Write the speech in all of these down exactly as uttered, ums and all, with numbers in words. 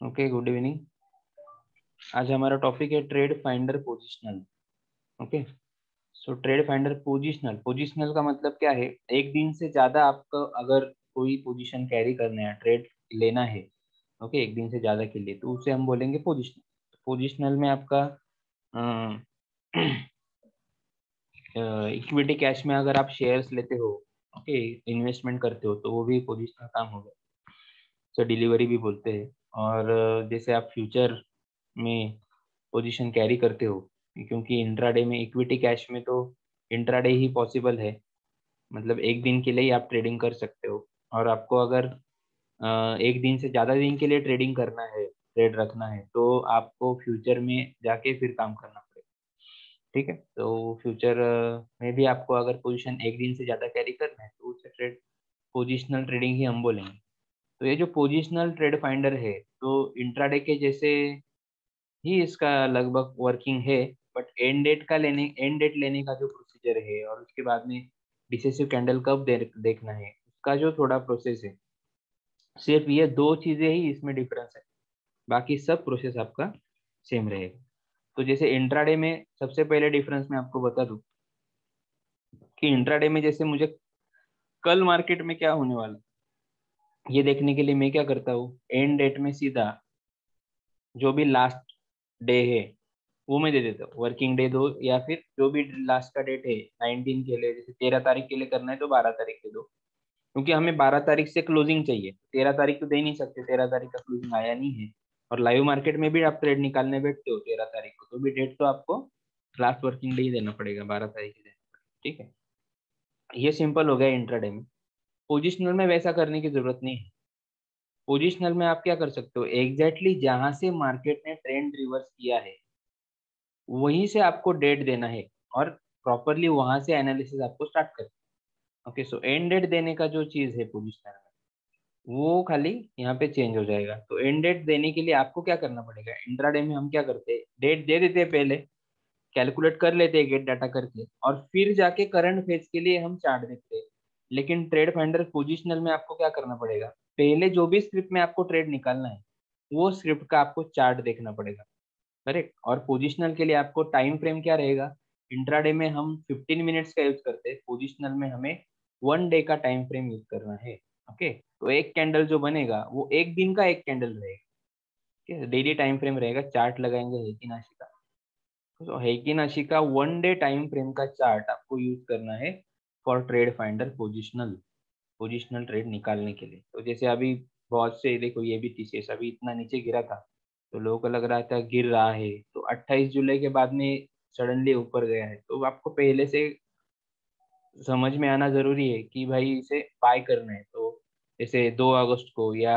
Okay, good evening. आज हमारा topic है trade finder positional. Okay, so trade finder positional positional का मतलब क्या है? एक दिन से ज्यादा आपको अगर कोई पोजीशन कैरी करना है, ट्रेड लेना है, ओके, एक दिन से ज्यादा के लिए, तो उसे हम बोलेंगे पोजिशनल। पोजिशनल में आपका इक्विटी कैश में अगर आप शेयर्स लेते हो, ओके, इन्वेस्टमेंट करते हो, तो वो भी पोजिशनल काम होगा। सो डिलीवरी भी बोलते हैं। और अ, जैसे आप फ्यूचर में पोजीशन कैरी करते हो, क्योंकि इंट्राडे में इक्विटी कैश में तो इंट्राडे ही पॉसिबल है, मतलब एक दिन के लिए ही आप ट्रेडिंग कर सकते हो। और आपको अगर अ, एक दिन से ज़्यादा दिन के लिए ट्रेडिंग करना है, ट्रेड रखना है, तो आपको फ्यूचर में जाके फिर काम करना पड़ेगा। ठीक है, तो फ्यूचर में भी आपको अगर पोजीशन एक दिन से ज़्यादा कैरी करना है, तो उसे ट्रेड पोजिशनल ट्रेडिंग ही हम बोलेंगे। तो ये जो पोजिशनल ट्रेड फाइंडर है, तो इंट्राडे के जैसे ही इसका लगभग वर्किंग है, बट एंड डेट का लेने एंड डेट लेने का जो प्रोसीजर है, और उसके बाद में डिसेसिव कैंडल कब दे, देखना है, उसका जो थोड़ा प्रोसेस है, सिर्फ ये दो चीजें ही इसमें डिफरेंस है, बाकी सब प्रोसेस आपका सेम रहेगा। तो जैसे इंट्राडे में सबसे पहले डिफरेंस मैं आपको बता दूं कि इंट्राडे में जैसे मुझे कल मार्केट में क्या होने वाला है, ये देखने के लिए मैं क्या करता हूँ, एंड डेट में सीधा जो भी लास्ट डे है वो मैं दे देता हूँ, वर्किंग डे दो, या फिर जो भी लास्ट का डेट है नाइनटीन के लिए, जैसे तेरह तारीख के लिए करना है तो बारह तारीख के दो, क्योंकि हमें बारह तारीख से क्लोजिंग चाहिए, तेरह तारीख तो दे नहीं सकते, तेरह तारीख का क्लोजिंग आया नहीं है। और लाइव मार्केट में भी आप ट्रेड निकालने बैठते हो तेरह तारीख को, तो भी डेट तो आपको लास्ट वर्किंग डे ही देना पड़ेगा, बारह तारीख ही देना पड़ेगा। ठीक है, ये सिंपल हो गया इंट्राडे में। पोजिशनल में वैसा करने की जरूरत नहीं है। पोजिशनल में आप क्या कर सकते हो, एग्जैक्टली जहां से मार्केट ने ट्रेंड रिवर्स किया है वहीं से आपको डेट देना है, और प्रॉपरली वहां से एनालिसिस आपको स्टार्ट करना है। ओके, सो एंड डेट देने का जो चीज है पोजिशनर में, वो खाली यहाँ पे चेंज हो जाएगा। तो एंड डेट देने के लिए आपको क्या करना पड़ेगा, इंट्राडे में हम क्या करते हैं, डेट दे देते हैं पहले, कैलकुलेट कर लेते हैं गेट डाटा करके, और फिर जाके करंट फेज के लिए हम चार्ट देखते हैं। लेकिन ट्रेड फाइंडर पोजिशनल में आपको क्या करना पड़ेगा, पहले जो भी स्क्रिप्ट में आपको ट्रेड निकालना है वो स्क्रिप्ट का आपको चार्ट देखना पड़ेगा। करेक्ट। और पोजिशनल के लिए आपको टाइम फ्रेम क्या रहेगा, इंट्राडे में हम फिफ्टीन मिनट्स का यूज करते हैं, पोजिशनल में हमें वन डे का टाइम फ्रेम यूज करना है। ओके, तो एक कैंडल जो बनेगा वो एक दिन का एक कैंडल रहेगा। ठीक है, डेली टाइम फ्रेम रहेगा, चार्ट लगाएंगे हेकी नाशी का। तो हेकी नाशी का वन डे टाइम फ्रेम का चार्ट आपको यूज करना है for trade finder positional, positional trade निकालने के लिए। तो जैसे अभी बहुत से देखो, ये भी टीसीएस अभी इतना नीचे गिरा था, तो लोगों को लग रहा था गिर रहा है, तो अट्ठाईस जुलाई के बाद में सडनली ऊपर गया है, तो आपको पहले से समझ में आना जरूरी है कि भाई इसे बाय करना है। तो जैसे दो अगस्त को या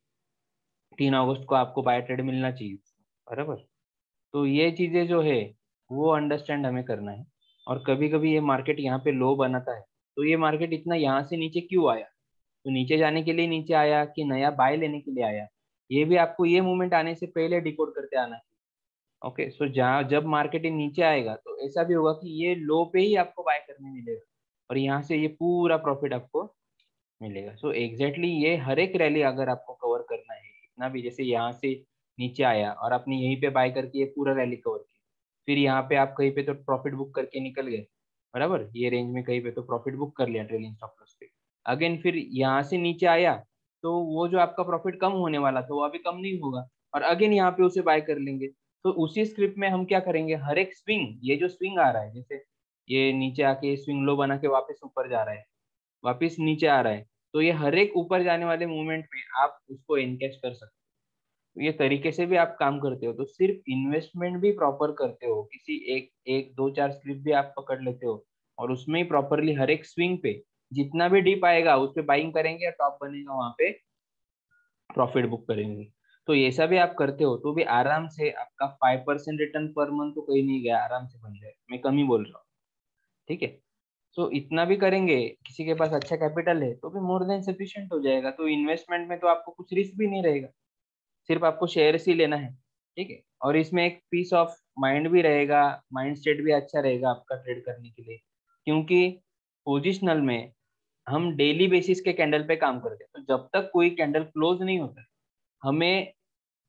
तीन अगस्त को आपको बाय ट्रेड मिलना चाहिए, बराबर। तो ये चीजें जो है वो अंडरस्टैंड हमें करना है। और कभी कभी ये मार्केट यहाँ पे लो बनाता है, तो ये मार्केट इतना यहाँ से नीचे क्यों आया, तो नीचे जाने के लिए नीचे आया कि नया बाय लेने के लिए आया, ये भी आपको ये मूवमेंट आने से पहले डिकोड करते आना है। ओके, सो जहाँ जब मार्केट नीचे आएगा तो ऐसा भी होगा कि ये लो पे ही आपको बाय करने मिलेगा, और यहाँ से ये पूरा प्रॉफिट आपको मिलेगा। सो एग्जैक्टली ये हर एक रैली अगर आपको कवर करना है, इतना भी, जैसे यहाँ से नीचे आया और आपने यहीं पे बाय करके ये पूरा रैली कवर किया, फिर यहाँ पे आप कहीं पे तो प्रॉफिट बुक करके निकल गए, बराबर, ये रेंज में कहीं पे तो प्रॉफिट बुक कर लिया ट्रेलिंग स्टॉप लॉस पे। अगेन फिर यहाँ से नीचे आया, तो वो जो आपका प्रॉफिट कम होने वाला था वो अभी कम नहीं होगा, और अगेन यहाँ पे उसे बाय कर लेंगे। तो उसी स्क्रिप्ट में हम क्या करेंगे, हर एक स्विंग, ये जो स्विंग आ रहा है, जैसे ये नीचे आके स्विंग लो बना के वापस ऊपर जा रहा है, वापस नीचे आ रहा है, तो ये हर एक ऊपर जाने वाले मूवमेंट में आप उसको एनकैश कर सकते हो। ये तरीके से भी आप काम करते हो, तो सिर्फ इन्वेस्टमेंट भी प्रॉपर करते हो, किसी एक एक दो चार स्क्रिप्ट भी आप पकड़ लेते हो, और उसमें ही प्रॉपरली हर एक स्विंग पे जितना भी डिप आएगा उस पे बाइंग करेंगे, टॉप बनेगा वहां पे प्रॉफिट बुक करेंगे। तो ये सब भी आप करते हो, तो भी आराम से आपका फाइव परसेंट रिटर्न पर मंथ तो कहीं नहीं गया, आराम से बन जाए, मैं कम ही बोल रहा हूँ। ठीक है, तो इतना भी करेंगे, किसी के पास अच्छा कैपिटल है तो भी मोर देन सफिशिएंट हो जाएगा। तो इन्वेस्टमेंट में तो आपको कुछ रिस्क भी नहीं रहेगा, सिर्फ आपको शेयर्स ही लेना है। ठीक है, और इसमें एक पीस ऑफ माइंड भी रहेगा, माइंड सेट भी अच्छा रहेगा आपका ट्रेड करने के लिए, क्योंकि पोजिशनल में हम डेली बेसिस के कैंडल पे काम करते हैं, तो जब तक कोई कैंडल क्लोज नहीं होता, हमें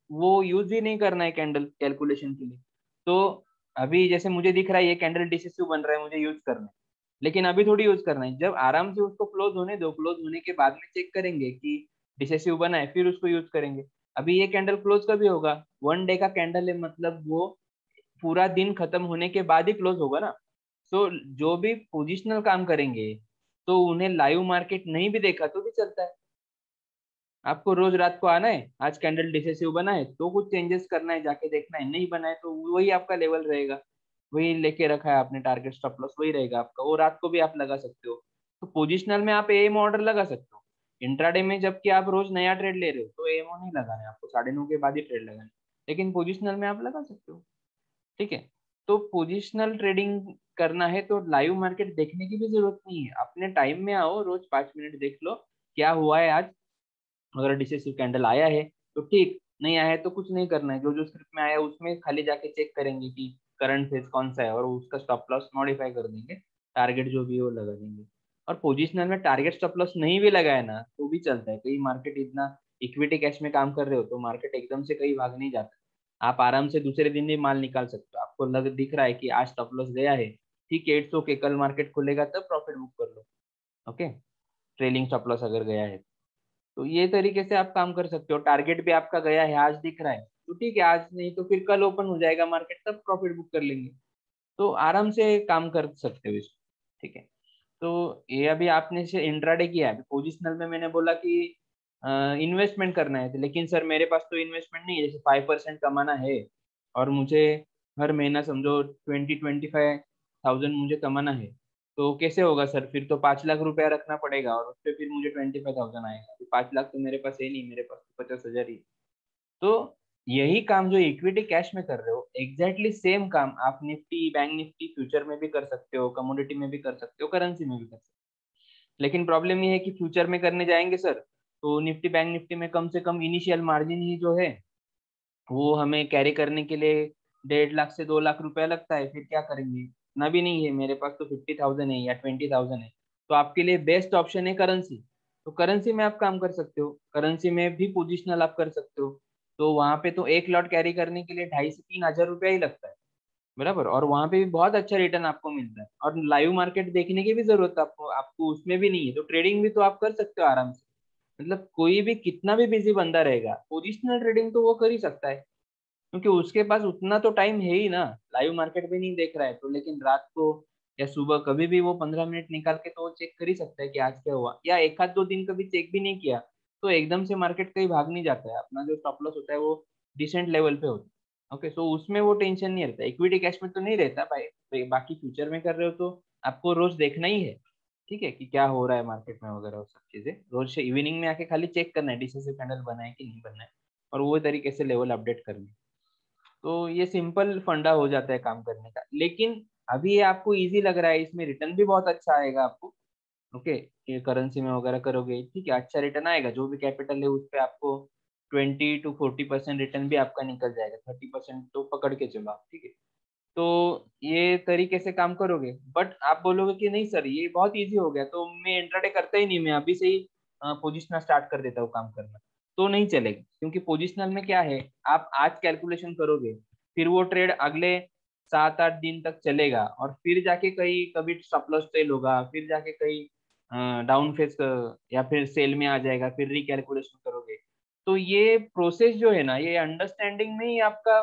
वो यूज ही नहीं करना है कैंडल कैलकुलेशन के लिए। तो अभी जैसे मुझे दिख रहा है ये कैंडल डिसेसिव बन रहा है, मुझे यूज करना है, लेकिन अभी थोड़ी यूज करना है। जब आराम से उसको क्लोज होने दो, क्लोज होने के बाद में चेक करेंगे कि डिसेसिव बना है, फिर उसको यूज करेंगे। अभी ये कैंडल क्लोज कभी होगा? वन डे का कैंडल है, मतलब वो पूरा दिन खत्म होने के बाद ही क्लोज होगा ना। सो जो भी पोजिशनल काम करेंगे तो उन्हें लाइव मार्केट नहीं भी देखा तो भी चलता है। आपको रोज रात को आना है, आज कैंडल डिसेसिव बना है तो कुछ चेंजेस करना है, जाके देखना है, नहीं बना है तो वही आपका लेवल रहेगा, वही लेके रखा है आपने टारगेट स्टॉप लॉस वही रहेगा आपका, वो रात को भी आप लगा सकते हो। तो पोजिशनल में आप एम ऑर्डर लगा सकते हो। इंट्राडे में जबकि आप रोज नया ट्रेड ले रहे हो तो एमओ नहीं लगाना है आपको, साढ़े नौ के बाद ही ट्रेड लगाना है, लेकिन पोजिशनल में आप लगा सकते हो। ठीक है। तो पोजिशनल ट्रेडिंग करना है तो लाइव मार्केट देखने की भी जरूरत नहीं है, अपने टाइम में आओ, रोज पांच मिनट देख लो क्या हुआ है आज। अगर डिसेसिव कैंडल आया है तो ठीक, नहीं आया है तो कुछ नहीं करना है, जो जो स्क्रिप्ट में आया है उसमें खाली जाके चेक करेंगे कि करंट फेज कौन सा है और उसका स्टॉप लॉस मॉडिफाई कर देंगे, टारगेट जो भी है वो लगा देंगे। और पोजिशनल में टारगेट स्टॉप लॉस नहीं भी लगाए ना तो भी चलता है, कहीं मार्केट इतना इक्विटी कैश में काम कर रहे हो तो मार्केट एकदम से कहीं भाग नहीं जाता, आप आराम से दूसरे दिन भी माल निकाल सकते हो। आपको लग दिख रहा है कि आज स्टॉप लॉस गया है, ठीक है, इट्स ओके, कल मार्केट खुलेगा तब प्रॉफिट बुक कर लो। ओके, ट्रेलिंग स्टॉप लॉस अगर गया है तो ये तरीके से आप काम कर सकते हो। टारगेट भी आपका गया है, आज दिख रहा है तो ठीक है, आज नहीं तो फिर कल ओपन हो जाएगा मार्केट, तब प्रॉफिट बुक कर लेंगे। तो आराम से काम कर सकते हो इसको। ठीक है। तो ये अभी आपने से इंट्राडे किया है, पोजिशनल में मैंने बोला कि इन्वेस्टमेंट करना है, लेकिन सर मेरे पास तो इन्वेस्टमेंट नहीं है, जैसे फाइव परसेंट कमाना है और मुझे हर महीना समझो ट्वेंटी ट्वेंटी फाइव थाउजेंड मुझे कमाना है, तो कैसे होगा सर? फिर तो पाँच लाख रुपया रखना पड़ेगा और उस पर फिर मुझे ट्वेंटी फाइव थाउजेंड आएगा, तो पाँच लाख तो मेरे पास है नहीं, मेरे पास तो पचास हजार ही है। तो यही काम जो इक्विटी कैश में कर रहे हो, एग्जैक्टली सेम काम आप निफ्टी बैंक निफ्टी फ्यूचर में भी कर सकते हो, कमोडिटी में भी कर सकते हो, करेंसी में भी कर सकते हो। लेकिन प्रॉब्लम ये है कि फ्यूचर में करने जाएंगे सर तो निफ्टी बैंक निफ्टी में कम से कम इनिशियल मार्जिन ही जो है वो हमें कैरी करने के लिए डेढ़ लाख से दो लाख रुपया लगता है, फिर क्या करेंगे? इतना भी नहीं है, मेरे पास तो फिफ्टी थाउजेंड है या ट्वेंटी थाउजेंड है। तो आपके लिए बेस्ट ऑप्शन है करेंसी। तो करेंसी में आप काम कर सकते हो, करेंसी में भी पोजिशनल आप कर सकते हो। तो वहां पे तो एक लॉट कैरी करने के लिए ढाई से तीन हजार रुपया ही लगता है, बराबर, और वहां पे भी बहुत अच्छा रिटर्न आपको मिलता है, और लाइव मार्केट देखने की भी जरूरत आपको आपको उसमें भी नहीं है, तो ट्रेडिंग भी तो आप कर सकते हो आराम से। मतलब कोई भी कितना भी बिजी बंदा रहेगा, पोजिशनल ट्रेडिंग तो वो कर ही सकता है, क्योंकि उसके पास उतना तो टाइम है ही ना। लाइव मार्केट भी नहीं देख रहा है तो, लेकिन रात को या सुबह कभी भी वो पंद्रह मिनट निकाल के तो वो चेक कर ही सकता है कि आज क्या हुआ, या एक आध दो दिन कभी चेक भी नहीं किया तो एकदम से मार्केट कहीं भाग नहीं जाता है, अपना जो स्टॉप लॉस होता है वो डिसेंट लेवल पे होता है। ओके, सो उसमें वो टेंशन नहीं रहता, इक्विटी कैश में तो नहीं रहता भाई, बाकी फ्यूचर में कर रहे हो तो आपको रोज देखना ही है। ठीक है, कि क्या हो रहा है मार्केट में वगैरह, वो सब चीजें रोज से इवनिंग में आके खाली चेक करना है डिसेसिव कैंडल बना है कि नहीं बना है, और वो तरीके से लेवल अपडेट करनी है। तो ये सिंपल फंडा हो जाता है काम करने का, लेकिन अभी ये आपको इजी लग रहा है, इसमें रिटर्न भी बहुत अच्छा आएगा आपको। ओके, ये करेंसी में वगैरह करोगे ठीक है, अच्छा रिटर्न आएगा, जो भी कैपिटल है उस पर आपको twenty to forty percent return भी आपका निकल जाएगा, थर्टी परसेंट तो पकड़ के चलो आप। ठीक है। तो ये तरीके से काम करोगे, बट आप बोलोगे कि नहीं सर ये बहुत इजी हो गया तो मैं इंट्राडे करता ही नहीं, मैं अभी से ही पोजिशनल स्टार्ट कर देता हूँ काम करना, तो नहीं चलेगा। क्योंकि पोजिशनल में क्या है, आप आज कैलकुलेशन करोगे, फिर वो ट्रेड अगले सात आठ दिन तक चलेगा, और फिर जाके कहीं कभी स्टॉप लॉस सेल होगा, फिर जाके कहीं डाउन फेस या फिर सेल में आ जाएगा, फिर रिकैलकुलेशन करोगे। तो ये प्रोसेस जो है ना, ये अंडरस्टैंडिंग में ही आपका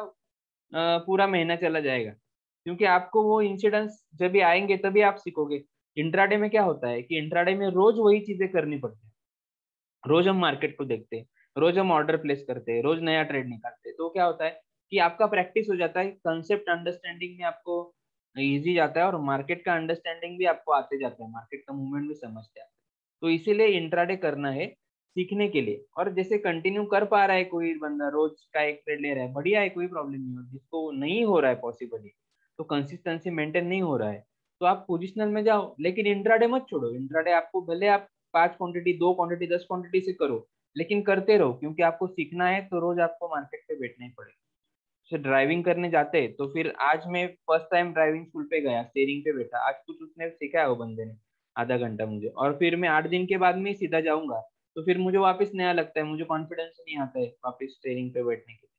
अ, पूरा महीना चला जाएगा, क्योंकि आपको वो इंसिडेंस जब भी आएंगे तभी आप सीखोगे। इंट्राडे में क्या होता है कि इंट्राडे में रोज वही चीजें करनी पड़ती है, रोज हम मार्केट को देखते हैं, रोज हम ऑर्डर प्लेस करते हैं, रोज नया ट्रेड निकालते हैं, तो क्या होता है कि आपका प्रैक्टिस हो जाता है, कंसेप्ट अंडरस्टैंडिंग में आपको इजी जाता है, और मार्केट का अंडरस्टैंडिंग भी आपको आते जाता है, मार्केट का मूवमेंट भी समझते हैं। तो इसीलिए इंट्राडे करना है सीखने के लिए, और जैसे कंटिन्यू कर पा रहा है कोई बंदा, रोज का एक ट्रेड ले रहा है, बढ़िया है, कोई प्रॉब्लम नहीं हो, जिसको नहीं हो रहा है पॉसिबल, तो कंसिस्टेंसी मेंटेन नहीं हो रहा है, तो आप पोजिशनल में जाओ, लेकिन इंट्राडे मत छोड़ो। इंट्राडे आपको भले आप पांच क्वांटिटी दो क्वांटिटी दस क्वांटिटी से करो, लेकिन करते रहो, क्योंकि आपको सीखना है तो रोज आपको मार्केट पे बैठना ही पड़ेगा। जैसे ड्राइविंग करने जाते हैं तो फिर आज मैं फर्स्ट टाइम ड्राइविंग स्कूल पे गया, स्टीयरिंग पे बैठा, आज कुछ उसने सिखाया वो बंदे ने आधा घंटा मुझे, और फिर मैं आठ दिन के बाद में सीधा जाऊंगा, तो फिर मुझे वापस नया लगता है, मुझे कॉन्फिडेंस नहीं आता है वापस स्टीयरिंग पे बैठने के लिए।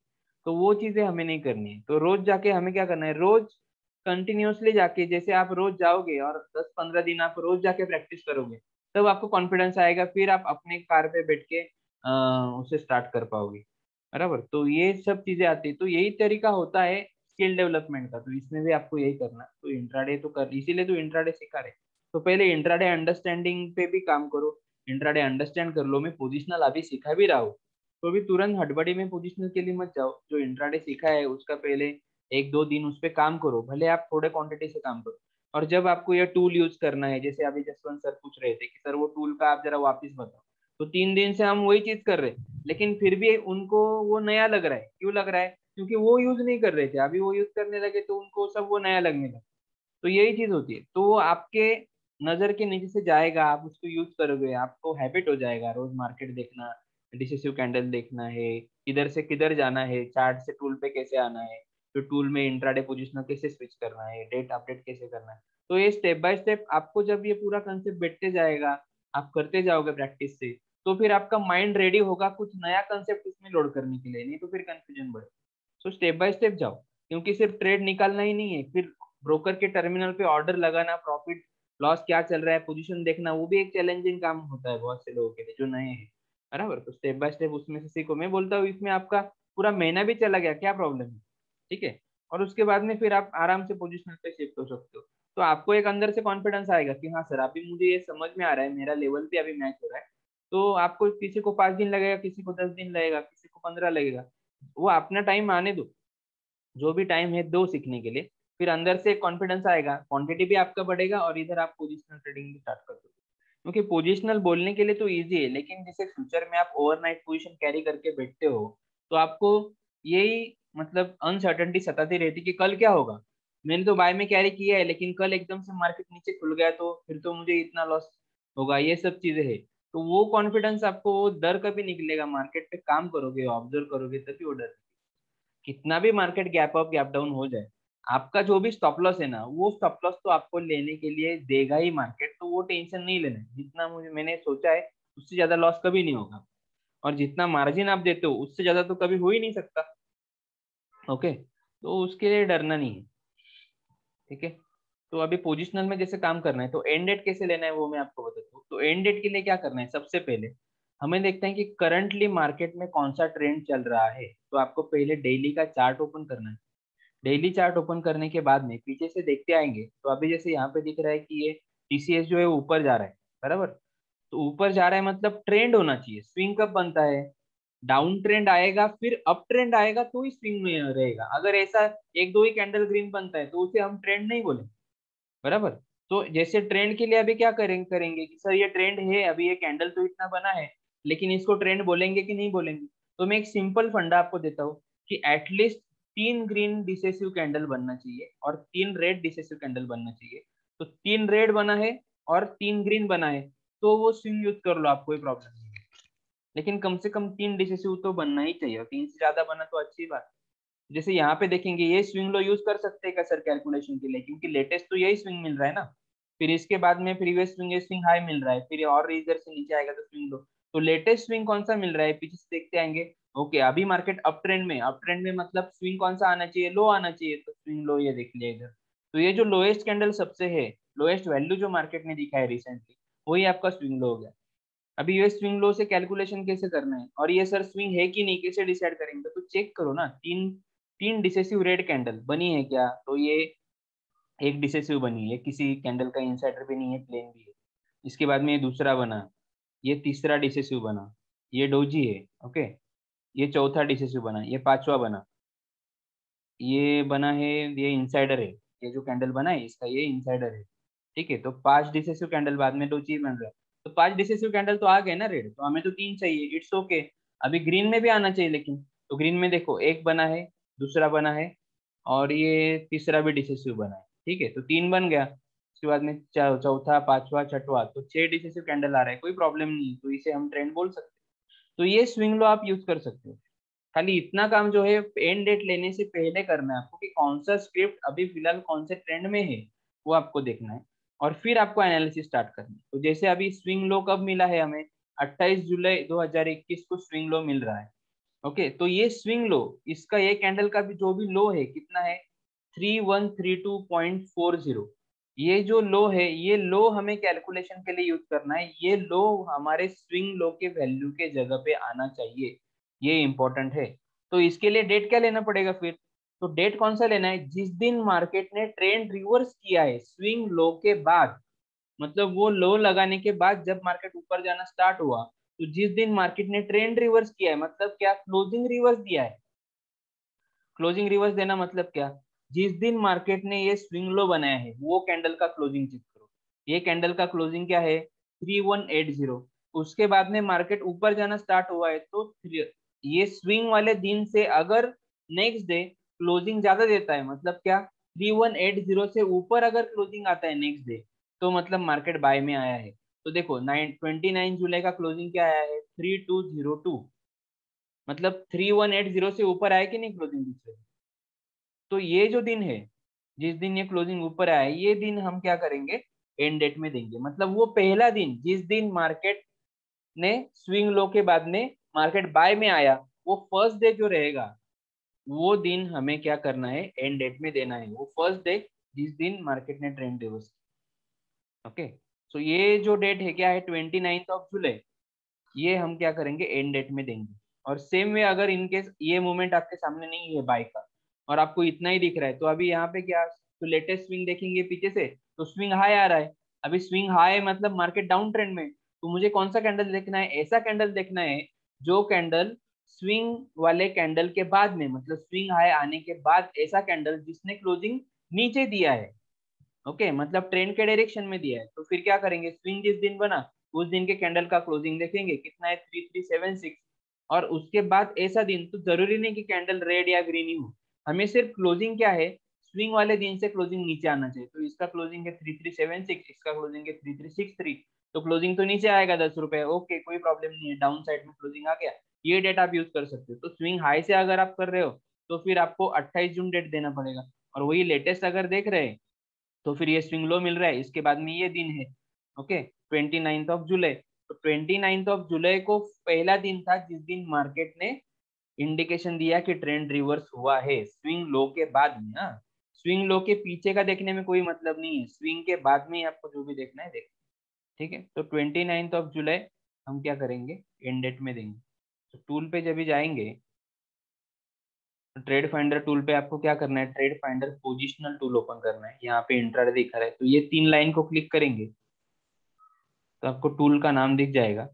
तो वो चीजें हमें नहीं करनी है। तो रोज जाके हमें क्या करना है, रोज कंटिन्यूअसली जाके, जैसे आप रोज जाओगे और दस पंद्रह दिन आप रोज जाके प्रैक्टिस करोगे, तब आपको कॉन्फिडेंस आएगा, फिर आप अपने कार पे बैठ के अ, उसे स्टार्ट कर पाओगे। बराबर, तो ये सब चीजें आती है। तो यही तरीका होता है स्किल डेवलपमेंट का, तो इसमें भी आपको यही करना। तो इंट्राडे तो कर, इसीलिए तो इंट्राडे सिखा रहे। तो पहले इंट्राडे अंडरस्टैंडिंग पे भी काम करो, इंट्राडे अंडरस्टैंड कर लो। मैं पोजिशनल अभी सिखा भी रहा हूँ, तो भी तुरंत हड़बड़ी में पोजिशनल के लिए मत जाओ। जो इंट्राडे सीखा है उसका पहले एक दो दिन उस पर काम करो, भले आप थोड़े क्वांटिटी से काम करो। और जब आपको ये टूल यूज करना है, जैसे अभी जसवंत सर पूछ रहे थे कि सर वो टूल का आप जरा वापिस बताओ, तो तीन दिन से हम वही चीज कर रहे हैं, लेकिन फिर भी उनको वो नया लग रहा है। क्यों लग रहा है? क्योंकि वो यूज नहीं कर रहे थे, अभी वो यूज करने लगे तो उनको सब वो नया लगने लगा। तो यही चीज होती है। तो वो आपके नजर के नीचे से जाएगा, आप उसको यूज करोगे, आपको हैबिट हो जाएगा रोज मार्केट देखना, डिसेसिव कैंडल देखना है, किधर से किधर जाना है, चार्ट से टूल पे कैसे आना है, तो टूल में इंट्राडे पोजिशनर कैसे स्विच करना है, डेट अपडेट कैसे करना है। तो ये स्टेप बाय स्टेप आपको जब ये पूरा कंसेप्ट बैठते जाएगा, आप करते जाओगे प्रैक्टिस से, तो फिर आपका माइंड रेडी होगा कुछ नया कंसेप्ट उसमें लोड करने के लिए, नहीं तो फिर कंफ्यूजन बढ़े। तो स्टेप बाय स्टेप जाओ, क्योंकि सिर्फ ट्रेड निकालना ही नहीं है, फिर ब्रोकर के टर्मिनल पे ऑर्डर लगाना, प्रॉफिट लॉस क्या चल रहा है, पोजीशन देखना, वो भी एक चैलेंजिंग काम होता है बहुत से लोगों के लिए जो नए हैं। बराबर, तो स्टेप बाय स्टेप उसमें से सीखो। मैं बोलता हूँ इसमें आपका पूरा महीना भी चला गया, क्या प्रॉब्लम है? ठीक है। और उसके बाद में फिर आप आराम से पोजिशनल पे शिफ्ट हो सकते हो। तो आपको एक अंदर से कॉन्फिडेंस आएगा कि हाँ सर, अभी मुझे ये समझ में आ रहा है, मेरा लेवल भी अभी मैच हो रहा है। तो आपको, किसी को पाँच दिन लगेगा, किसी को दस दिन लगेगा, किसी को पंद्रह लगेगा, वो अपना टाइम आने दो। जो भी टाइम है दो सीखने के लिए, फिर अंदर से कॉन्फिडेंस आएगा, क्वांटिटी भी आपका बढ़ेगा, और इधर आप पोजिशनल ट्रेडिंग भी स्टार्ट कर दोगे। क्योंकि पोजिशनल बोलने के लिए तो इजी है, लेकिन जैसे फ्यूचर में आप ओवरनाइट पोजीशन कैरी करके बैठते हो, तो आपको यही मतलब अनसर्टेनिटी सताती रहती कि कल क्या होगा। मैंने तो बाय में कैरी किया है, लेकिन कल एकदम से मार्केट नीचे खुल गया तो फिर तो मुझे इतना लॉस होगा, ये सब चीजें है। तो वो कॉन्फिडेंस आपको, वो डर कभी निकलेगा, मार्केट पे काम करोगे, ऑब्जर्व करोगे, तभी वो डर। कितना भी market gap up gap down हो जाए, आपका जो भी स्टॉप लॉस है ना, वो स्टॉप लॉस तो आपको लेने के लिए देगा ही मार्केट, तो वो टेंशन नहीं लेना है। जितना मुझे मैंने सोचा है उससे ज्यादा लॉस कभी नहीं होगा, और जितना मार्जिन आप देते हो उससे ज्यादा तो कभी हो ही नहीं सकता। ओके, तो उसके लिए डरना नहीं है। ठीक है। तो अभी पोजिशनल में जैसे काम करना है, तो एंड डेट कैसे लेना है वो मैं आपको बताता हूँ। तो एंड डेट के लिए क्या करना है, सबसे पहले हमें देखते हैं कि करंटली मार्केट में कौन सा ट्रेंड चल रहा है। तो आपको पहले डेली का चार्ट ओपन करना है। डेली चार्ट ओपन करने के बाद में पीछे से देखते आएंगे, तो अभी जैसे यहाँ पे दिख रहा है कि ये टीसीएस जो है वो ऊपर जा रहा है। बराबर, तो ऊपर जा रहा है मतलब ट्रेंड होना चाहिए। स्विंग कब बनता है? डाउन ट्रेंड आएगा, फिर अप ट्रेंड आएगा, तो ही स्विंग में रहेगा। अगर ऐसा एक दो ही कैंडल ग्रीन बनता है तो उसे हम ट्रेंड नहीं बोलेंगे। बराबर, तो जैसे ट्रेंड के लिए अभी क्या करेंगे करेंगे कि सर ये ट्रेंड है, अभी ये कैंडल तो इतना बना है, लेकिन इसको ट्रेंड बोलेंगे कि नहीं बोलेंगे। तो मैं एक सिंपल फंडा आपको देता हूँ कि एटलीस्ट तीन ग्रीन डिसेसिव कैंडल बनना चाहिए और तीन रेड डिसेसिव कैंडल बनना चाहिए। तो तीन रेड बना है और तीन ग्रीन बना है, तो वो स्विंग यूज कर लो, आप कोई प्रॉब्लम नहीं है। लेकिन कम से कम तीन डिसेसिव तो बनना ही चाहिए, और तीन से ज्यादा बना तो अच्छी बात। जैसे यहाँ पे देखेंगे, ये स्विंग लो यूज कर सकते हैं क्या सर कैलकुलेशन के लिए, क्योंकि लेटेस्ट तो यही स्विंग मिल रहा है ना। फिर इसके बाद में प्रीवियस स्विंग स्विंग हाई मिल रहा है, फिर और इधर से नीचे आएगा तो स्विंग लो। तो लेटेस्ट स्विंग कौन सा मिल रहा है पीछे से देखते आएंगे। ओके, अभी मार्केट अप ट्रेंड में, अप ट्रेंड में मतलब स्विंग कौन सा आना चाहिए, लो आना चाहिए, तो स्विंग लो ये देख लिया इधर। तो ये जो लोएस्ट कैंडल सबसे है, लोएस्ट वैल्यू जो मार्केट ने दिखा है रिसेंटली, वही आपका स्विंग लो हो गया। अभी ये स्विंग लो से कैलकुलेशन कैसे करना है, और ये सर स्विंग है कि नहीं कैसे डिसाइड करेंगे, तो चेक करो ना। तीन तीन डिसेसिव रेड कैंडल बनी है क्या, तो ये एक डिसेसिव बनी है, किसी कैंडल का इनसाइडर भी नहीं है, प्लेन भी है। इसके बाद में ये दूसरा बना, ये तीसरा डिसेसिव बना, ये डोजी है। ओके, ये चौथा डिसेसिव बना, ये पांचवा बना, ये बना है, ये इनसाइडर है। ये जो कैंडल बना है इसका ये इनसाइडर है। ठीक है, तो पांच डिसेसिव कैंडल बाद में डोजी बन रहा है। तो पांच डिसेसिव कैंडल तो आ गए ना रेड, तो हमें तो तीन चाहिए, इट्स ओके। अभी ग्रीन में भी आना चाहिए, लेकिन तो ग्रीन में देखो एक बना है, दूसरा बना है, और ये तीसरा भी डिसेसिव बना है। ठीक है, तो तीन बन गया। उसके बाद में चौ- चौथा, पांचवा, छठवा, तो छह डिसेसिव कैंडल आ रहा है, कोई प्रॉब्लम नहीं, तो इसे हम ट्रेंड बोल सकते हैं। तो ये स्विंग लो आप यूज कर सकते हो। खाली इतना काम जो है एंड डेट लेने से पहले करना है आपको, कि कौन सा स्क्रिप्ट अभी फिलहाल कौन से ट्रेंड में है, वो आपको देखना है। और फिर आपको एनालिसिस स्टार्ट करना है। तो जैसे अभी स्विंग लो कब मिला है हमें, अट्ठाईस जुलाई दो हज़ार इक्कीस को स्विंग लो मिल रहा है। ओके, तो ये स्विंग लो, इसका ये कैंडल का भी जो भी लो है कितना है, three one three two point four zero. ये जो लो है, ये लो हमें कैलकुलेशन के लिए यूज करना है। ये लो हमारे स्विंग लो के वैल्यू के जगह पे आना चाहिए, ये इंपॉर्टेंट है। तो इसके लिए डेट क्या लेना पड़ेगा फिर? तो डेट कौन सा लेना है? जिस दिन मार्केट ने ट्रेंड रिवर्स किया है स्विंग लो के बाद, मतलब वो लो लगाने के बाद जब मार्केट ऊपर जाना स्टार्ट हुआ, तो जिस दिन मार्केट ने ट्रेंड रिवर्स किया है, मतलब क्या, क्लोजिंग रिवर्स दिया है। क्लोजिंग रिवर्स देना मतलब क्या? जिस दिन मार्केट ने ये स्विंग लो बनाया है वो कैंडल का क्लोजिंग चेक करो। ये कैंडल का क्लोजिंग क्या है? Three one eight zero. उसके बाद में मार्केट ऊपर जाना स्टार्ट हुआ है, तो थ्री- ये स्विंग वाले दिन से अगर नेक्स्ट डे क्लोजिंग ज्यादा देता है, मतलब क्या, थ्री वन एट जीरो से ऊपर अगर क्लोजिंग आता है नेक्स्ट डे, तो मतलब मार्केट बाय में आया है। तो देखो नाइन ट्वेंटी नाइन जुलाई का क्लोजिंग क्या आया है? Three two zero two. मतलब थ्री वन एट जीरो से ऊपर आया कि नहीं क्लोजिंग दूसरे? तो ये जो दिन है, जिस दिन ये क्लोजिंग ऊपर आया है, ये दिन हम क्या करेंगे, एंड डेट में देंगे। मतलब वो पहला दिन जिस दिन मार्केट ने स्विंग लो के बाद में मार्केट बाय में आया, वो फर्स्ट डे जो रहेगा, वो दिन हमें क्या करना है, एंड डेट में देना है। वो फर्स्ट डे जिस दिन मार्केट ने ट्रेंड रिवर्स। ओके, सो ये जो डेट है क्या है, ट्वेंटी नाइन्थ ऑफ जुलाई, ये हम क्या करेंगे, एंड डेट में देंगे। और सेम वे अगर इनकेस ये मूवमेंट आपके सामने नहीं है बाय का, और आपको इतना ही दिख रहा है, तो अभी यहाँ पे क्या, तो लेटेस्ट स्विंग देखेंगे पीछे से, तो स्विंग हाई आ रहा है। अभी स्विंग हाई मतलब मार्केट डाउन ट्रेंड में, तो मुझे कौन सा कैंडल देखना है? ऐसा कैंडल देखना है जो कैंडल स्विंग वाले कैंडल के बाद में, मतलब स्विंग हाई आने के बाद ऐसा कैंडल जिसने क्लोजिंग नीचे दिया है। ओके, मतलब ट्रेंड के डायरेक्शन में दिया है। तो फिर क्या करेंगे, स्विंग जिस दिन बना उस दिन के कैंडल का क्लोजिंग देखेंगे कितना है, थ्री थ्री सेवन सिक्स। और उसके बाद ऐसा दिन, तो जरूरी नहीं कि कैंडल रेड या ग्रीन ही हो, हमें सिर्फ क्लोजिंग क्या है, स्विंग वाले दिन से क्लोजिंग नीचे आना चाहिए। तो इसका क्लोजिंग है थ्री थ्री सेवन सिक्स, इसका क्लोजिंग है थ्री थ्री सिक्स थ्री। तो क्लोजिंग तो नीचे आएगा दस रुपए, ओके कोई प्रॉब्लम नहीं है, डाउन साइड में क्लोजिंग आ गया। ये डेट आप यूज कर सकते हो। तो स्विंग हाई से अगर आप कर रहे हो, तो फिर आपको अट्ठाईस जून डेट देना पड़ेगा। और वही लेटेस्ट अगर देख रहे हैं, तो फिर ये स्विंग लो मिल रहा है, इसके बाद में ये दिन है, okay, twenty ninth of July. तो ट्वेंटी नाइन्थ ऑफ जुलाई को पहला दिन था जिस दिन मार्केट ने इंडिकेशन दिया कि ट्रेंड रिवर्स हुआ है स्विंग लो के बाद में। हाँ, स्विंग लो के पीछे का देखने में कोई मतलब नहीं है, स्विंग के बाद में ही आपको जो भी देखना है देख। ठीक है, तो ट्वेंटी नाइन्थ ऑफ जुलाई हम क्या करेंगे, एंड डेट में देंगे। तो टूल पे जब भी जाएंगे, ट्रेड फाइंडर टूल पे आपको क्या करना है, trade finder positional tool open करना है। यहाँ पे इंट्राडे दिखा रहा है, तो ये तीन लाइन को क्लिक करेंगे तो आपको टूल का नाम दिख जाएगा।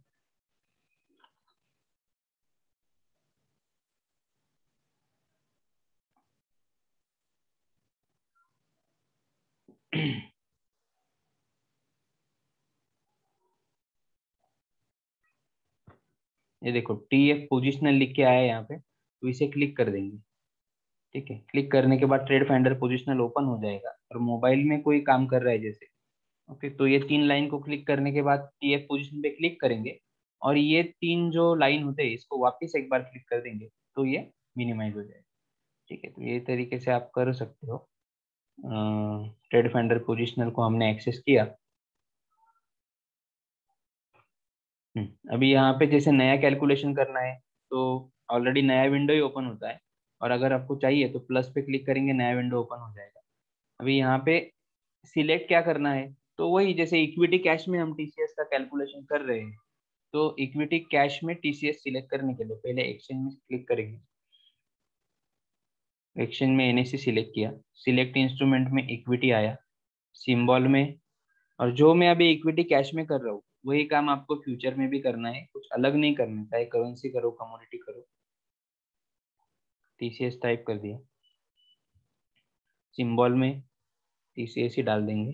ये देखो टी एफ पोजिशनल लिख के आया है यहाँ पे, तो इसे क्लिक कर देंगे। ठीक है, क्लिक करने के बाद ट्रेड फाइंडर पोजिशनल ओपन हो जाएगा, और मोबाइल में कोई काम कर रहा है जैसे। ओके, तो ये तीन लाइन को क्लिक करने के बाद टी एफ पोजिशन पे क्लिक करेंगे, और ये तीन जो लाइन होते हैं इसको वापस एक बार क्लिक कर देंगे, तो ये मिनिमाइज हो जाएगा। ठीक है, तो ये तरीके से आप कर सकते हो। ट्रेड फाइंडर पोजिशनल को हमने एक्सेस किया। हम्म, अभी यहाँ पे जैसे नया कैलकुलेशन करना है, तो ऑलरेडी नया विंडो ही ओपन होता है, और अगर आपको चाहिए तो प्लस पे क्लिक करेंगे, नया विंडो ओपन हो जाएगा। अभी यहाँ पे सिलेक्ट क्या करना है, तो वही जैसे इक्विटी कैश में हम टीसीएस का कैलकुलेशन कर रहे हैं, तो इक्विटी कैश में टीसीएस सिलेक्ट करने के लिए पहले एक्सचेंज में क्लिक करेंगे। एक्सचेंज में एनएससी सिलेक्ट किया, सिलेक्ट इंस्ट्रूमेंट में इक्विटी आया, सिंबल में। और जो मैं अभी इक्विटी कैश में कर रहा हूँ वही काम आपको फ्यूचर में भी करना है, कुछ अलग नहीं करना है, चाहे करेंसी करो कमोडिटी करो। टीसीएस टाइप कर दिया, सिंबल में टीसीएस ही डाल देंगे।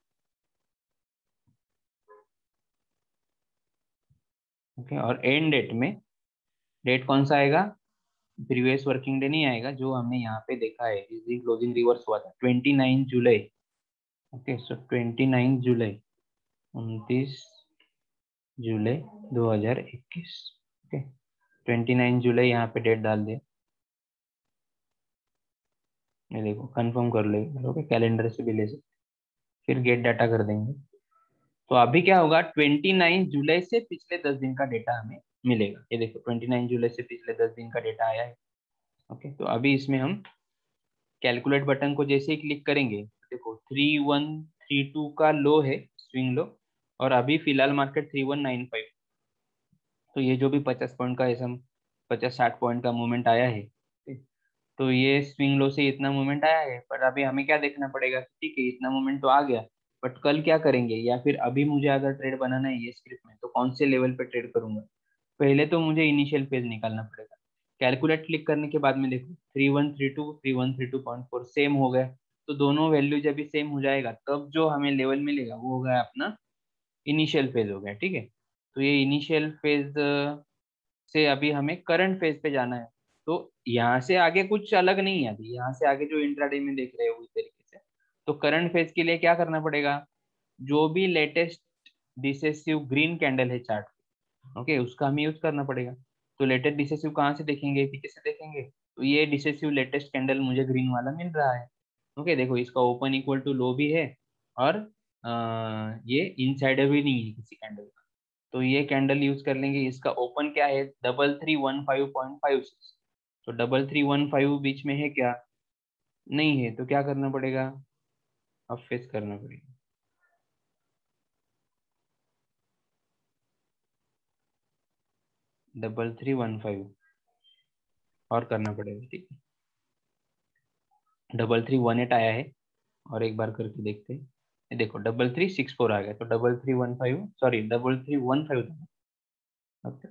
ओके, और एंड डेट में डेट कौन सा आएगा, प्रीवियस वर्किंग डे नहीं आएगा, जो हमने यहाँ पे देखा है जिस दिन क्लोजिंग रिवर्स हुआ था, twenty nine July. Okay, so twenty nine July, उनतीस जुलाई दो हजार इक्कीस। ओके, ट्वेंटी नाइन जुलाई यहाँ पे डेट डाल दे। ये देखो कंफर्म कर ले, ओके, कैलेंडर से भी ले सकते, फिर गेट डाटा कर देंगे। तो अभी क्या होगा, ट्वेंटी नाइन जुलाई से पिछले दस दिन का डेटा हमें मिलेगा। ये देखो ट्वेंटी नाइन जुलाई से पिछले दस दिन का डेटा आया है। ओके, तो अभी इसमें हम कैलकुलेट बटन को जैसे ही क्लिक करेंगे, देखो थ्री वन थ्री टू का लो है, स्विंग लो, और अभी फिलहाल market three one nine five. तो ये जो भी पचास पॉइंट का ऐसा पचास साठ पॉइंट का मूवमेंट आया है, तो ये स्विंग लो से इतना मूवमेंट आया है। पर अभी हमें क्या देखना पड़ेगा, ठीक है इतना मूवमेंट तो आ गया, बट कल क्या करेंगे, या फिर अभी मुझे अगर ट्रेड बनाना है ये स्क्रिप्ट में, तो कौन से लेवल पे ट्रेड करूंगा। पहले तो मुझे इनिशियल फेज निकालना पड़ेगा। कैलकुलेट क्लिक करने के बाद में देखो three one three two three one three two point four same हो गया। तो दोनों वैल्यू जब भी सेम हो जाएगा, तब जो हमें लेवल मिलेगा वो होगा अपना इनिशियल फेज हो गया। ठीक है, तो ये इनिशियल फेज से अभी हमें करंट फेज पे जाना है। तो यहाँ से आगे कुछ अलग नहीं है, अभी यहाँ से आगे जो इंट्राडे में देख रहे हो उस तरीके से। तो करंट फेज के लिए क्या करना पड़ेगा, जो भी लेटेस्ट डिसेसिव ग्रीन कैंडल है चार्ट, ओके, उसका हमें यूज करना पड़ेगा। तो लेटेस्ट डिसेसिव कहाँ से देखेंगे, पीछे से देखेंगे। तो ये डिसेसिव लेटेस्ट कैंडल मुझे ग्रीन वाला मिल रहा है। ओके, देखो इसका ओपन इक्वल टू लो भी है, और आ, ये इनसाइडर भी नहीं है किसी कैंडल का। तो ये कैंडल यूज कर लेंगे। इसका ओपन क्या है, double three one five point five six. तो डबल थ्री वन फाइव बीच में है क्या, नहीं है, तो क्या करना पड़ेगा, अब फेस करना पड़ेगा डबल थ्री वन फाइव, और करना पड़ेगा। ठीक है, डबल थ्री वन एट आया है, और एक बार करके देखते हैं। ये देखो डबल थ्री सिक्स फोर आ गया, तो double three one five, sorry double three one five था, ओके,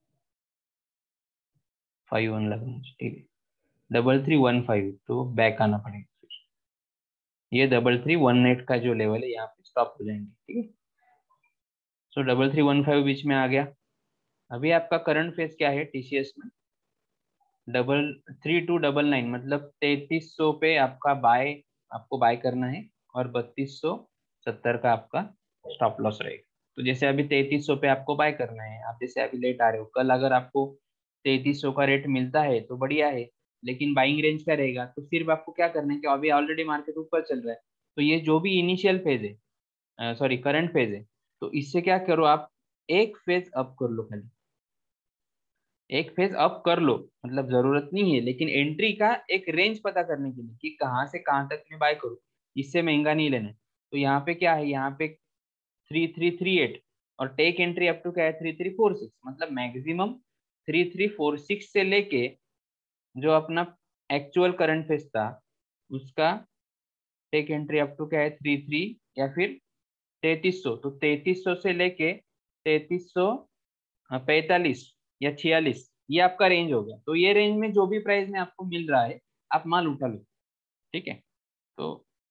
फाइव वन लगा मुझे। ठीक है, डबल थ्री वन फाइव, तो बैक आना पड़ेगा फिर। ये डबल थ्री वन एट का जो लेवल है यहाँ पे स्टॉप हो जाएंगे। ठीक है, so double three one five बीच में आ गया। अभी आपका करंट फेज क्या है टीसीएस में, double three two double nine, मतलब तैतीस सौ पे आपका बाय, आपको बाय करना है, और बत्तीस सौ सत्तर का आपका स्टॉप लॉस रहेगा। तो जैसे अभी तैतीस सौ पे आपको बाय करना है, आप जैसे अभी लेट आ रहे हो, कल अगर आपको तैतीस सौ का रेट मिलता है तो बढ़िया है, लेकिन बाइंग रेंज का रहेगा, तो फिर आपको क्या करना है कि अभी ऑलरेडी मार्केट ऊपर चल रहा है, तो ये जो भी इनिशियल फेज है, सॉरी करंट फेज है, तो इससे क्या करो आप, एक फेज अप कर लो खाली, एक फेज अप कर लो, मतलब जरूरत नहीं है, लेकिन एंट्री का एक रेंज पता करने के लिए कि कहाँ से कहाँ तक मैं बाय करूँ, इससे महंगा नहीं लेना है। तो यहाँ पे क्या है, यहाँ पे थ्री थ्री थ्री एट, और टेक एंट्री अप टू क्या है, थ्री थ्री फोर सिक्स, मतलब maximum three three four six से लेके जो अपना एक्चुअल करंट फेज था, उसका टेक एंट्री अप टू क्या है, थ्री थ्री, या फिर तैतीस सौ। तो तैतीस सौ से लेके तैतीस सौ पैंतालीस या छियालीस, ये आपका रेंज हो गया। तो ये रेंज में जो भी प्राइस में आपको मिल रहा है, आप माल उठा लो। ठीक है, तो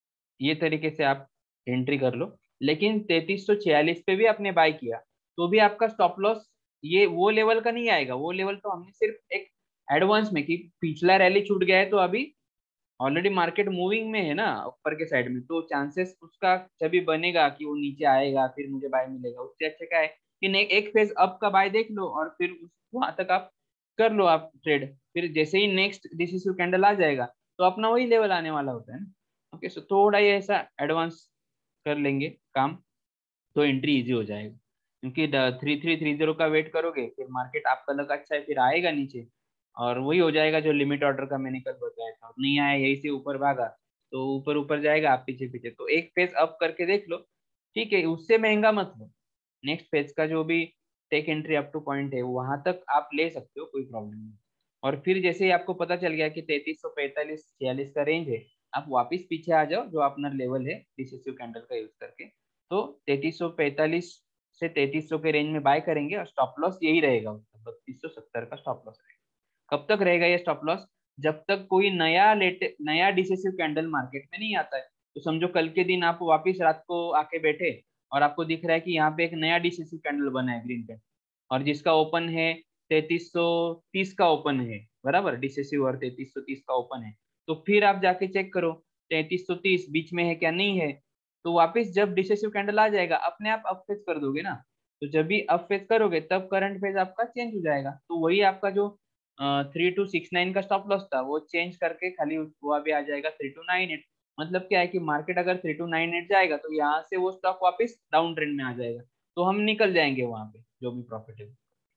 ये तरीके से आप एंट्री कर लो। लेकिन तैतीस सौ छियालीस पे भी आपने बाय किया, तो भी आपका स्टॉप लॉस ये वो लेवल का नहीं आएगा। वो लेवल तो हमने सिर्फ एक एडवांस में, कि पिछला रैली छूट गया है, तो अभी ऑलरेडी मार्केट मूविंग में है ना ऊपर के साइड में, तो चांसेस उसका जब भी बनेगा कि वो नीचे आएगा फिर मुझे बाय मिलेगा, उससे अच्छा क्या है कि ने, एक फेज अप का बाय देख लो, और फिर उस वहां तक आप कर लो आप ट्रेड। फिर जैसे ही नेक्स्ट डिसिसिव कैंडल आ जाएगा, तो अपना वही लेवल आने वाला होता है ना। ओके, सो थोड़ा ये ऐसा एडवांस कर लेंगे काम, तो एंट्री इजी हो जाएगा। क्योंकि थ्री थ्री थ्री जीरो का वेट करोगे, फिर मार्केट आपका लग अच्छा है, फिर आएगा नीचे, और वही हो जाएगा जो लिमिट ऑर्डर का मैंने कल बताया था, नहीं आया यही से ऊपर भागा, तो ऊपर ऊपर जाएगा, आप पीछे पीछे। तो एक फेज अप करके देख लो, ठीक है, उससे महंगा मत लो। नेक्स्ट फेज का जो भी take entry up to point है, वहां तक आप ले सकते हो, कोई प्रॉब्लम नहीं। और फिर जैसे ही आपको पता चल गया कि तैतीस सौ पैंतालीस छियालीस का रेंज है, आप वापिस पीछे आ जाओ, जो अपना लेवल है डिसेसिव कैंडल का यूज करके। तो तैतीस सौ पैंतालीस से तैतीस सौ के रेंज में बाय करेंगे, और स्टॉप लॉस यही रहेगा, बत्तीस सौ सत्तर का स्टॉप लॉस रहेगा। कब तक रहेगा ये स्टॉप लॉस, जब तक कोई नया लेटे नया डिसेसिव कैंडल मार्केट में नहीं आता है। तो समझो कल के दिन आप वापिस रात को आके बैठे, और आपको दिख रहा है कि यहाँ पे एक नया डिसेसिव कैंडल बना है ग्रीन कैंडल, और जिसका ओपन है तैतीस सौ तीस का ओपन है, बराबर, डिसेसिव और तैतीस सौ तीस का ओपन है। तो फिर आप जाके चेक करो तैतीस सौ तीस बीच में है क्या, नहीं है, तो वापस जब डिसेसिव कैंडल आ जाएगा, अपने आप अप फेज कर दोगे ना। तो जब भी अप फेज करोगे, तब करंट फेज आपका चेंज हो जाएगा। तो वही आपका जो थ्री टू सिक्स नाइन का स्टॉप लॉस था, वो चेंज करके खाली वो अभी आ जाएगा थ्री टू नाइन एट। मतलब क्या है कि मार्केट अगर थ्री टू नाइन एट जाएगा, तो यहाँ से वो स्टॉक वापस डाउन ट्रेंड में आ जाएगा, तो हम निकल जाएंगे वहां पे जो भी प्रॉफिट है।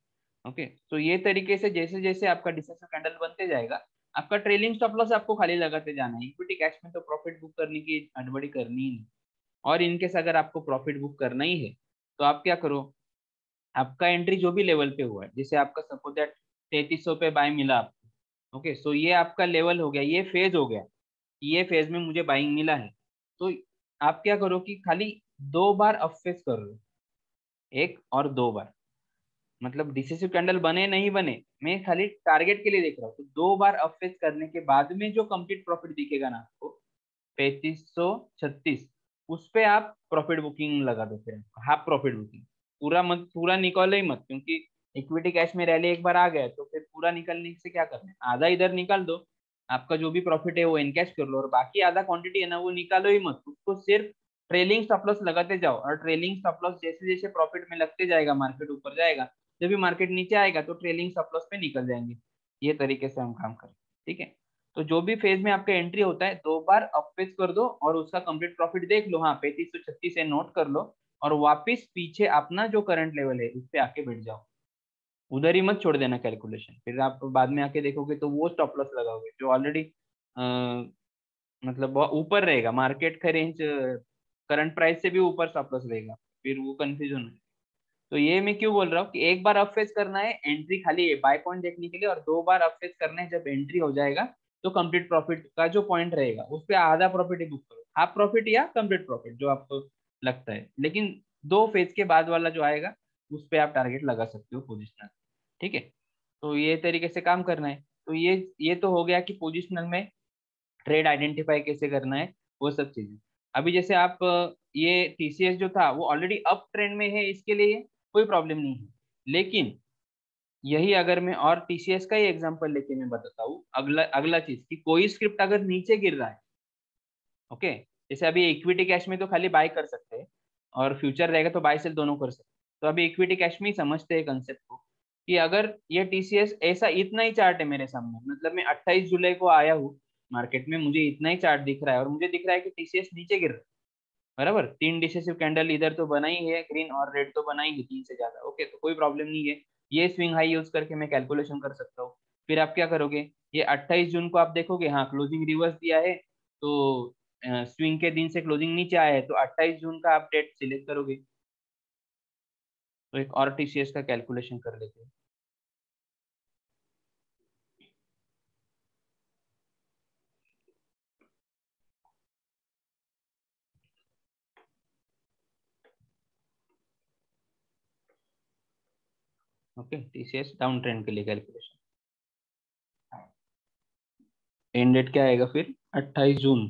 ओके, तो ये तरीके से जैसे जैसे आपका डिसेसिव कैंडल बनते जाएगा, आपका ट्रेलिंग स्टॉप लॉस आपको खाली लगाते जाना है। इक्विटी कैश में तो प्रॉफिट बुक करने की हड़बड़ी करनी ही नहीं। और इनकेस अगर आपको प्रॉफिट बुक करना ही है तो आप क्या करो, आपका एंट्री जो भी लेवल पे हुआ है, जैसे आपका सपोज दैट तैतीस सौ पे बाय मिला आपको, ओके, सो ये आपका लेवल हो गया, ये फेज हो गया, ये फेज में मुझे बाइंग मिला है। तो आप क्या करो कि खाली दो बार अप फेज कर लो, एक और दो बार, मतलब डिसेसिव कैंडल बने नहीं बने, मैं खाली टारगेट के लिए देख रहा हूँ। तो दो बार अप फेज करने के बाद में जो कंप्लीट प्रॉफिट दिखेगा ना आपको, पैंतीस सौ छत्तीस, उस पे आप प्रॉफिट बुकिंग लगा दो, फिर हाफ प्रॉफिट बुकिंग। पूरा मत, पूरा निकालो ही मत, क्योंकि इक्विटी कैश में रैली एक बार आ गया तो फिर पूरा निकलने से क्या करना है, आधा इधर निकाल दो, आपका जो भी प्रॉफिट है वो इनकैश कर लो, और बाकी आधा क्वांटिटी है ना वो निकालो ही मत, उसको सिर्फ ट्रेलिंग स्टॉप लॉस लगाते जाओ। और ट्रेलिंग स्टॉप लॉस जैसे जैसे प्रॉफिट में लगते जाएगा, मार्केट ऊपर जाएगा, जब भी मार्केट नीचे आएगा तो ट्रेलिंग स्टॉप लॉस पे निकल जाएंगे। ये तरीके से हम काम करें, ठीक है। तो जो भी फेज में आपका एंट्री होता है, दो बार अप फेज कर दो और उसका कंप्लीट प्रॉफिट देख लो, हाँ पैंतीस सौ छत्तीस है, नोट कर लो, और वापस पीछे अपना जो करंट लेवल है उस पे आके बैठ जाओ। उधर ही मत छोड़ देना कैलकुलेशन, फिर आप बाद में आके देखोगे तो वो स्टॉप लॉस लगाओगे जो ऑलरेडी मतलब बहुत ऊपर रहेगा, मार्केट का रेंज करंट प्राइस से भी ऊपर स्टॉप लॉस रहेगा, फिर वो कंफ्यूजन है। तो ये मैं क्यों बोल रहा हूँ कि एक बार अप फेज करना है एंट्री खाली बाय पॉइंट देखने के लिए, और दो बार अप फेज करना है जब एंट्री हो जाएगा तो कंप्लीट प्रॉफिट का जो पॉइंट रहेगा उस पे आधा प्रॉफिट ही बुक करो, हाफ प्रॉफिट या कंप्लीट प्रॉफिट जो आपको लगता है, लेकिन दो फेज के बाद वाला जो आएगा उस पे आप टारगेट लगा सकते हो पोजिशनल, ठीक है। तो ये तरीके से काम करना है। तो ये ये तो हो गया कि पोजिशनल में ट्रेड आइडेंटिफाई कैसे करना है, वो सब चीजें। अभी जैसे आप अ, ये टीसीएस जो था वो ऑलरेडी अप ट्रेंड में है, इसके लिए कोई प्रॉब्लम नहीं है। लेकिन यही अगर मैं और टीसीएस का ही एग्जांपल लेके मैं बताता हूँ, अगला अगला चीज कि कोई स्क्रिप्ट अगर नीचे गिर रहा है, ओके, जैसे अभी इक्विटी कैश में तो खाली बाय कर सकते हैं, और फ्यूचर रहेगा तो बाय सेल दोनों कर सकते हैं। तो अभी इक्विटी कैश में ही समझते हैं कंसेप्ट को, कि अगर ये टीसीएस ऐसा इतना ही चार्ट है मेरे सामने, मतलब मैं अट्ठाईस जुलाई को आया हूँ मार्केट में, मुझे इतना ही चार्ट दिख रहा है और मुझे दिख रहा है कि टीसीएस नीचे गिर रहा है, बराबर, तीन डिसेसिव कैंडल इधर तो बना ही है, ग्रीन और रेड तो बना ही है तीन से ज्यादा, ओके, तो कोई प्रॉब्लम नहीं है। ये स्विंग हाई यूज करके मैं कैलकुलेशन कर सकता हूँ। फिर आप क्या करोगे, ये अट्ठाईस जून को आप देखोगे, हाँ क्लोजिंग रिवर्स दिया है, तो स्विंग के दिन से क्लोजिंग नीचे आया है, तो अट्ठाईस जून का आप डेट सिलेक्ट करोगे। तो एक और टीसीएस का कैलकुलेशन कर लेते हैं। ओके, टीसीएस डाउन ट्रेंड के लिए कैलकुलेशन, एंड डेट क्या आएगा फिर, अट्ठाईस जून।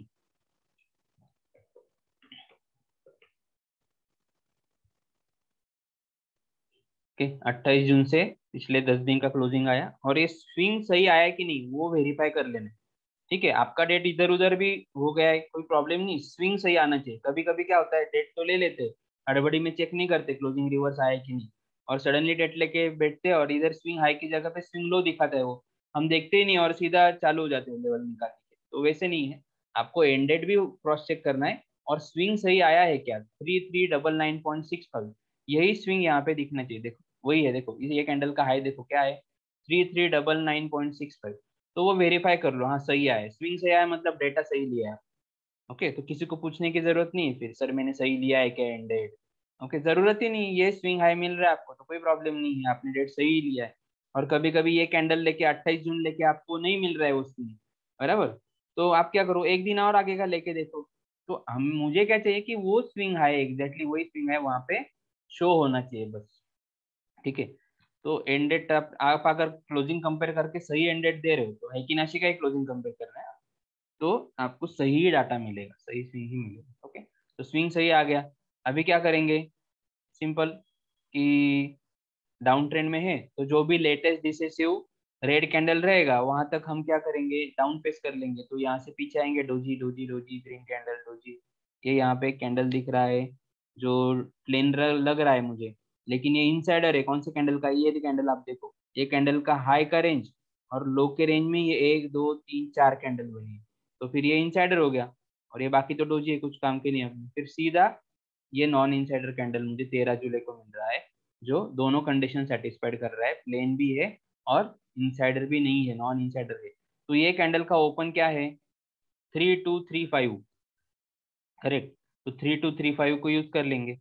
ओके, अट्ठाईस जून से पिछले दस दिन का क्लोजिंग आया, और ये स्विंग सही आया कि नहीं वो वेरीफाई कर लेना, ठीक है। आपका डेट इधर उधर भी हो गया है कोई प्रॉब्लम नहीं, स्विंग सही आना चाहिए। कभी कभी क्या होता है, डेट तो ले लेते, हड़बड़ी में चेक नहीं करते क्लोजिंग रिवर्स आया कि नहीं, और सडनली डेट लेके बैठते हैं और इधर स्विंग हाई की जगह पे स्विंग लो दिखाता है, वो हम देखते ही नहीं और सीधा चालू हो जाते हैं लेवल निकालने के। तो वैसे नहीं है, आपको एंड डेट भी क्रॉस चेक करना है, और स्विंग सही आया है क्या, three three double nine point six five, यही स्विंग यहाँ पे दिखना चाहिए। देखो वही है, देखो ये कैंडल का हाई देखो क्या है, three three double nine point six five. तो वो वेरीफाई कर लो, हाँ सही आया है, स्विंग सही आया मतलब डेटा सही लिया है। ओके, तो किसी को पूछने की जरूरत नहीं है फिर सर मैंने सही लिया है क्या एंड डेट, ओके, जरूरत ही नहीं, ये स्विंग हाई मिल रहा है आपको तो कोई प्रॉब्लम नहीं है, आपने डेट सही लिया है। और कभी कभी ये कैंडल लेके अट्ठाईस जून लेके आपको नहीं मिल रहा है वो स्विंग, बराबर, तो आप क्या करो, एक दिन और आगे का लेके देखो। तो हम मुझे क्या चाहिए कि वो स्विंग हाई, एग्जैक्टली वही स्विंग है वहां पे शो होना चाहिए बस, ठीक है। तो एंड डेट आप, आप अगर क्लोजिंग कंपेयर करके सही एंड डेट दे रहे हो तो है कि नाशी का ही क्लोजिंग कंपेयर करना है, तो आपको सही डाटा मिलेगा, सही सही ही मिलेगा, ओके। तो स्विंग सही आ गया। अभी क्या करेंगे, सिंपल, कि डाउन ट्रेंड में है तो जो भी लेटेस्ट डिसेसिव रेड कैंडल रहेगा वहां तक हम क्या करेंगे, डाउन पेस कर लेंगे। तो यहाँ से पीछे आएंगे, doji doji doji, green candle doji, ये यहाँ पे कैंडल दिख रहा है जो प्लेन लग रहा है मुझे, लेकिन ये इनसाइडर है, कौन से कैंडल का, ये कैंडल आप देखो, ये कैंडल का हाई का रेंज और लो के रेंज में ये एक दो तीन चार कैंडल बनी है, तो फिर ये इनसाइडर हो गया। और ये बाकी तो डोजी है, कुछ काम के नहीं अपने। फिर सीधा ये नॉन इनसाइडर कैंडल मुझे तेरह जुलाई को मिल रहा है, जो दोनों कंडीशन सेटिस्फाइड कर रहा है, प्लेन भी है और इनसाइडर भी नहीं है, नॉन इनसाइडर है। तो ये कैंडल का ओपन क्या है, three two three five, correct. तो थ्री टू थ्री फाइव को यूज कर लेंगे,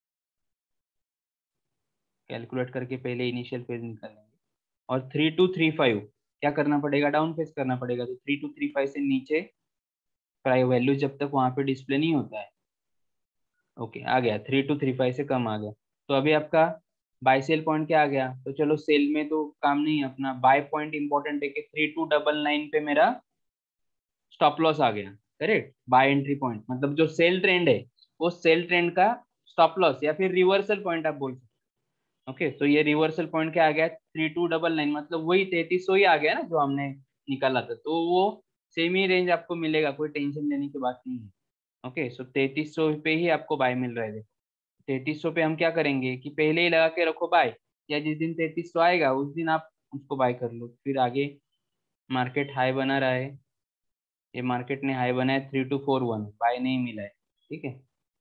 कैलकुलेट करके पहले इनिशियल फेज निकाल लेंगे। और थ्री टू थ्री फाइव क्या करना पड़ेगा, डाउन फेज करना पड़ेगा। तो थ्री टू थ्री फाइव से नीचे प्राइस वैल्यू जब तक वहां पे डिस्प्ले नहीं होता है, ओके आ गया, थ्री टू थ्री फाइव से कम आ गया। तो अभी आपका बाय सेल पॉइंट क्या आ गया, तो चलो सेल में तो काम नहीं है अपना, बाय पॉइंट इंपॉर्टेंट है कि थ्री टू डबल नाइन पे मेरा स्टॉप लॉस आ गया, करेक्ट। बाय एंट्री पॉइंट मतलब जो सेल ट्रेंड है वो सेल ट्रेंड का स्टॉप लॉस या फिर रिवर्सल पॉइंट आप बोल सकते हो। ओके, तो ये रिवर्सल पॉइंट क्या आ गया, थ्री टू डबल नाइन, मतलब वही तैतीस सौ ही आ गया ना जो हमने निकाला था। तो वो सेम ही रेंज आपको मिलेगा, कोई टेंशन लेने की बात नहीं है। ओके, सो तैतीस सौ पे ही आपको बाय मिल रहा है। तैतीस सौ पे हम क्या करेंगे कि पहले ही लगा के रखो बाय, या जिस दिन तैतीस सौ आएगा उस दिन आप उसको बाय कर लो। फिर आगे मार्केट हाई बना रहा है, ये मार्केट ने हाई बनाया three two four one, buy नहीं मिला है, ठीक है।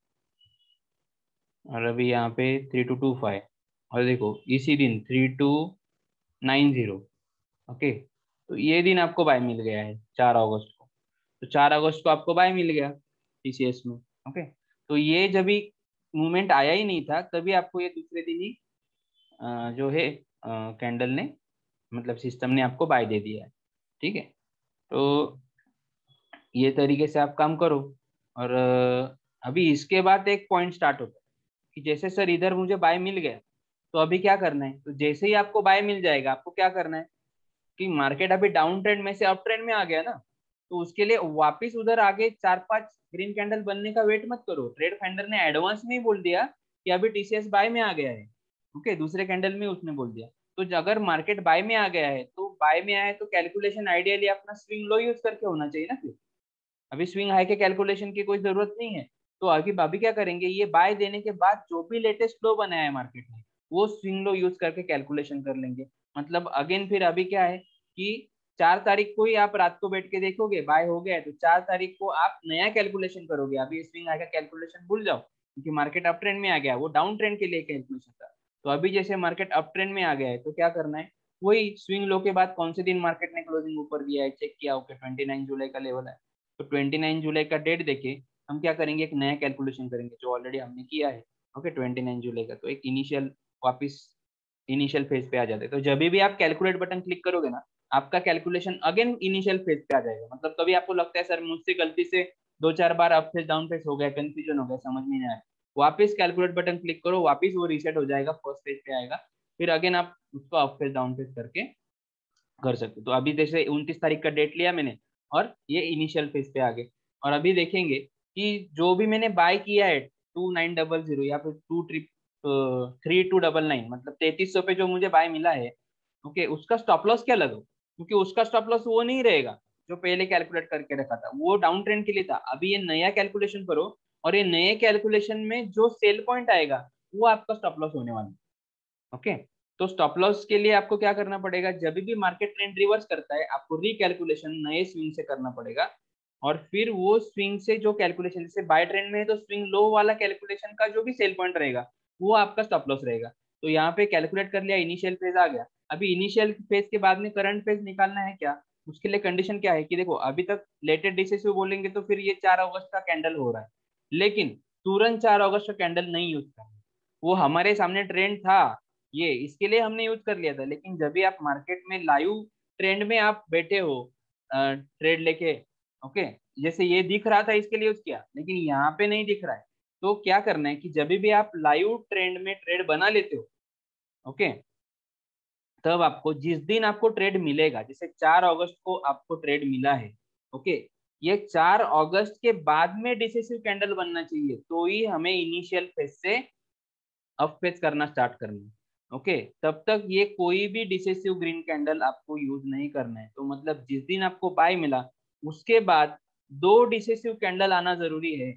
और अभी यहाँ पे थ्री टू टू फाइव, और देखो इसी दिन three two nine zero, okay. तो ये दिन आपको बाय मिल गया है चार अगस्त को। तो चार अगस्त को आपको बाय मिल गया टीसीएस में, ओके। तो ये जब भी मूवमेंट आया ही नहीं था तभी आपको ये दूसरे दिन ही अ, जो है कैंडल ने मतलब सिस्टम ने आपको बाय दे दिया है, ठीक है। तो ये तरीके से आप काम करो। और अ, अभी इसके बाद एक पॉइंट स्टार्ट होता है कि जैसे सर इधर मुझे बाय मिल गया, तो अभी क्या करना है। तो जैसे ही आपको बाय मिल जाएगा आपको क्या करना है कि मार्केट अभी डाउन ट्रेंड में से अप ट्रेंड में आ गया ना, तो उसके लिए वापस उधर आगे चार पांच ग्रीन कैंडल बनने का वेट मत करो। ट्रेड फाइंडर ने एडवांस में ही बोल दिया कि अभी टीसीएस बाय में आ गया है, ओके, दूसरे कैंडल में उसने बोल दिया। तो अगर मार्केट बाय में आ गया है तो बाय में आया है तो कैलकुलेशन आइडियली अपना स्विंग लो यूज करके होना चाहिए ना। फिर अभी स्विंग हाई के कैलकुलेशन की कोई जरूरत नहीं है। तो अभी अभी क्या करेंगे, ये बाय देने के बाद जो भी लेटेस्ट लो बनाया है मार्केट ने वो स्विंग लो यूज करके कैलकुलेशन कर लेंगे। मतलब अगेन फिर अभी क्या है कि चार तारीख को ही आप रात को बैठ के देखोगे बाय हो गया है, तो चार तारीख को आप नया कैलकुलेशन करोगे। अभी स्विंग हाई का कैलकुलेशन भूल जाओ क्योंकि मार्केट अप ट्रेंड में आ गया, वो डाउन ट्रेंड के लिए कैलकुलेशन था। तो अभी जैसे मार्केट अप ट्रेंड में आ गया है तो क्या करना है, वही स्विंग लो के बाद कौन से दिन मार्केट ने क्लोजिंग ऊपर दिया है चेक किया, ओके ट्वेंटी नाइन जुलाई का लेवल है। तो ट्वेंटी नाइन जुलाई का डेट देके हम क्या करेंगे, एक नया कैलकुलेशन करेंगे जो ऑलरेडी हमने किया है, ओके ट्वेंटी नाइन जुलाई का। तो एक इनिशियल वापस इनिशियल फेज पे आ जाते हैं। तो जब भी आप कैलकुलेट बटन क्लिक करोगे ना आपका कैलकुलेशन अगेन इनिशियल फेज पे आ जाएगा। मतलब कभी आपको लगता है सर मुझसे गलती से दो चार बार अप फेज डाउन फेज हो गया, कंफ्यूजन हो गया, समझ में नहीं आया, वापस कैलकुलेट बटन क्लिक करो, वापस वो रीसेट हो जाएगा, फर्स्ट पेज पे आएगा। फिर अगेन आप उसको अप फेज डाउन फेज करके कर सकते हो। तो अभी जैसे उनतीस तारीख का डेट लिया मैंने और ये इनिशियल फेज पे आ गए। और अभी देखेंगे कि जो भी मैंने बाय किया है टू नाइन डबल जीरो या फिर two triple three two double nine मतलब तैतीस सौ पे जो मुझे बाय मिला है, ओके, उसका स्टॉप लॉस क्या लगा, क्योंकि उसका स्टॉप लॉस वो नहीं रहेगा जो पहले कैलकुलेट करके रखा था, वो डाउन ट्रेंड के लिए था। अभी ये नया कैलकुलेशन करो और ये नए कैलकुलेशन में जो सेल पॉइंट आएगा वो आपका स्टॉप लॉस होने वाला है, ओके। तो स्टॉप लॉस के लिए आपको क्या करना पड़ेगा, जब भी मार्केट ट्रेंड रिवर्स करता है आपको रिकैलकुलेशन नए स्विंग से करना पड़ेगा। और फिर वो स्विंग से जो कैलकुलेशन, जैसे बाय ट्रेंड में है तो स्विंग लो वाला कैलकुलेशन का जो भी सेल पॉइंट रहेगा वो आपका स्टॉप लॉस रहेगा। तो यहाँ पे कैलकुलेट कर लिया, इनिशियल फेज आ गया। अभी इनिशियल फेज के बाद में करंट फेज निकालना है क्या, उसके लिए कंडीशन क्या है कि देखो अभी तक लेटेड डिसेसिव बोलेंगे तो फिर ये चार अगस्त का कैंडल हो रहा है, लेकिन तुरंत चार अगस्त का कैंडल नहीं यूज करना। वो हमारे सामने ट्रेंड था, ये इसके लिए हमने यूज कर लिया था। लेकिन जब भी आप मार्केट में लाइव ट्रेंड में आप बैठे हो ट्रेड लेके, ओके, जैसे ये दिख रहा था इसके लिए यूज किया, लेकिन यहाँ पे नहीं दिख रहा है। तो क्या करना है कि जब भी आप लाइव ट्रेंड में ट्रेड बना लेते हो, ओके, तब आपको जिस दिन आपको ट्रेड मिलेगा, जैसे चार अगस्त को आपको ट्रेड मिला है, ओके, ये चार अगस्त के बाद में डिसेसिव कैंडल बनना चाहिए, तो ही हमें इनिशियल फेज से अप फेज करना स्टार्ट करना है, ओके। तब तक ये कोई भी डिसेसिव ग्रीन कैंडल आपको यूज नहीं करना है। तो मतलब जिस दिन आपको बाय मिला उसके बाद दो डिसेसिव कैंडल आना जरूरी है।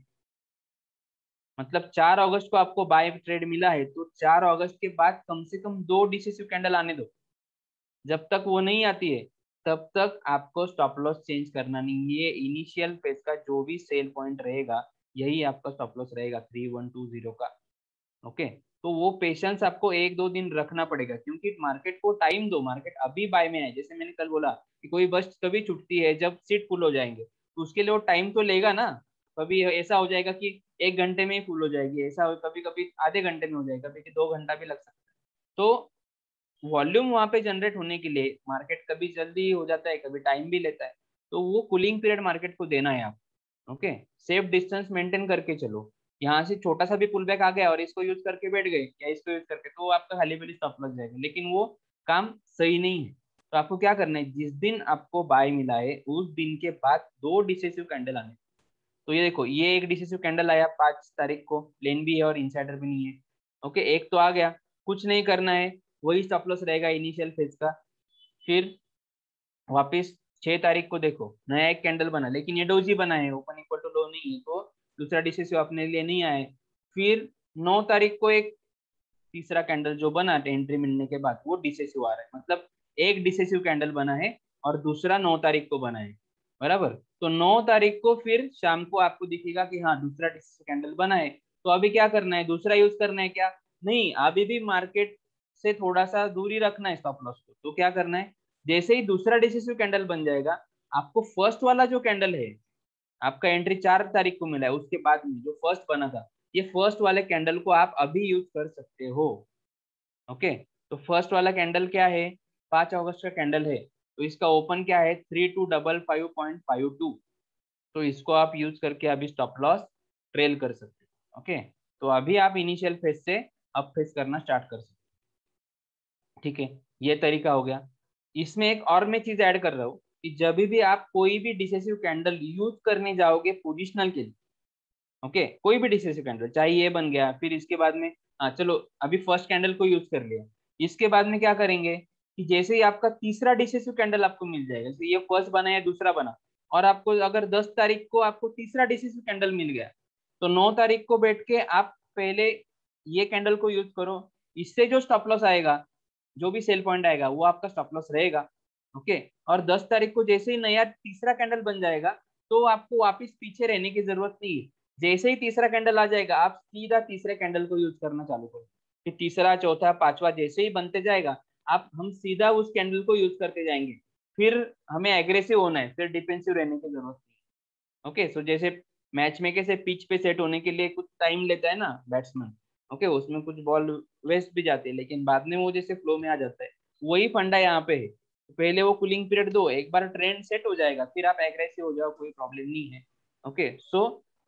मतलब चार अगस्त को आपको बाय ट्रेड मिला है तो चार अगस्त के बाद कम से कम दो डिसेसिव कैंडल आने दो। जब तक वो नहीं आती है तब तक आपको स्टॉप लॉस चेंज करना नहीं है। इनिशियल फेज का जो भी सेल पॉइंट रहेगा यही आपका स्टॉप लॉस रहेगा थ्री वन टू जीरो का, ओके। तो वो पेशेंस आपको एक दो दिन रखना पड़ेगा, क्योंकि मार्केट को टाइम दो, मार्केट अभी बाय में है। जैसे मैंने कल बोला कि कोई बस कभी छुटती है जब सीट फुल हो जाएंगे, तो उसके लिए वो टाइम तो लेगा ना। कभी ऐसा हो जाएगा कि एक घंटे में ही फुल हो जाएगी, ऐसा कभी कभी आधे घंटे में हो जाएगा, कभी दो घंटा भी लग सकता है। तो वॉल्यूम वहां पे जनरेट होने के लिए मार्केट कभी जल्दी हो जाता है, कभी टाइम भी लेता है। तो वो कूलिंग पीरियड मार्केट को देना है आप। ओके, सेफ डिस्टेंस मेंटेन करके चलो। यहाँ से छोटा सा भी पुल बैक आ गया और इसको यूज करके बैठ गए या इसको यूज करके, तो वो आपका खाली पीली स्टॉप लग जाएगा, लेकिन वो काम सही नहीं है। तो आपको क्या करना है, जिस दिन आपको बाय मिला है उस दिन के बाद दो डिसेसिव कैंडल आने। तो ये देखो, ये एक डिसेसिव कैंडल आया पांच तारीख को, प्लेन भी है और इनसाइडर भी नहीं है। ओके, एक तो आ गया, कुछ नहीं करना है, वही स्टॉप लॉस रहेगा इनिशियल फेज का। फिर वापस छह तारीख को देखो, नया एक कैंडल बना, लेकिन ये डोजी बना है, ओपन इक्वल टू लो नहीं है, तो दूसरा डिसेसिव अपने लिए नहीं आए। फिर नौ तारीख को एक तीसरा कैंडल जो बना एंट्री मिलने के बाद, वो डिसेसिव आ रहा है, मतलब एक डिसेसिव कैंडल बना है और दूसरा नौ तारीख को बना है, बराबर। तो नौ तारीख को फिर शाम को आपको दिखेगा कि हाँ दूसरा डिसेसिव कैंडल बना है। तो अभी क्या करना है, दूसरा यूज करना है क्या? नहीं, अभी भी मार्केट से थोड़ा सा दूरी रखना है स्टॉप लॉस को। तो क्या करना है, जैसे ही दूसरा डिसेसिव कैंडल बन जाएगा, आपको फर्स्ट वाला जो कैंडल है, आपका एंट्री चार तारीख को मिला है, उसके बाद में जो फर्स्ट बना था, ये फर्स्ट वाले कैंडल को आप अभी यूज कर सकते हो। ओके, तो फर्स्ट वाला कैंडल क्या है, पांच अगस्त का कैंडल है, तो इसका ओपन क्या है, three two double five point five two. तो इसको आप यूज करके अभी स्टॉप लॉस ट्रेल कर सकते हो। ओके, तो अभी आप इनिशियल फेज से अप फेज करना स्टार्ट कर सकते हो। ठीक है, ये तरीका हो गया। इसमें एक और मैं चीज ऐड कर रहा हूँ कि जब भी आप कोई भी डिसेसिव कैंडल यूज करने जाओगे पोजिशनल के लिए, ओके, कोई भी डिसेसिव कैंडल, चाहे ये बन गया, फिर इसके बाद में, हाँ चलो अभी फर्स्ट कैंडल को यूज कर लिया, इसके बाद में क्या करेंगे कि जैसे ही आपका तीसरा डिसेसिव कैंडल आपको मिल जाएगा, जैसे ये फर्स्ट बना या दूसरा बना, और आपको अगर दस तारीख को आपको तीसरा डिसेसिव कैंडल मिल गया, तो नौ तारीख को बैठ के आप पहले ये कैंडल को यूज करो। इससे जो स्टॉप लॉस आएगा, जो भी सेल पॉइंट आएगा, वो आपका स्टॉप लॉस रहेगा। ओके, और दस तारीख को जैसे ही नया तीसरा कैंडल बन जाएगा, तो आपको वापस पीछे रहने की जरूरत नहीं है। जैसे ही तीसरा कैंडल आ जाएगा, आप सीधा तीसरे कैंडल को यूज करना चालू करो। फिर तीसरा, चौथा, पांचवा जैसे ही बनते जाएगा, आप हम सीधा उस कैंडल को यूज करते जाएंगे। फिर हमें एग्रेसिव होना है, फिर डिफेंसिव रहने की जरूरत नहीं। ओके, सो जैसे मैच में कैसे पिच पे सेट होने के लिए कुछ टाइम लेता है ना बैट्समैन, ओके, उसमें कुछ बॉल वेस्ट भी जाती है, लेकिन बाद में वो जैसे फ्लो में आ जाता है, वही फंडा यहाँ पे है। पहले वो कूलिंग पीरियड दो, एक बार ट्रेंड सेट हो जाएगा, फिर आप एग्रेसिव हो जाओ, कोई प्रॉब्लम नहीं है। ओके, सो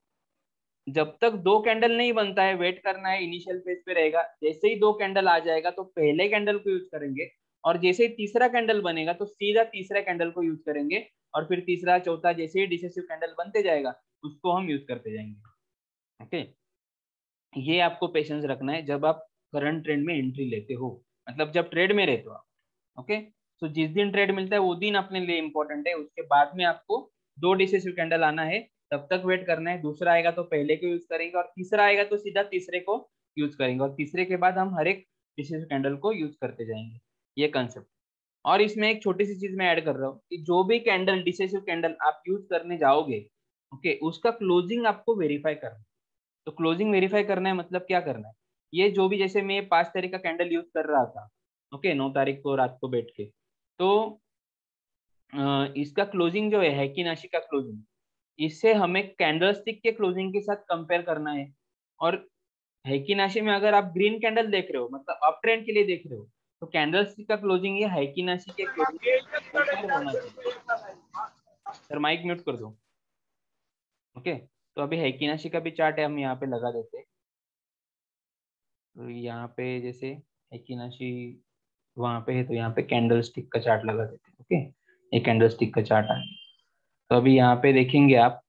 जब तक दो कैंडल नहीं बनता है, वेट करना है, इनिशियल फेज पे रहेगा। जैसे ही दो कैंडल आ जाएगा, तो पहले कैंडल को यूज करेंगे, और जैसे ही तीसरा कैंडल बनेगा, तो सीधा तीसरा कैंडल को यूज करेंगे, और फिर तीसरा, चौथा, जैसे ही डिसेसिव कैंडल बनते जाएगा, उसको हम यूज करते जाएंगे। ओके, ये आपको पेशेंस रखना है जब आप करंट ट्रेंड में एंट्री लेते हो, मतलब जब ट्रेड में रहते हो आप। ओके, तो जिस दिन ट्रेड मिलता है वो दिन अपने लिए इंपॉर्टेंट है, उसके बाद में आपको दो डिसेसिव कैंडल आना है, तब तक वेट करना है। दूसरा आएगा तो पहले को यूज करेंगे, और तीसरा आएगा तो सीधा तीसरे को यूज करेंगे, और तीसरे के बाद हम हर एक डिसेसिव कैंडल को यूज करते जाएंगे। ये कंसेप्ट। और इसमें एक छोटी सी चीज मैं ऐड कर रहा हूँ कि जो भी कैंडल, डिसेसिव कैंडल आप यूज करने जाओगे, ओके, उसका क्लोजिंग आपको वेरीफाई करना है। तो क्लोजिंग वेरीफाई करना है मतलब क्या करना है, ये जो भी, जैसे मैं पांच तारीख का कैंडल यूज कर रहा था, ओके, नौ तारीख को रात को बैठ के, तो अ, इसका क्लोजिंग जो है हैकी नाशी का क्लोजिंग, इससे हमें कैंडलस्टिक के क्लोजिंग के साथ कंपेयर करना है। और हैकी नाशी में अगर आप ग्रीन कैंडल देख रहे हो, मतलब अप ट्रेंड के लिए देख रहे हो, तो कैंडलस्टिक का क्लोजिंग ये हैकी नाशी के क्लोजिंग के ऊपर होना चाहिए। सर माइक म्यूट कर दो। ओके, तो अभी हैकी नाशी का भी चार्ट है, हम यहाँ पे लगा देते हैं। तो यहाँ पे जैसे हैकीनाशी वहां पे है, तो यहाँ पे कैंडल स्टिक का चार्ट लगा देते हैं। ओके, एक कैंडल स्टिक का चार्ट है। तो अभी यहाँ पे देखेंगे आप,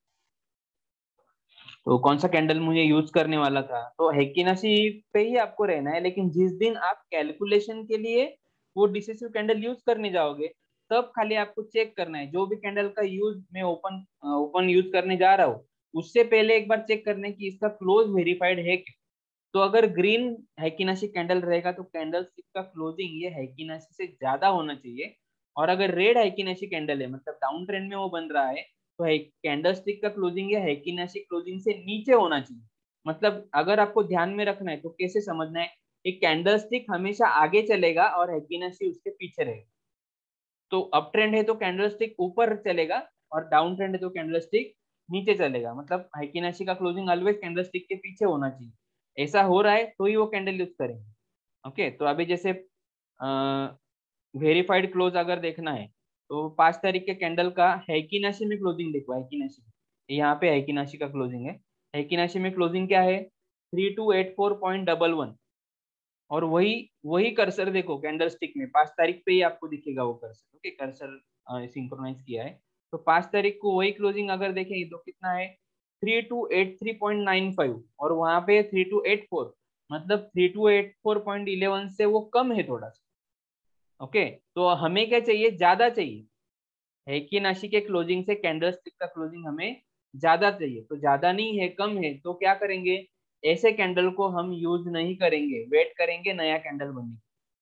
तो कौन सा कैंडल मुझे यूज करने वाला था, तो हैकीनाशी पे ही आपको रहना है। लेकिन जिस दिन आप कैलकुलेशन के लिए वो डिसेसिव कैंडल यूज करने जाओगे, तब खाली आपको चेक करना है, जो भी कैंडल का यूज मैं ओपन ओपन यूज करने जा रहा हूँ, उससे पहले एक बार चेक करने की इसका क्लोज वेरीफाइड है क्या। तो अगर ग्रीन हैकीनाशी कैंडल रहेगा, तो कैंडल स्टिक का क्लोजिंग ये हैकीनाशी से ज्यादा होना चाहिए। और अगर रेड हैकीनाशी कैंडल है, मतलब डाउन ट्रेंड में वो बन रहा है, तो कैंडल स्टिक का क्लोजिंग या हैकीनाशी क्लोजिंग से नीचे होना चाहिए। मतलब अगर आपको ध्यान में रखना है तो कैसे समझना है, एक कैंडल स्टिक हमेशा आगे चलेगा और हेकिनाशी उसके पीछे रहेगा। तो अप ट्रेंड है तो कैंडल स्टिक ऊपर चलेगा और डाउन ट्रेंड है तो कैंडल स्टिक नीचे चलेगा। मतलब हेकिनाशी का क्लोजिंग ऑलवेज कैंडल स्टिक के पीछे होना चाहिए। ऐसा हो रहा है तो ही वो कैंडल यूज करेंगे। ओके, तो अभी जैसे वेरीफाइड क्लोज अगर देखना है तो पांच तारीख के कैंडल का हेकिनाशी में क्लोजिंग देखो। हेकिनाशी यहाँ पे हेकिनाशी का क्लोजिंग है। हेकिनाशी में क्लोजिंग क्या है, three two eight four point double one. और वही वही कर्सर देखो कैंडल स्टिक में पांच तारीख पे ही आपको दिखेगा वो कर्सर। ओके, कर्सर सिंक्रोनाइज किया है तो पांच तारीख को वही क्लोजिंग अगर देखेंगे तो कितना है, three two eight three point nine five और वहां पे थ्री टू एट फोर। मतलब three two eight four point eleven से वो कम है थोड़ा सा। ओके, तो हमें क्या चाहिए, ज्यादा चाहिए। हेकिनाशी के क्लोजिंग से कैंडल स्टिक का क्लोजिंग हमें ज्यादा चाहिए। तो ज्यादा नहीं है, कम है, तो क्या करेंगे, ऐसे कैंडल को हम यूज नहीं करेंगे, वेट करेंगे नया कैंडल बनने।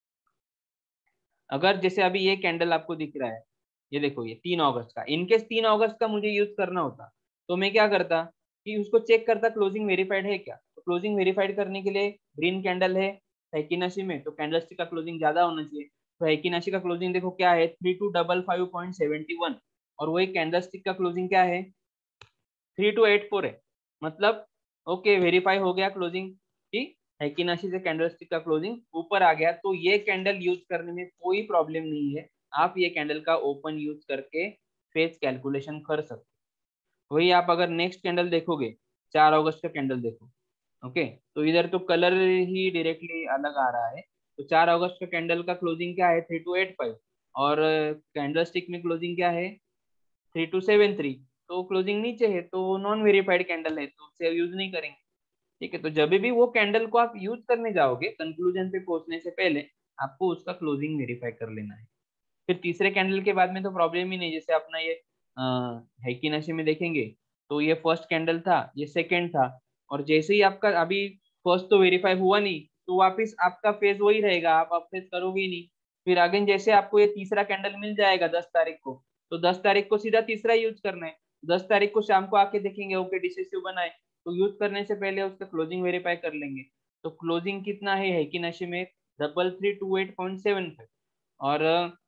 अगर जैसे अभी ये कैंडल आपको दिख रहा है, ये देखो ये तीन अगस्त का, इनकेस तीन अगस्त का मुझे यूज करना होता तो मैं क्या करता कि उसको चेक करता क्लोजिंग वेरीफाइड है क्या। तो क्लोजिंग वेरीफाइड करने के लिए ग्रीन कैंडल है हेकिनाशी में तो कैंडल स्टिक का क्लोजिंग ज्यादा होना चाहिए। तो हेकिनाशी का क्लोजिंग देखो क्या है, three two double five point seventy one और वही कैंडल स्टिक का क्लोजिंग क्या है, थ्री टू एट फोर है। मतलब ओके, वेरीफाई हो गया क्लोजिंग की हेकिनाशी से कैंडल स्टिक का क्लोजिंग ऊपर आ गया। तो ये कैंडल यूज करने में कोई प्रॉब्लम नहीं है। आप ये कैंडल का ओपन यूज करके फेज कैलकुलेशन कर सकते। वही आप अगर नेक्स्ट कैंडल देखोगे, चार अगस्त का कैंडल देखो। ओके, तो इधर तो कलर ही डायरेक्टली अलग आ रहा है। तो चार अगस्त का कैंडल का क्लोजिंग क्या है, थ्री टू एट फाइव और कैंडल स्टिक में क्लोजिंग क्या है, थ्री टू सेवन थ्री। तो क्लोजिंग नीचे है तो नॉन वेरीफाइड कैंडल है तो उसे यूज नहीं करेंगे। ठीक है, तो जब भी वो कैंडल को आप यूज करने जाओगे कंक्लूजन पे पहुंचने से पहले आपको उसका क्लोजिंग वेरीफाई कर लेना है। फिर तीसरे कैंडल के बाद में तो प्रॉब्लम ही नहीं। जैसे अपना ये हेकिनाशी में देखेंगे तो ये फर्स्ट कैंडल था, ये सेकेंड था, और जैसे ही आपका अभी फर्स्ट तो वेरीफाई हुआ नहीं तो वापिस आपका फेज वही रहेगा, आप अब फेज करोगे ही नहीं। फिर अगेन जैसे आपको ये तीसरा कैंडल मिल जाएगा दस तारीख को, तो दस तारीख को सीधा तीसरा यूज करना है। दस तारीख को शाम को आके देखेंगे ओके डिसिसिव बना है तो यूज करने से पहले उसका क्लोजिंग वेरीफाई कर लेंगे। तो क्लोजिंग कितना है हेकिनाशी में, double three two eight point seven five और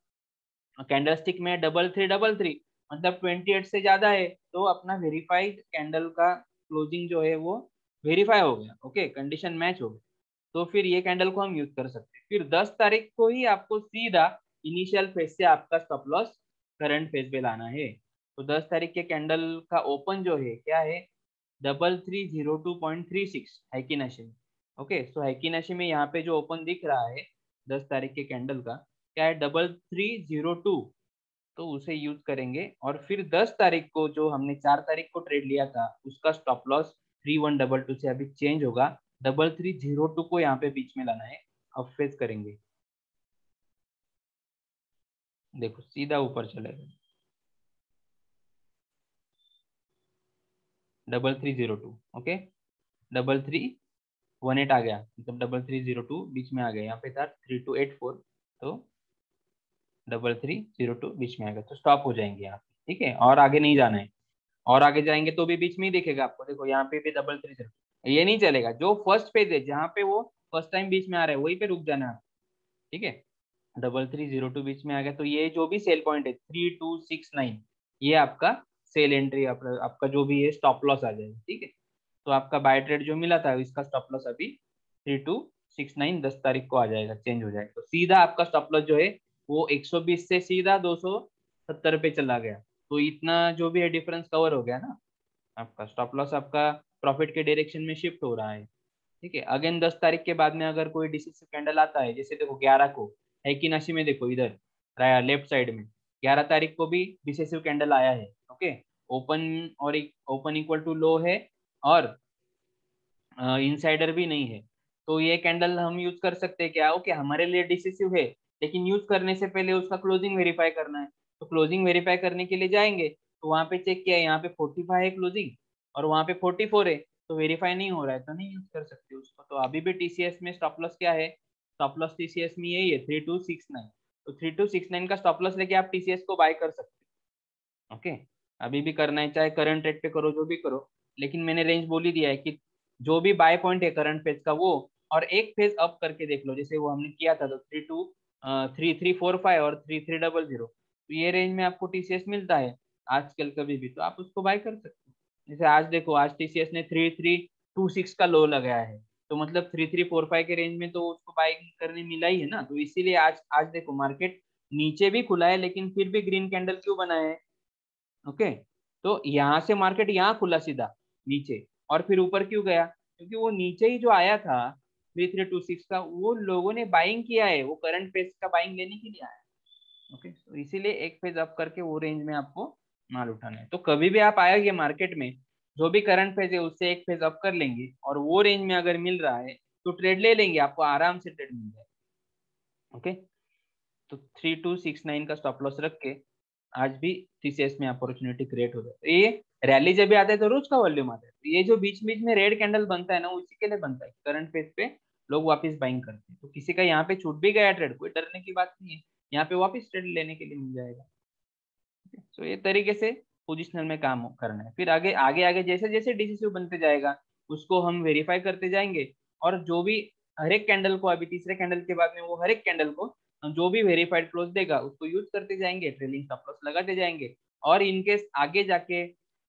कैंडल स्टिक में डबल थ्री डबल थ्री। मतलब ट्वेंटी एट से ज्यादा है तो अपना वेरीफाइड कैंडल का क्लोजिंग जो है वो वेरीफाई हो गया। ओके, कंडीशन मैच हो गई तो फिर ये कैंडल को हम यूज कर सकते हैं। फिर दस तारीख को ही आपको सीधा इनिशियल फेज से आपका स्टॉप लॉस करंट फेज पे लाना है। तो दस तारीख के कैंडल का ओपन जो है क्या है, double three zero two point three six heikin ashi में। ओके, सो हैकिनाशी में यहाँ पे जो ओपन दिख रहा है दस तारीख के कैंडल का क्या है, डबल थ्री जीरो टू। तो उसे यूज करेंगे और फिर दस तारीख को जो हमने चार तारीख को ट्रेड लिया था उसका stop loss three one double two से अभी चेंज होगा, डबल थ्री जीरो टू को यहाँ पे बीच में लाना है। अब फेज करेंगे, देखो सीधा ऊपर चलेगा, double three zero two. Okay, double three one eight आ गया, मतलब डबल थ्री जीरो टू बीच में आ गया, यहाँ पे था थ्री टू एट फोर तो डबल थ्री जीरो टू बीच में आ गया तो स्टॉप हो जाएंगे यहाँ पे। ठीक है, और आगे नहीं जाना है। और आगे जाएंगे तो भी बीच में ही दिखेगा आपको, देखो यहाँ पे भी डबल थ्री जीरो। ये नहीं चलेगा, जो फर्स्ट पेज है जहाँ पे वो फर्स्ट टाइम बीच में आ रहा है वहीं पे रुक जाना है। ठीक है, डबल थ्री जीरो टू बीच में आ गया तो ये जो भी सेल पॉइंट है थ्री टू सिक्स नाइन, ये आपका सेल एंट्री, आप, आपका जो भी है स्टॉप लॉस आ जाएगा। ठीक है, तो आपका बाय ट्रेड जो मिला था इसका स्टॉप लॉस अभी थ्री टू सिक्स नाइन दस तारीख को आ जाएगा, चेंज हो जाएगा। तो सीधा आपका स्टॉप लॉस जो है वो एक सौ बीस से सीधा दो सौ सत्तर पे चला गया। तो इतना जो भी है डिफरेंस कवर हो गया ना, आपका स्टॉप लॉस आपका प्रॉफिट के डायरेक्शन में शिफ्ट हो रहा है। ठीक है, अगेन दस तारीख के बाद में अगर कोई डिसिसिव कैंडल आता है, जैसे देखो ग्यारह को है कि नशी में देखो इधर लेफ्ट साइड में ग्यारह तारीख को भी डिसिसिव कैंडल आया है। ओके, ओपन और ओपन इक्वल टू लो है और इनसाइडर भी नहीं है। तो ये कैंडल हम यूज कर सकते हैं क्या, ओके हमारे लिए डिसिसिव है लेकिन यूज करने से पहले उसका क्लोजिंग वेरीफाई करना है। तो क्लोजिंग वेरीफाई करने के लिए जाएंगे तो वहां पे चेक किया है, यहाँ पे फोर्टी फाइव है क्लोजिंग और वहां पे फोर्टी फोर है तो वेरीफाई नहीं हो रहा है तो नहीं यूज कर सकते उसको। तो अभी भी टीसीएस में स्टॉप लॉस क्या है, स्टॉप लॉस टीसीएस में यही है थ्री टू सिक्स नाइन। तो थ्री टू सिक्स नाइन का स्टॉप लॉस लेके आप टीसीएस को बाय कर सकते हैं। ओके, अभी भी करना है चाहे करंट रेट पे करो जो भी करो, लेकिन मैंने रेंज बोल ही दिया है कि जो भी बाय पॉइंट है करंट फेज का वो, और एक फेज अप करके देख लो, जैसे वो हमने किया था तो three two three three four five और थ्री थ्री डबल जीरो, तो ये रेंज में आपको टीसीएस मिलता है आजकल कभी भी, तो आप उसको बाय कर सकते हो। जैसे आज देखो, आज टीसीएस ने थ्री थ्री टू सिक्स का लो लगाया है, तो मतलब थ्री थ्री फोर फाइव के रेंज में तो उसको बाय करने मिला ही है ना, तो इसीलिए आज आज देखो मार्केट नीचे भी खुला है लेकिन फिर भी ग्रीन कैंडल क्यों बनाया है। ओके, तो यहाँ से मार्केट यहाँ खुला सीधा नीचे, और फिर ऊपर क्यों गया, क्योंकि वो नीचे ही जो आया था थ्री थ्री टू सिक्स का, वो लोगों ने बाइंग किया है, वो करंट पेस का बाइंग लेने के लिए आया है। ओके, तो इसीलिए एक फेज अप करके वो रेंज में आपको माल उठाना है। तो कभी भी आप आएंगे मार्केट में, जो भी करंट फेज है उससे एक फेज अप कर लेंगे और वो रेंज में अगर मिल रहा है तो ट्रेड ले लेंगे, आपको आराम से ट्रेड मिल जाएगा। ओके, तो थ्री टू सिक्स नाइन का स्टॉप लॉस रख के आज भी टीसीएस में अपॉर्चुनिटी क्रिएट हो जाए। ये रैली जब भी आता है तो रोज का वॉल्यूम आता है, तो ये जो बीच बीच में रेड कैंडल बनता है ना, उसी के लिए बनता है, करंट पेज पे लोग वापस बाइंग करते हैं। तो किसी का यहाँ पे छूट भी गया ट्रेड, कोई डरने की बात नहीं है, यहाँ पे वापस ट्रेड लेने के लिए मिल जाएगा। तो ये तरीके से पोजिशनल में काम करना है। फिर आगे आगे आगे जैसे जैसे डीसीसी बनते जाएगा उसको हम वेरीफाई करते जाएंगे, और जो भी हर एक कैंडल को, अभी तीसरे कैंडल के बाद में वो हर एक कैंडल को जो भी वेरीफाइड क्लोज देगा उसको यूज करते जाएंगे, ट्रेलिंग स्टॉप लॉस लगाते जाएंगे। और इनकेस आगे जाके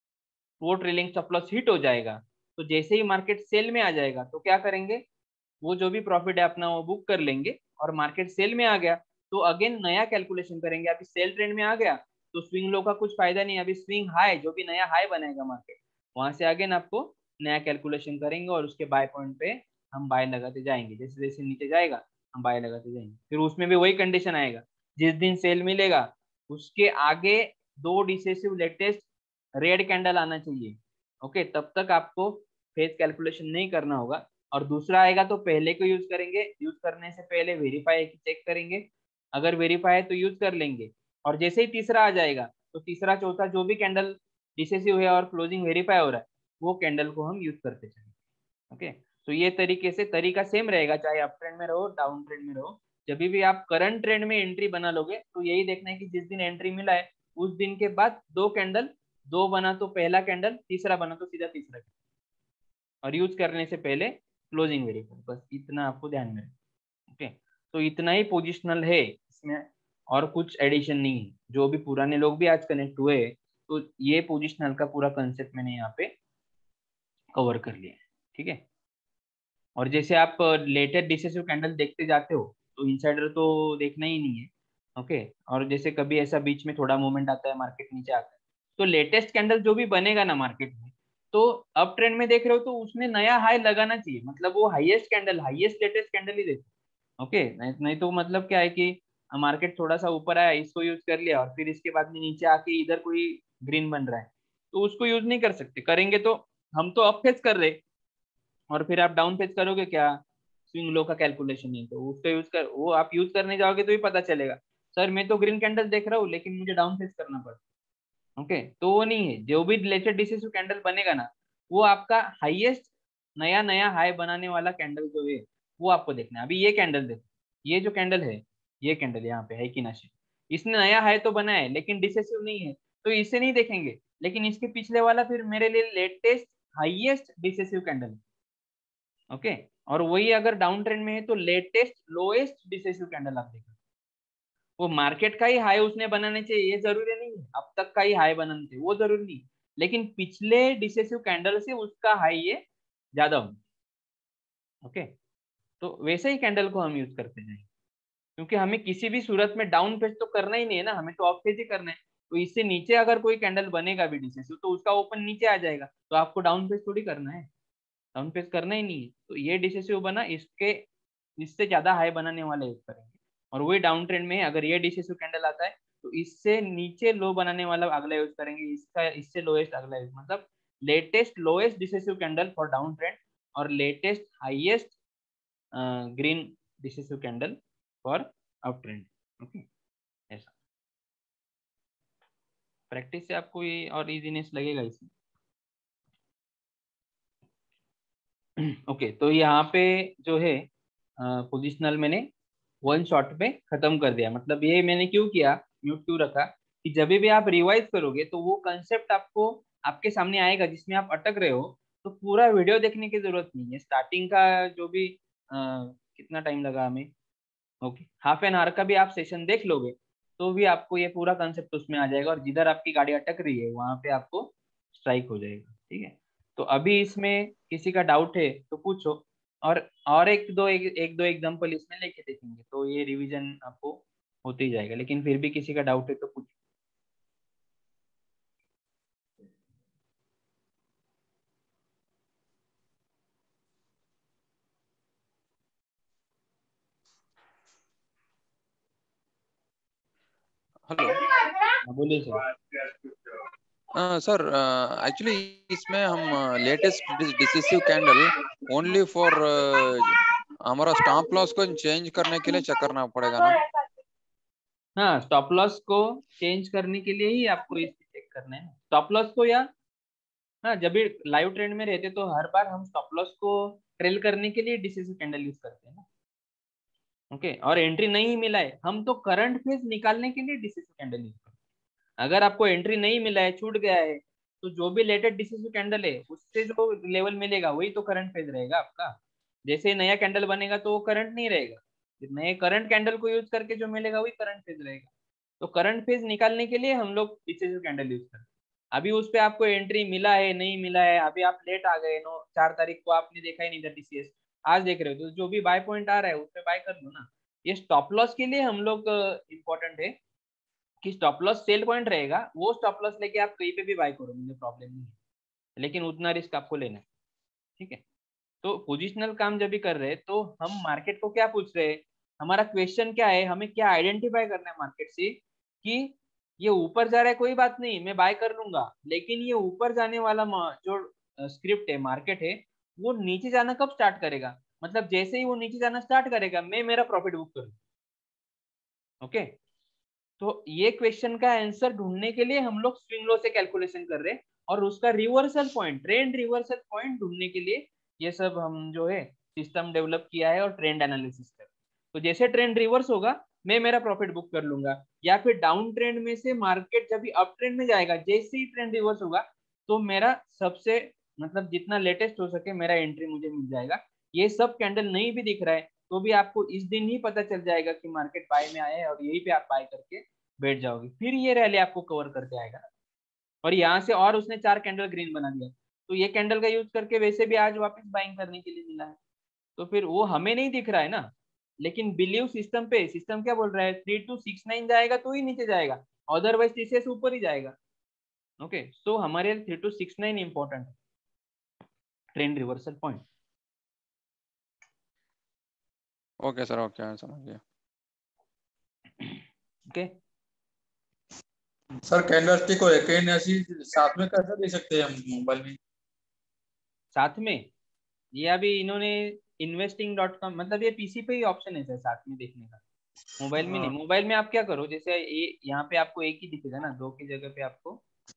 वो ट्रेलिंग स्टॉप लॉस हिट हो जाएगा, तो जैसे ही मार्केट सेल में आ जाएगा तो क्या करेंगे, वो जो भी प्रॉफिट है अपना वो बुक कर लेंगे। और मार्केट सेल में आ गया तो अगेन नया कैलकुलेशन करेंगे, अभी सेल ट्रेंड में आ गया तो स्विंग लो का कुछ फायदा नहीं, अभी स्विंग हाई जो भी नया हाई बनाएगा मार्केट, वहां से अगेन आपको नया कैलकुलेशन करेंगे और उसके बाय पॉइंट पे हम बाय लगाते जाएंगे, जैसे जैसे नीचे जाएगा हम बाय लगाते जाएंगे। फिर उसमें भी वही कंडीशन आएगा, जिस दिन सेल मिलेगा उसके आगे दो डिसेसिव लेटेस्ट रेड कैंडल आना चाहिए। ओके, तब तक आपको फेज कैलकुलेशन नहीं करना होगा। और दूसरा आएगा तो पहले को यूज करेंगे, यूज करने से पहले वेरीफाई है कि चेक करेंगे, अगर वेरीफाई है तो यूज कर लेंगे। और जैसे ही तीसरा आ जाएगा तो तीसरा चौथा जो भी कैंडल डिसेसिव है और क्लोजिंग वेरीफाई हो रहा है वो कैंडल को हम यूज करते चलेंगे। ओके, तो ये तरीके से तरीका सेम रहेगा, चाहे अप ट्रेंड में रहो डाउन ट्रेंड में रहो, जब भी आप करंट ट्रेंड में एंट्री बना लोगे तो यही देखना है कि जिस दिन एंट्री मिला है उस दिन के बाद दो कैंडल, दो बना तो पहला कैंडल, तीसरा बना तो सीधा तीसरा कैंडल, और यूज करने से पहले क्लोजिंग वेरीफाई, बस इतना आपको ध्यान में रखना। ओके, तो इतना ही पोजिशनल है इसमें, और कुछ एडिशन नहीं है। जो भी पुराने लोग भी आज कनेक्ट हुए तो ये पोजिशनल का पूरा कंसेप्ट मैंने यहाँ पे कवर कर लिया है। ठीक है, और जैसे आप लेटेस्ट डिसेसिव कैंडल देखते जाते हो तो इनसाइडर तो देखना ही नहीं है। ओके, और जैसे कभी ऐसा बीच में थोड़ा मूवमेंट आता है मार्केट नीचे आता है, तो लेटेस्ट कैंडल जो भी बनेगा ना मार्केट में, तो अप ट्रेंड में देख रहे हो तो उसने नया हाई लगाना चाहिए, मतलब वो highest candle, highest latest candle ही देते। ओके, नहीं, नहीं तो मतलब क्या है कि मार्केट थोड़ा सा ऊपर आया इसको यूज कर लिया और फिर इसके बाद में नीचे आके इधर कोई ग्रीन बन रहा है तो उसको यूज नहीं कर सकते, करेंगे तो हम तो अप फेज कर रहे, और फिर आप डाउन फेज करोगे क्या, स्विंग लो का कैलकुलेशन नहीं, तो उसका यूज कर, वो आप यूज करने जाओगे तो ही पता चलेगा सर मैं तो ग्रीन कैंडल देख रहा हूँ लेकिन मुझे डाउन फेज करना पड़ता। ओके, तो वो नहीं है, जो भी रिलेटेड डिसेसिव कैंडल बनेगा ना वो आपका हाईएस्ट नया नया हाई बनाने वाला कैंडल जो है वो आपको देखना है। अभी ये कैंडल देखो, ये जो कैंडल है, ये कैंडल यहाँ पे है कि ना, इसने नया हाई तो बनाया है लेकिन डिसेसिव नहीं है, तो इसे नहीं देखेंगे, लेकिन इसके पिछले वाला फिर मेरे लिए लेटेस्ट हाईएस्ट डिसेसिव कैंडल है। ओके, और वही अगर डाउन ट्रेंड में है तो लेटेस्ट लोएस्ट डिसेसिव कैंडल आप देखो, वो मार्केट का ही हाई उसने बनाने चाहिए ये जरूरी नहीं है, अब तक का ही हाई बनाना चाहिए वो जरूरी नहीं, लेकिन पिछले डिसेसिव कैंडल से उसका हाई ये ज्यादा हो। ओके, तो वैसे ही कैंडल को हम यूज करते जाएंगे, क्योंकि हमें किसी भी सूरत में डाउन फेज तो करना ही नहीं है ना, हमें तो अप फेज ही करना है। तो इससे नीचे अगर कोई कैंडल बनेगा भी डिसेसिव तो उसका ओपन नीचे आ जाएगा, तो आपको डाउन फेज थोड़ी करना है, डाउन फेज करना ही नहीं है। तो ये डिसेसिव बना, इसके इससे ज्यादा हाई बनाने वाले यूज करेंगे, और वही डाउन ट्रेंड में अगर ये डिसेसिव कैंडल आता है तो इससे नीचे लो बनाने वाला अगला यूज करेंगे, इसका इससे लोएस्ट अगला यूज, मतलब latest lowest decisive candle for down trend और latest highest green decisive candle for up trend. Okay, ऐसा प्रैक्टिस से आपको ये और इजीनेस लगेगा इसमें। ओके, तो यहाँ पे जो है पोजिशनल मैंने वन शॉट पे खत्म कर दिया, मतलब ये मैंने क्यों किया, म्यूट क्यों रखा, कि जब भी आप रिवाइज करोगे तो वो कंसेप्ट आपको आपके सामने आएगा जिसमें आप अटक रहे हो, तो पूरा वीडियो देखने की जरूरत नहीं है, स्टार्टिंग का जो भी आ, कितना टाइम लगा हमें, ओके, हाफ एन आवर का भी आप सेशन देख लोगे तो भी आपको ये पूरा कंसेप्ट उसमें आ जाएगा, और जिधर आपकी गाड़ी अटक रही है वहां पे आपको स्ट्राइक हो जाएगा। ठीक है, तो अभी इसमें किसी का डाउट है तो पूछो, और और एक दो एक, एक दो एग्जांपल इसमें लेके देखेंगे तो ये रिवीजन आपको होते ही जाएगा, लेकिन फिर भी किसी का डाउट है तो पूछो। हेलो। हाँ, बोलिए सर। सर एक्चुअली इसमें हम latest decisive candle only for हमारा स्टॉप लॉस को चेंज करने के लिए चेक करना पड़ेगा ना? हाँ, स्टॉप लॉस को चेंज करने के लिए ही आपको इसको चेक करना है स्टॉप लॉस को, या हाँ, जब भी लाइव ट्रेंड में रहते तो हर बार हम स्टॉप लॉस को ट्रेल करने के लिए डिसिसिव कैंडल यूज करते हैं ना। ओके, और एंट्री नहीं मिला है हम तो करंट फेज निकालने के लिए डिसिसिव कैंडल यूज करते हैं। अगर आपको एंट्री नहीं मिला है, छूट गया है, तो जो भी लेटेस्ट डिसिसिव कैंडल है उससे जो लेवल मिलेगा वही तो करंट फेज रहेगा आपका। जैसे ही नया कैंडल बनेगा तो वो करंट नहीं रहेगा, नए करंट कैंडल को यूज करके जो मिलेगा वही करंट फेज रहेगा। तो करंट फेज निकालने के लिए हम लोग डिसिसिव कैंडल यूज करते हैं। अभी उस पे आपको एंट्री मिला है नहीं मिला है, अभी आप लेट आ गए, नो चार तारीख को आपने देखा ही नहीं था टीसीएस, आज देख रहे हो, तो जो भी बाय पॉइंट आ रहा है उस पे बाय कर लो ना। ये स्टॉप लॉस के लिए हम लोग इम्पोर्टेंट है कि स्टॉप लॉस सेल पॉइंट रहेगा, वो स्टॉप लॉस लेके आप कहीं पे भी बाय करो, मुझे प्रॉब्लम नहीं है, लेकिन उतना रिस्क आपको लेना है। ठीक है, तो पोजिशनल काम जब भी कर रहे हैं तो हम मार्केट को क्या पूछ रहे हैं, हमारा क्वेश्चन क्या है, हमें क्या आइडेंटिफाई करना है मार्केट से कि ये ऊपर जा रहा है कोई बात नहीं मैं बाय कर लूंगा, लेकिन ये ऊपर जाने वाला जो स्क्रिप्ट है, मार्केट है, वो नीचे जाना कब स्टार्ट करेगा, मतलब जैसे ही वो नीचे जाना स्टार्ट करेगा मैं मेरा प्रॉफिट बुक करूँ। ओके, तो ये क्वेश्चन का आंसर ढूंढने के लिए हम लोग स्विंग लो से कैलकुलेशन कर रहे हैं, और उसका reversal point, trend reversal point ढूंढने के लिए ये सब हम जो है सिस्टम डेवलप किया है और ट्रेंड एनालिसिस कर। तो जैसे ट्रेंड रिवर्स होगा मैं मेरा प्रॉफिट बुक कर लूंगा, या फिर डाउन ट्रेंड में से मार्केट जब भी अप ट्रेंड में जाएगा जैसे ही ट्रेंड रिवर्स होगा तो मेरा सबसे मतलब जितना लेटेस्ट हो सके मेरा एंट्री मुझे मिल जाएगा। ये सब कैंडल नहीं भी दिख रहा है तो भी आपको इस दिन ही पता चल जाएगा कि मार्केट बाय में आया है, और यही पे आप बाय करके बैठ जाओगे, फिर ये रैली आपको कवर करके आएगा। और यहाँ से और उसने चार कैंडल ग्रीन बना दिया तो ये कैंडल का यूज करके वैसे भी आज वापस बाइंग करने के लिए मिला है। तो फिर वो हमें नहीं दिख रहा है ना, लेकिन बिलीव सिस्टम पे, सिस्टम क्या बोल रहा है, थ्री टू सिक्स नाइन जाएगा तो ही नीचे जाएगा, अदरवाइज टीसीएस ऊपर ही जाएगा। ओके, सो हमारे three two six nine important है, trend reversal point. Okay sir, okay समझ गया। ओके सर कैंडलस्टिक को एक ऐसी साथ में कैसे दे सकते हैं हम मोबाइल में? साथ में ये अभी इन्होंने इन्वेस्टिंग डॉट कॉम, मतलब ये पीसी पे ही ऑप्शन है सर साथ में देखने का, मोबाइल में नहीं। मोबाइल में आप क्या करो, जैसे ये यहाँ पे आपको एक ही दिखेगा ना, दो की जगह पे आपको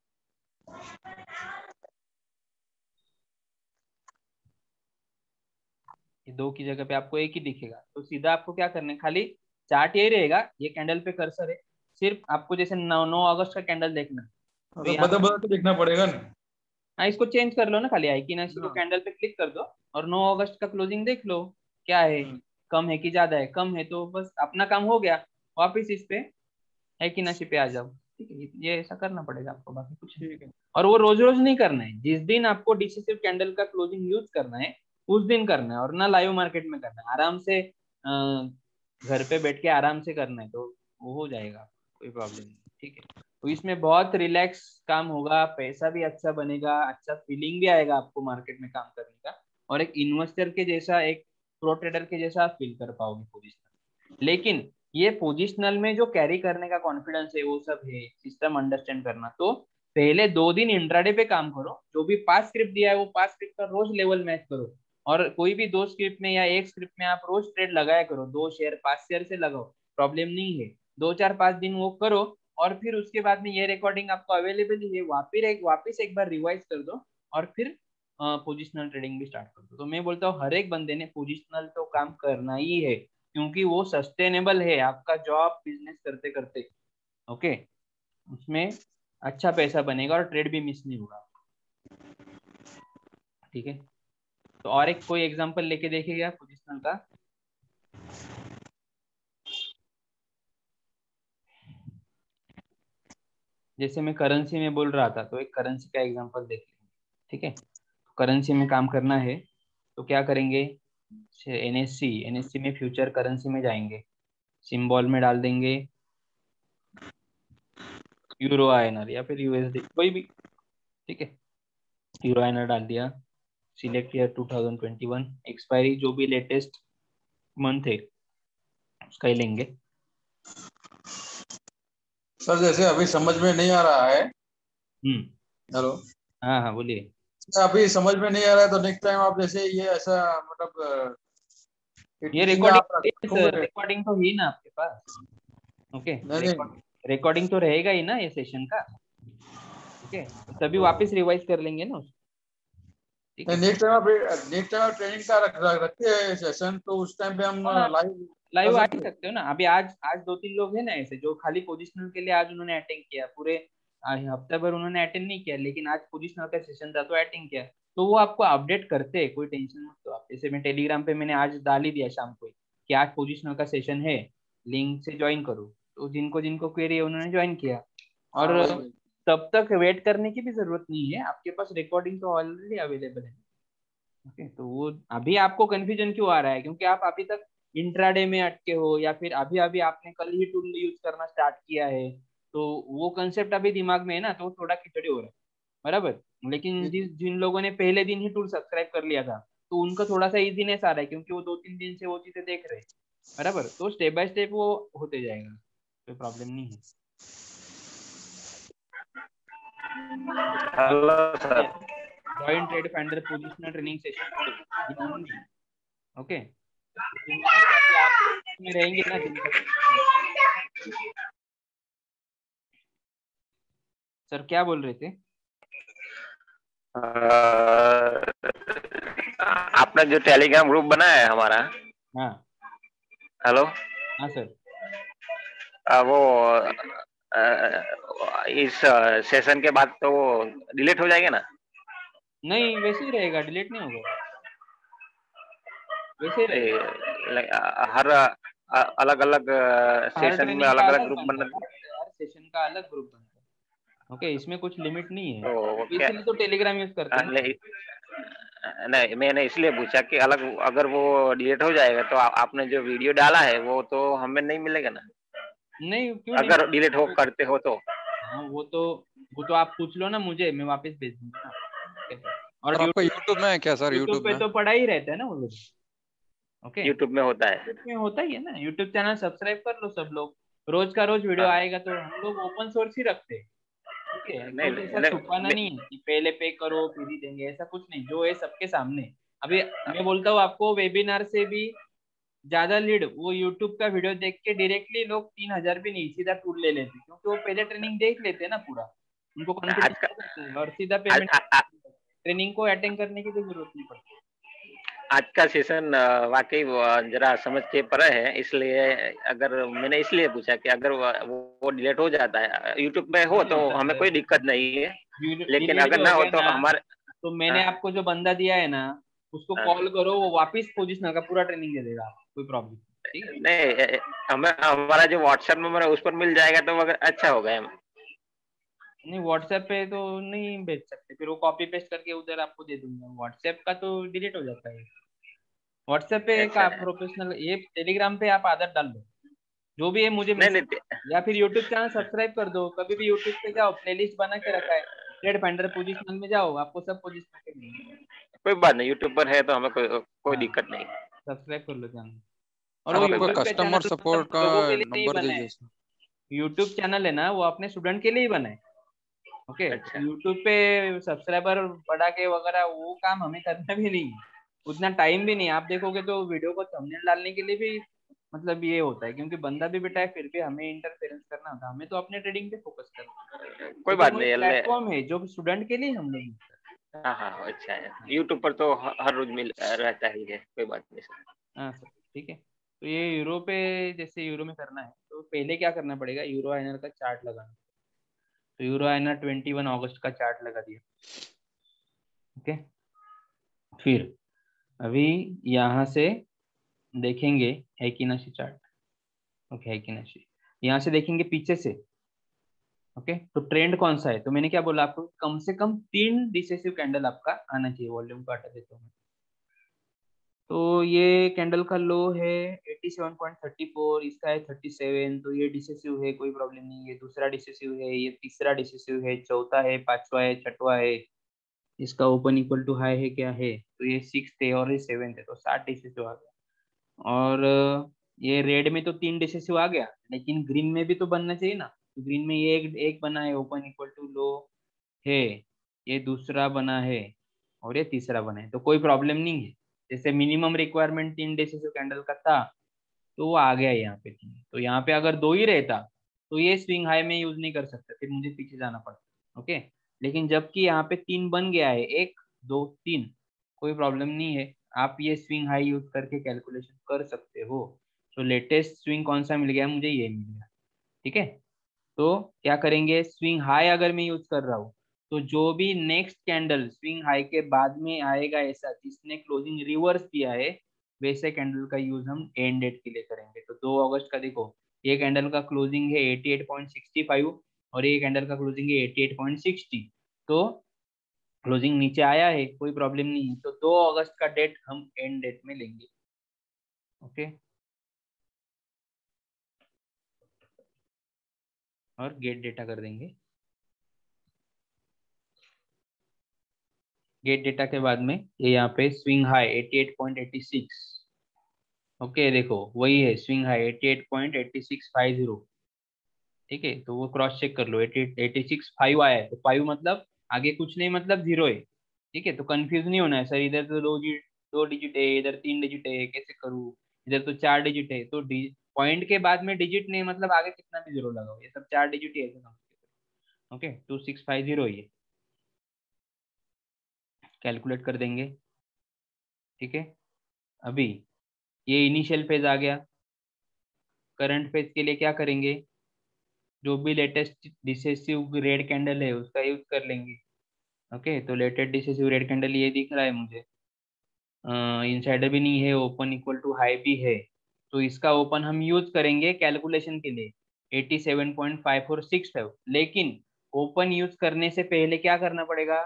ये दो की जगह पे आपको एक ही दिखेगा, तो सीधा आपको क्या करना है, खाली चार्ट यही रहेगा, ये कैंडल पे कर्सर है, सिर्फ आपको जैसे नौ नौ अगस्त का कैंडल देखना, तो यहाँ बदल बदल के देखना पड़ेगा ना। हाँ, इसको चेंज कर लो ना, खाली आई की ना को कैंडल पे क्लिक कर दो और नौ अगस्त का क्लोजिंग देख लो क्या है, कम है कि ज्यादा है, कम है तो बस अपना काम हो गया, वापिस इस पे है कि नशी पे आ जाओ। ठीक है, ये ऐसा करना पड़ेगा आपको, बाकी कुछ नहीं। और वो रोज रोज नहीं करना है, जिस दिन आपको डिसिसिव कैंडल का क्लोजिंग यूज करना है उस दिन करना है, और ना लाइव मार्केट में करना है, आराम से अ, घर पे बैठ के आराम से करना है, तो वो हो जाएगा, कोई प्रॉब्लम नहीं। ठीक है, तो इसमें बहुत रिलैक्स काम होगा, पैसा भी अच्छा बनेगा, अच्छा फीलिंग भी आएगा आपको मार्केट में काम करने का, और एक इन्वेस्टर के जैसा, एक प्रो ट्रेडर के जैसा आप फील कर पाओगे पोजिशन। लेकिन ये पोजिशनल में जो कैरी करने का कॉन्फिडेंस है वो सब है, सिस्टम अंडरस्टैंड करना, तो पहले दो दिन इंट्राडे पे काम करो, जो भी पांच स्क्रिप्ट दिया है वो पांच स्क्रिप्ट का रोज लेवल मैच करो, और कोई भी दो स्क्रिप्ट में या एक स्क्रिप्ट में आप रोज ट्रेड लगाया करो, दो शेयर पांच शेयर से लगाओ, प्रॉब्लम नहीं है, दो चार पांच दिन वो करो, और फिर उसके बाद में ये रिकॉर्डिंग आपको अवेलेबल ही है, वापिस एक वापिस एक बार रिवाइज कर दो, और फिर पोजिशनल ट्रेडिंग भी स्टार्ट कर दो। तो मैं बोलता हूँ हर एक बंदे ने पोजिशनल तो काम करना ही है, क्योंकि वो सस्टेनेबल है आपका जॉब बिजनेस करते करते। ओके, उसमें अच्छा पैसा बनेगा और ट्रेड भी मिस नहीं होगा। ठीक है, तो और एक कोई एग्जांपल लेके देखिएगा पोजिशनल का। जैसे मैं करेंसी में बोल रहा था, तो एक करेंसी का एग्जांपल देख लेंगे। ठीक है, करेंसी में काम करना है तो क्या करेंगे, एनएससी एनएससी में फ्यूचर करेंसी में जाएंगे, सिंबल में डाल देंगे यूरो आईएनआर या फिर यूएसडी कोई भी। ठीक है, यूरो आईएनआर डाल दिया, select year two thousand twenty one, expiry जो भी लेटेस्ट मंथ है उसका ही लेंगे। सर जैसे अभी समझ में नहीं आ रहा है। हम्म, हेलो, हाँ हाँ बोलिए। अभी समझ में नहीं आ रहा है तो नेक्स्ट टाइम आप जैसे ये ऐसा मतलब ये टीचिंग रिकॉर्डिंग, आप रखोगे? रिकॉर्डिंग तो ही ना आपके पास? ओके, नहीं नहीं रिकॉर्डिंग तो रहेगा ही ना ये सेशन का। ठीक है, तो तभी वापस रिवाइज कर लेंगे ना उसको। ठीक है, नेक्स्ट टाइम आप नेक्स्ट टाइम आप ट्रेनिंग का रख रखते हैं सेशन, तो उस टाइम पे हम हाँ लाइव लाइव कर आ ही सकते हैं। सकते हो ना। अभी आज आज दो तीन लोग हैं ना ऐसे जो खाली पोजिशनल के लिए आज उन्होंने अटेंड किया, पूरे आ, हफ्ते भर उन्होंने अटेंड नहीं किया, लेकिन आज पोजिशनल का सेशन था तो अटेंड किया, तो वो आपको अपडेट करते हैं, कोई टेंशन मत लो आप। जैसे मैं टेलीग्राम पे मैंने आज डाल ही दिया शाम को ही कि आज पोजिशनल का सेशन है, लिंक से ज्वाइन करो, तो जिनको जिनको क्वेरी है उन्होंने ज्वाइन किया। हाँ और वही वही। तब तक वेट करने की भी जरूरत नहीं है, आपके पास रिकॉर्डिंग तो ऑलरेडी अवेलेबल है। ओके, तो वो अभी आपको कंफ्यूजन क्यों आ रहा है, क्योंकि आप अभी तक इंट्राडे में अटके हो, या फिर अभी अभी आपने कल ही टूल यूज करना स्टार्ट किया है, तो वो कंसेप्ट अभी दिमाग में है ना, तो थोड़ा खिचड़ी हो रहा है, बराबर। लेकिन जिस जिन लोगों ने पहले दिन ही टूल सब्सक्राइब कर लिया था, तो उनका थोड़ा सा इजीनेस आ रहा है, क्योंकि वो दो तीन दिन से वो चीजें देख रहे हैं, बराबर। तो स्टेप बाय स्टेप वो होते जाएगा, कोई प्रॉब्लम नहीं है। Hello sir. Join trade finder positional training session two in Hindi. Okay, तो आप में रहेंगे ना दिन भर? सर क्या बोल रहे थे? आपने जो टेलीग्राम ग्रुप बनाया है हमारा। हाँ हेलो। हाँ सर। आ, वो आ, इस सेशन के बाद तो वो डिलीट हो जाएगा ना? नहीं, वैसे ही रहेगा, डिलीट नहीं होगा, वैसे ही रहेगा। ए, हर अलग अलग हर सेशन में ट्रेनिंग का अलग अलग अलग ग्रुप बनता बना। है, हर हर सेशन का अलग ग्रुप बनता है। ओके, इसमें कुछ लिमिट नहीं है, तो वो तो क्या? इसीलिए तो टेलीग्राम यूज करते आ, हैं ना। नहीं नहीं, मैंने इसलिए पूछा कि अलग अगर वो डिलीट हो जाएगा तो आ, आपने जो वीडियो डाला है वो तो हमें नहीं मिलेगा ना, नहीं, क्यों नहीं अगर डिलीट हो मिलेगा? करते हो तो? हाँ, वो तो वो तो आप पूछ लो ना मुझे, मैं वापस भेज दूंगा ना। कैसे? और सर आपका यूट्यूब यूट्यूब में है क्या सर? यूट्यूब यूट्यूब पे में? तो पड़ा ही रहता है ना वो लोग। ओके, यूट्यूब में होता है? यूट्यूब में होता ही है ना, यूट्यूब चैनल सब्सक्राइब कर लो सब लोग, रोज का रोज वीडियो हाँ। आएगा, तो हम लोग ओपन सोर्स ही रखते हैं। ठीक है, नहीं कुछ ऐसा नहीं छुपाना मैं- नहीं है कि पहले पे करो फिर ही देंगे, ऐसा कुछ नहीं, जो है सबके सामने। अभी मैं बोलता हूँ आपको, वेबिनार से भी ज्यादा लीड वो यूट्यूब का वीडियो देख के डायरेक्टली लोग तीन हजार भी नहीं, सीधा टूल ले लेते, क्योंकि वो पहले ट्रेनिंग देख लेते हैं ना पूरा, उनको आज कॉन्फिडेंस का हो जाता है और सीधा आज, पेमेंट। आ, आ, ट्रेनिंग को अटेंड करने की तो जरूरत नहीं पड़ती। आज का सेशन अ, वाकई वो, अ, जरा समझ के परे है, इसलिए अगर मैंने इसलिए पूछा कि अगर वो, वो डिलीट हो जाता है यूट्यूब में हो नहीं तो होता हमें सर, कोई दिक्कत नहीं है, लेकिन डिलीट भी अगर हो ना हो गया तो ना, हमारे। तो हाँ, मैंने आपको जो बंदा दिया है ना, उसको हाँ। कॉल करो, वो वापस पोजिशनल का पूरा ट्रेनिंग दे देगा आपको, कोई प्रॉब्लम। ठीक है, नहीं, ए- ए- हमें हमारा जो व्हाट्सएप नंबर है उस पर मिल जाएगा तो अगर अच्छा होगा। हम नहीं व्हाट्सएप पे तो नहीं भेज सकते, फिर वो कॉपी पेस्ट करके उधर आपको दे दूंगा, व्हाट्सएप का तो डिलीट हो जाता है। व्हाट्सएप पे एक अच्छा आप है। प्रोफेशनल, ये टेलीग्राम पे आप आदत डाल लो, जो भी है मुझे नहीं मैसेज, नहीं, या फिर यूट्यूब चैनल सब्सक्राइब कर दो, कभी भी यूट्यूब पे जाओ, प्लेलिस्ट बना के रखा है, ट्रेड फाइंडर पोजिशनल में जाओ, आपको सब पोजिशनल के मिलेंगे। कोई बात नहीं, यूट्यूब पर है तो हमें कोई कोई हाँ, दिक्कत नहीं। सब्सक्राइब कर लो चैनल। और हाँ, वो सर कोई आपका यूट्यूब बात का कस्टमर चैनल सपोर्ट मतलब का लोगों के लिए नहीं नंबर बना है, दीजिए सर। यूट्यूब चैनल है ना वो अपने स्टूडेंट के लिए ही बना है। ओके, नहीं। तो अच्छा। यूट्यूब पे सब्सक्राइबर बढ़ा के वगैरह वो काम हमें करना भी नहीं है, उतना टाइम भी नहीं है। आप देखोगे तो वीडियो को थंबनेल डालने के लिए भी मतलब ये होता है, क्योंकि बंदा भी बेटा है, फिर भी हमें इंटरफेरेंस करना होता है, हमें तो अपने ट्रेडिंग पे फोकस करना है। कोई लेकिन बात वो नहीं, एक अल्ले। प्लेटफॉर्म है जो स्टूडेंट के लिए हम लोग use करते हाँ हाँ, अच्छा है, हैं। यूट्यूब पर तो ह- हर रोज मिल रहता ही है, कोई बात नहीं सर। हाँ सर, ठीक है। तो ये यूरो पे, जैसे यूरो में करना है तो पहले क्या करना पड़ेगा, यूरो आईएनआर का चार्ट लगाना। तो यूरो आईएनआर ट्वेंटी वन अगस्त का चार्ट लगा दिया। ओके, फिर अभी यहाँ से देखेंगे हेकी नाशी चार्ट। ओके, हेकी नाशी यहाँ से देखेंगे पीछे से। ओके, तो ट्रेंड कौन सा है? तो मैंने क्या बोला आपको, कम से कम तीन डिसेसिव कैंडल आपका आना चाहिए। वॉल्यूम को हटा देता हूँ। तो ये कैंडल का लो है सत्तासी पॉइंट थ्री फोर, इसका है सैंतीस, तो ये डिसेसिव है, कोई प्रॉब्लम नहीं। ये दूसरा डिसेसिव है, ये तीसरा डिसेसिव है, चौथा है, पांचवा है, छठवा है। इसका ओपन इक्वल टू हाई है क्या है? तो ये सिक्स है और ये सेवेंथ है, तो सात डिसेसिव आ गया। और ये रेड में तो तीन डिसेसिव आ गया, लेकिन ग्रीन में भी तो बनना चाहिए ना। तो ग्रीन में ये एक, एक बना है, ओपन इक्वल टू लो है, ये दूसरा बना है और ये तीसरा बना है, तो कोई प्रॉब्लम नहीं है। जैसे मिनिमम रिक्वायरमेंट तीन डेसिसिव कैंडल का था, तो वो आ गया यहाँ पे तीन। तो यहाँ पे अगर दो ही रहता तो ये स्विंग हाई में यूज नहीं कर सकता, फिर मुझे पीछे जाना पड़ता। ओके, लेकिन जबकि यहाँ पे तीन बन गया है, एक दो तीन, कोई प्रॉब्लम नहीं है। आप ये स्विंग हाई यूज करके कैलकुलेशन कर सकते हो। तो लेटेस्ट स्विंग कौन सा मिल गया मुझे? ये मिल गया। ठीक है, तो क्या करेंगे, स्विंग हाई अगर मैं यूज कर रहा हूँ तो जो भी नेक्स्ट कैंडल स्विंग हाई के बाद में आएगा, ऐसा जिसने क्लोजिंग रिवर्स दिया है, वैसे कैंडल का यूज हम एंड डेट के लिए करेंगे। तो दो अगस्त का देखो, ये कैंडल का क्लोजिंग है अठासी पॉइंट सिक्स फाइव और ये कैंडल का क्लोजिंग है अठासी पॉइंट सिक्स ज़ीरो। तो क्लोजिंग नीचे आया है, कोई प्रॉब्लम नहीं है। तो दो अगस्त का डेट हम एंड डेट में लेंगे। ओके, और गेट डेटा कर देंगे। गेट डेटा के बाद में ये यहाँ पे स्विंग हाई अठासी पॉइंट एट सिक्स। ओके, देखो वही है स्विंग हाई अठासी point eight six five zero. ठीक है, तो वो क्रॉस चेक कर लो, एटी सिक्स फाइव आया है, तो फाइव मतलब आगे कुछ नहीं, मतलब जीरो है। ठीक है, तो कंफ्यूज नहीं होना है सर, इधर तो दो डिजिट दो डिजिट है, इधर तीन डिजिट है, कैसे करूँ? इधर तो चार डिजिट है, तो पॉइंट के बाद में डिजिट नहीं मतलब आगे कितना भी जीरो लगाओ, ये सब चार डिजिट ही है। Okay, two six five zero ये कैलकुलेट कर देंगे। ठीक है, अभी ये इनिशियल फेज आ गया। करंट फेज के लिए क्या करेंगे, जो भी लेटेस्ट डिसेसिव रेड कैंडल है उसका यूज कर लेंगे। ओके, तो लेटेस्ट डिसेसिव रेड कैंडल ये दिख रहा है मुझे, इनसाइडर भी नहीं है, ओपन इक्वल टू हाई भी है, तो इसका ओपन हम यूज करेंगे कैलकुलेशन के लिए eighty seven point five four six five. लेकिन ओपन यूज करने से पहले क्या करना पड़ेगा?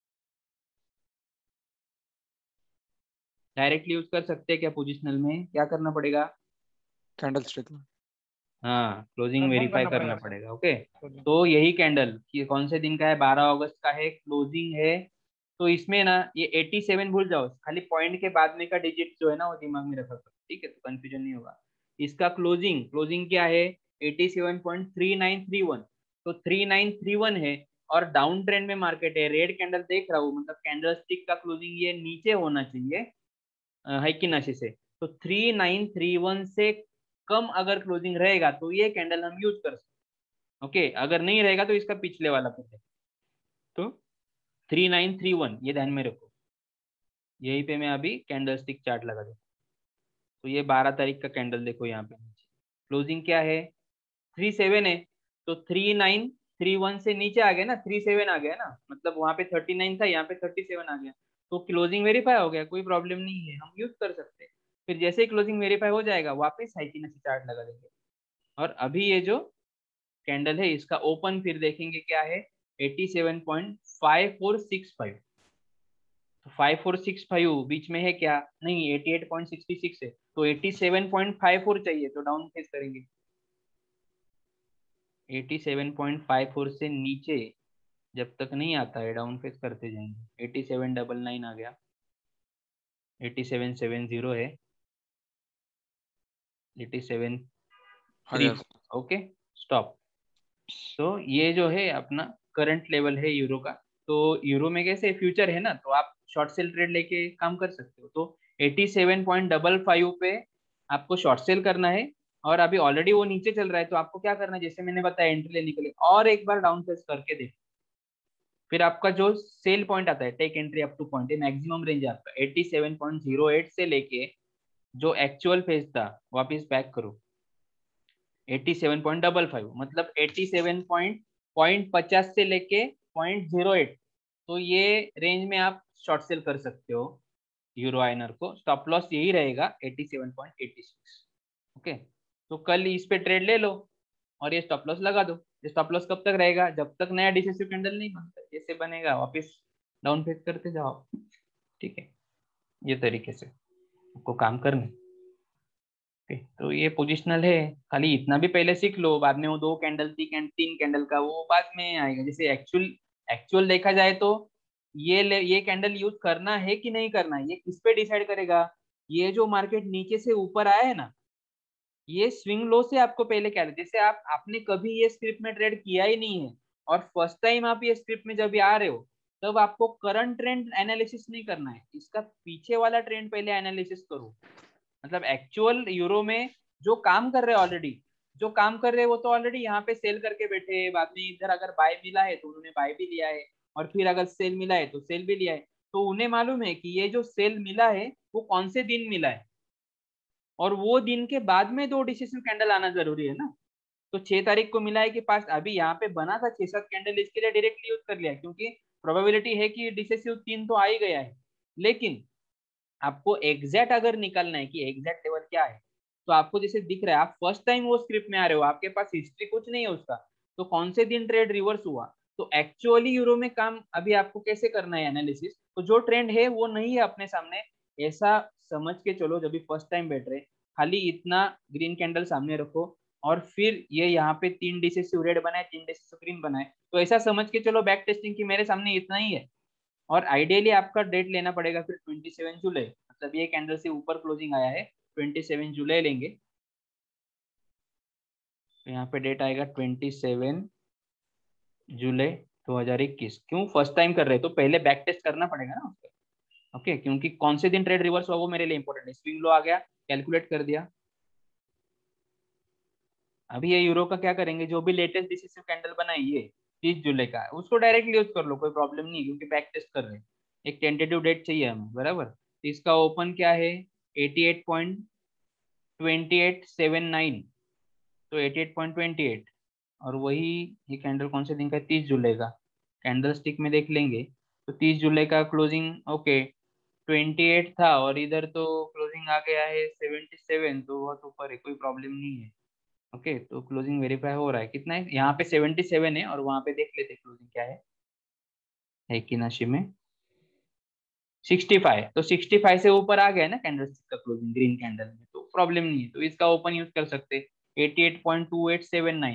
डायरेक्टली यूज कर सकते हैं क्या? पोजिशनल में क्या करना पड़ेगा? Candle stick. हाँ, क्लोजिंग वेरीफाई करना पड़ेगा। Okay, Closing। तो यही कैंडल ये कौन से दिन का है? बारह अगस्त का है, क्लोजिंग है। तो इसमें ना ये सत्तासी भूल जाओ, खाली पॉइंट के बाद में का डिजिट जो है ना वो दिमाग में रखा करो। ठीक है, तो कंफ्यूजन नहीं होगा। इसका क्लोजिंग क्लोजिंग क्या है? Eighty seven point three nine three one. तो थ्री नाइन थ्री वन है और डाउन ट्रेंड में मार्केट है, रेड कैंडल देख रहा हूँ, मतलब कैंडल स्टिक का क्लोजिंग ये नीचे होना चाहिए है कि नाशी से। तो थ्री नाइन थ्री वन से कम अगर क्लोजिंग रहेगा तो ये कैंडल हम यूज कर सकते। ओके, अगर नहीं रहेगा तो इसका पिछले वाला पे। तो थ्री नाइन थ्री वन ये ध्यान में रखो। यही पे मैं अभी कैंडल स्टिक चार्ट लगा दूँ। तो ये बारह तारीख का कैंडल देखो, यहाँ पे क्लोजिंग क्या है? थ्री सेवन है, तो थ्री नाइन थ्री वन से नीचे आ गया ना, थ्री सेवन आ गया ना, मतलब वहां पे थर्टी नाइन था, यहाँ पे थर्टी सेवन आ गया, तो क्लोजिंग वेरीफाई हो गया, कोई प्रॉब्लम नहीं है, हम यूज कर सकते हैं। फिर जैसे ही क्लोजिंग वेरीफाई हो जाएगा वापस हाइकिनसी चार्ट लगा देंगे। और अभी ये जो कैंडल है इसका ओपन फिर देखेंगे क्या है, eighty seven point five four six five. तो फाइव फोर सिक्स फाइव बीच में है क्या? नहीं, eighty eight point six six है, तो eighty seven point five four चाहिए, तो डाउन फेस करेंगे। Eighty seven point five four से नीचे जब तक नहीं आता है डाउन फेस करते जाएंगे। एटी सेवन डबल नाइन आ गया, एटी सेवन सेवन जीरो है, eighty seven three. Okay, stop. तो ये जो है अपना करंट लेवल है यूरो का। तो यूरो में कैसे फ्यूचर है ना, तो आप शॉर्ट सेल ट्रेड लेके काम कर सकते हो। तो eighty seven point five five पे आपको शॉर्ट सेल करना है, और अभी ऑलरेडी वो नीचे चल रहा है, तो आपको क्या करना है, जैसे मैंने बताया एंट्री लेने के लिए और एक बार डाउन फेस करके देखो। फिर आपका जो सेल पॉइंट आता है, take entry up to point, maximum range है आपका eighty seven point zero eight से लेके जो एक्चुअल फेज था वापस बैक करो eighty seven point five five, मतलब एटी सेवन पॉइंट पचास से लेके पॉइंट जीरो एट। तो ये रेंज में आप शॉर्ट सेल कर सकते हो। यूरो आईएनआर को, स्टॉप लॉस यही रहेगा सत्तासी पॉइंट आठ छह। ओके, तो कल इस पे ट्रेड ले लो और ये स्टॉप लॉस लगा दो। ये स्टॉप लॉस कब तक रहेगा? जब तक नया डिसेसिव कैंडल नहीं बनता। जैसे बनेगा वापस डाउन फेस करते जाओ। ठीक है, ये तरीके से आपको काम करना। ओके, तो ये पोजिशनल है, खाली इतना भी पहले सीख लो, बाद में वो दो कैंडल तीन तीन कैंडल का वो बाद में आएगा। जैसे एक्चुअल एक्चुअल देखा जाए तो ये ले, ये कैंडल यूज करना है कि नहीं करना है, ये किस पे डिसाइड करेगा? ये जो मार्केट नीचे से ऊपर आया है ना, ये स्विंग लो से आपको पहले क्या, जैसे आप आपने कभी ये स्क्रिप्ट में ट्रेड किया ही नहीं है और फर्स्ट टाइम आप ये स्क्रिप्ट में जब आ रहे हो, तब आपको करंट ट्रेंड एनालिसिस नहीं करना है, इसका पीछे वाला ट्रेंड पहले एनालिसिस करो। मतलब एक्चुअल यूरो में जो काम कर रहे हैं ऑलरेडी, जो काम कर रहे हैं वो तो ऑलरेडी यहाँ पे सेल करके बैठे हैं, बाद में इधर अगर बाय मिला है तो उन्होंने बाय भी लिया है, और फिर अगर सेल मिला है तो सेल भी लिया है। तो उन्हें मालूम है कि ये जो सेल मिला है वो कौन से दिन मिला है, और वो दिन के बाद में दो डिसिसिव कैंडल आना जरूरी है ना। तो छह तारीख को मिला है कि पास अभी यहाँ पे बना था छह सात कैंडल, इसके लिए डायरेक्टली यूज कर लिया, क्योंकि प्रोबेबिलिटी है कि डिसेसिव तीन तो आ ही गया है। लेकिन आपको एग्जैक्ट अगर निकालना है कि एग्जैक्ट लेवल क्या है, तो आपको जैसे दिख रहा है आप फर्स्ट टाइम वो स्क्रिप्ट में आ रहे हो, आपके पास हिस्ट्री कुछ नहीं है उसका, तो कौन से दिन ट्रेड रिवर्स हुआ, तो एक्चुअली यूरो में काम अभी आपको कैसे करना है एनालिसिस, तो जो ट्रेंड है वो नहीं है अपने सामने, ऐसा समझ के चलो। जब भी फर्स्ट टाइम बैठ रहे, खाली इतना ग्रीन कैंडल सामने रखो, और फिर ये यहाँ पे तीन डिसेसिव रेड बनाए, तीन डिसेसिव ग्रीन बनाए, तो ऐसा समझ के चलो बैक टेस्टिंग की मेरे सामने इतना ही है। और आइडियली आपका डेट लेना पड़ेगा फिर सत्ताईस जुलाई, मतलब ये कैंडल से ऊपर क्लोजिंग आया है, सत्ताईस जुलाई लेंगे। तो यहाँ पे डेट आएगा सत्ताईस जुलाई दो हज़ार इक्कीस। क्यों? फर्स्ट टाइम कर रहे हैं तो पहले बैक टेस्ट करना पड़ेगा ना उसका। ओके, क्योंकि कौन से दिन ट्रेड रिवर्स हुआ वो मेरे लिए इंपॉर्टेंट है। स्विंग लो आ गया, कैलकुलेट कर दिया। अभी ये यूरो का क्या करेंगे, जो भी लेटेस्ट डिसिसिव कैंडल बनाई है तीस जुलाई का, उसको डायरेक्टली यूज कर लो, कोई प्रॉब्लम नहीं, क्योंकि बैक टेस्ट कर रहे हैं। एक टेंटेटिव डेट चाहिए हमें, बराबर। तो इसका ओपन क्या है, अठासी पॉइंट दो आठ सात नौ, तो अठासी पॉइंट दो आठ, और वही ये कैंडल कौन से दिन का है, तीस जुलाई का। कैंडल स्टिक में देख लेंगे तो तीस जुलाई का क्लोजिंग ओके अट्ठाईस था, और इधर तो क्लोजिंग आ गया है सतहत्तर, तो बहुत ऊपर है, कोई प्रॉब्लम नहीं है। ओके, तो क्लोजिंग वेरीफाई हो रहा है, कितना है यहाँ पे सतहत्तर है, और वहां पे देख लेते क्लोजिंग क्या है, है कि नाशी में पैंसठ, तो पैंसठ से ऊपर आ गया है ना कैंडल स्टिक का क्लोजिंग ग्रीन कैंडल में, तो प्रॉब्लम नहीं है, तो इसका ओपन यूज कर सकते। अठासी पॉइंट दो आठ सात नौ,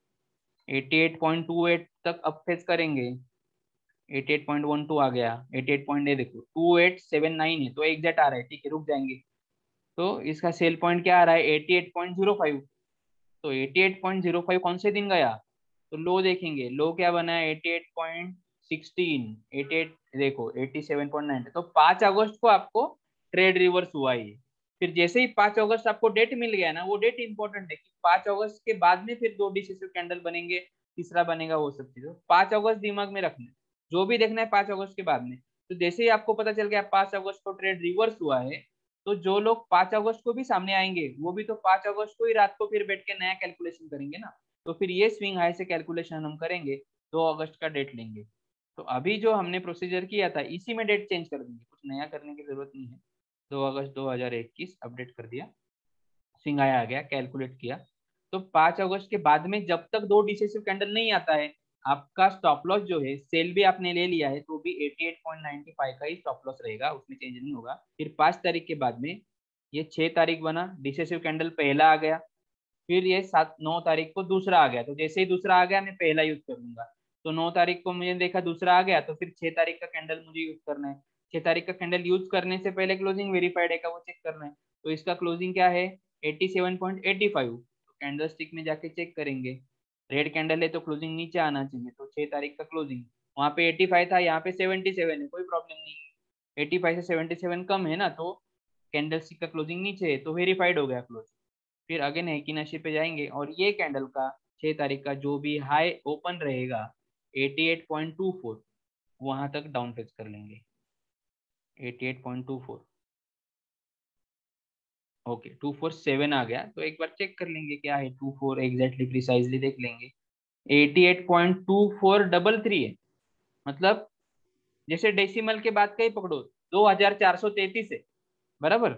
अठासी पॉइंट दो आठ तक अब फेस करेंगे, अठासी पॉइंट बारह आ गया, अठासी पॉइंट ए देखो दो आठ सात नौ है, तो एग्जैक्ट आ रहा है, ठीक है, रुक जाएंगे। तो इसका सेल पॉइंट क्या आ रहा है, अठासी पॉइंट शून्य पाँच, तो अठासी पॉइंट शून्य पाँच कौन से दिन गया, तो लो देखेंगे, लो क्या बना है अठासी पॉइंट एक छह, अठासी देखो सत्तासी पॉइंट नौ, तो पाँच अगस्त को आपको ट्रेड रिवर्स हुआ है। फिर जैसे ही पाँच अगस्त आपको डेट मिल गया ना, वो डेट इंपॉर्टेंट है कि पाँच अगस्त के बाद में फिर दो डिसेसिव कैंडल बनेंगे, तीसरा बनेगा, वो सब चीजें पाँच अगस्त दिमाग में रखना है, जो भी देखना है पाँच अगस्त के बाद में। तो जैसे ही आपको पता चल गया पाँच अगस्त को ट्रेड रिवर्स हुआ है, तो जो लोग पाँच अगस्त को भी सामने आएंगे, वो भी तो पाँच अगस्त को ही रात को फिर बैठ के नया कैलकुलेशन करेंगे ना, तो फिर ये स्विंग हाई से कैलकुलेशन हम करेंगे, दो अगस्त का डेट लेंगे। तो अभी जो हमने प्रोसीजर किया था इसी में डेट चेंज कर देंगे, कुछ नया करने की जरूरत नहीं है। दो अगस्त दो हज़ार इक्कीस अपडेट कर दिया, स्विंग हाई आ गया, कैलकुलेट किया। तो पाँच अगस्त के बाद में जब तक दो डिसेसिव कैंडल नहीं आता है, आपका स्टॉप लॉस जो है, सेल भी आपने ले लिया है तो भी अठासी पॉइंट नौ पाँच का ही स्टॉप लॉस रहेगा, उसमें चेंज नहीं होगा। फिर पाँच तारीख के बाद में ये छह तारीख बना, डिसेसिव कैंडल पहला आ गया, फिर ये सात नौ तारीख को दूसरा आ गया, तो जैसे ही दूसरा आ गया मैं पहला यूज कर लूंगा। तो नौ तारीख को मुझे देखा दूसरा आ गया, तो फिर छह तारीख का कैंडल मुझे यूज करना है। छह तारीख का कैंडल यूज करने से पहले क्लोजिंग वेरीफाइड है का वो चेक करना है, तो इसका क्लोजिंग क्या है सत्तासी पॉइंट आठ पाँच, तो कैंडल स्टिक में जाके चेक करेंगे, रेड कैंडल है तो क्लोजिंग नीचे आना चाहिए, तो छह तारीख का क्लोजिंग वहाँ पे पचासी था, यहाँ पे सतहत्तर है, कोई प्रॉब्लम नहीं है। पचासी से सतहत्तर कम है ना, तो कैंडल स्टिक का क्लोजिंग नीचे है, तो वेरीफाइड हो गया क्लोज। फिर अगेन है कि नशे पे जाएंगे, और ये कैंडल का छह तारीख का जो भी हाई ओपन रहेगा अठासी पॉइंट दो चार, वहां तक डाउन फेच कर लेंगे, अठासी पॉइंट दो चार। ओके, दो सौ सैंतालीस आ गया, तो एक बार चेक कर लेंगे क्या है, दो सौ चार एग्जैक्टली प्रिसाइजली देख लेंगे। अठासी पॉइंट दो चार तीन तीन है, मतलब जैसे डेसिमल के बाद का ही पकड़ो, दो हजार चार सौ तैतीस है बराबर,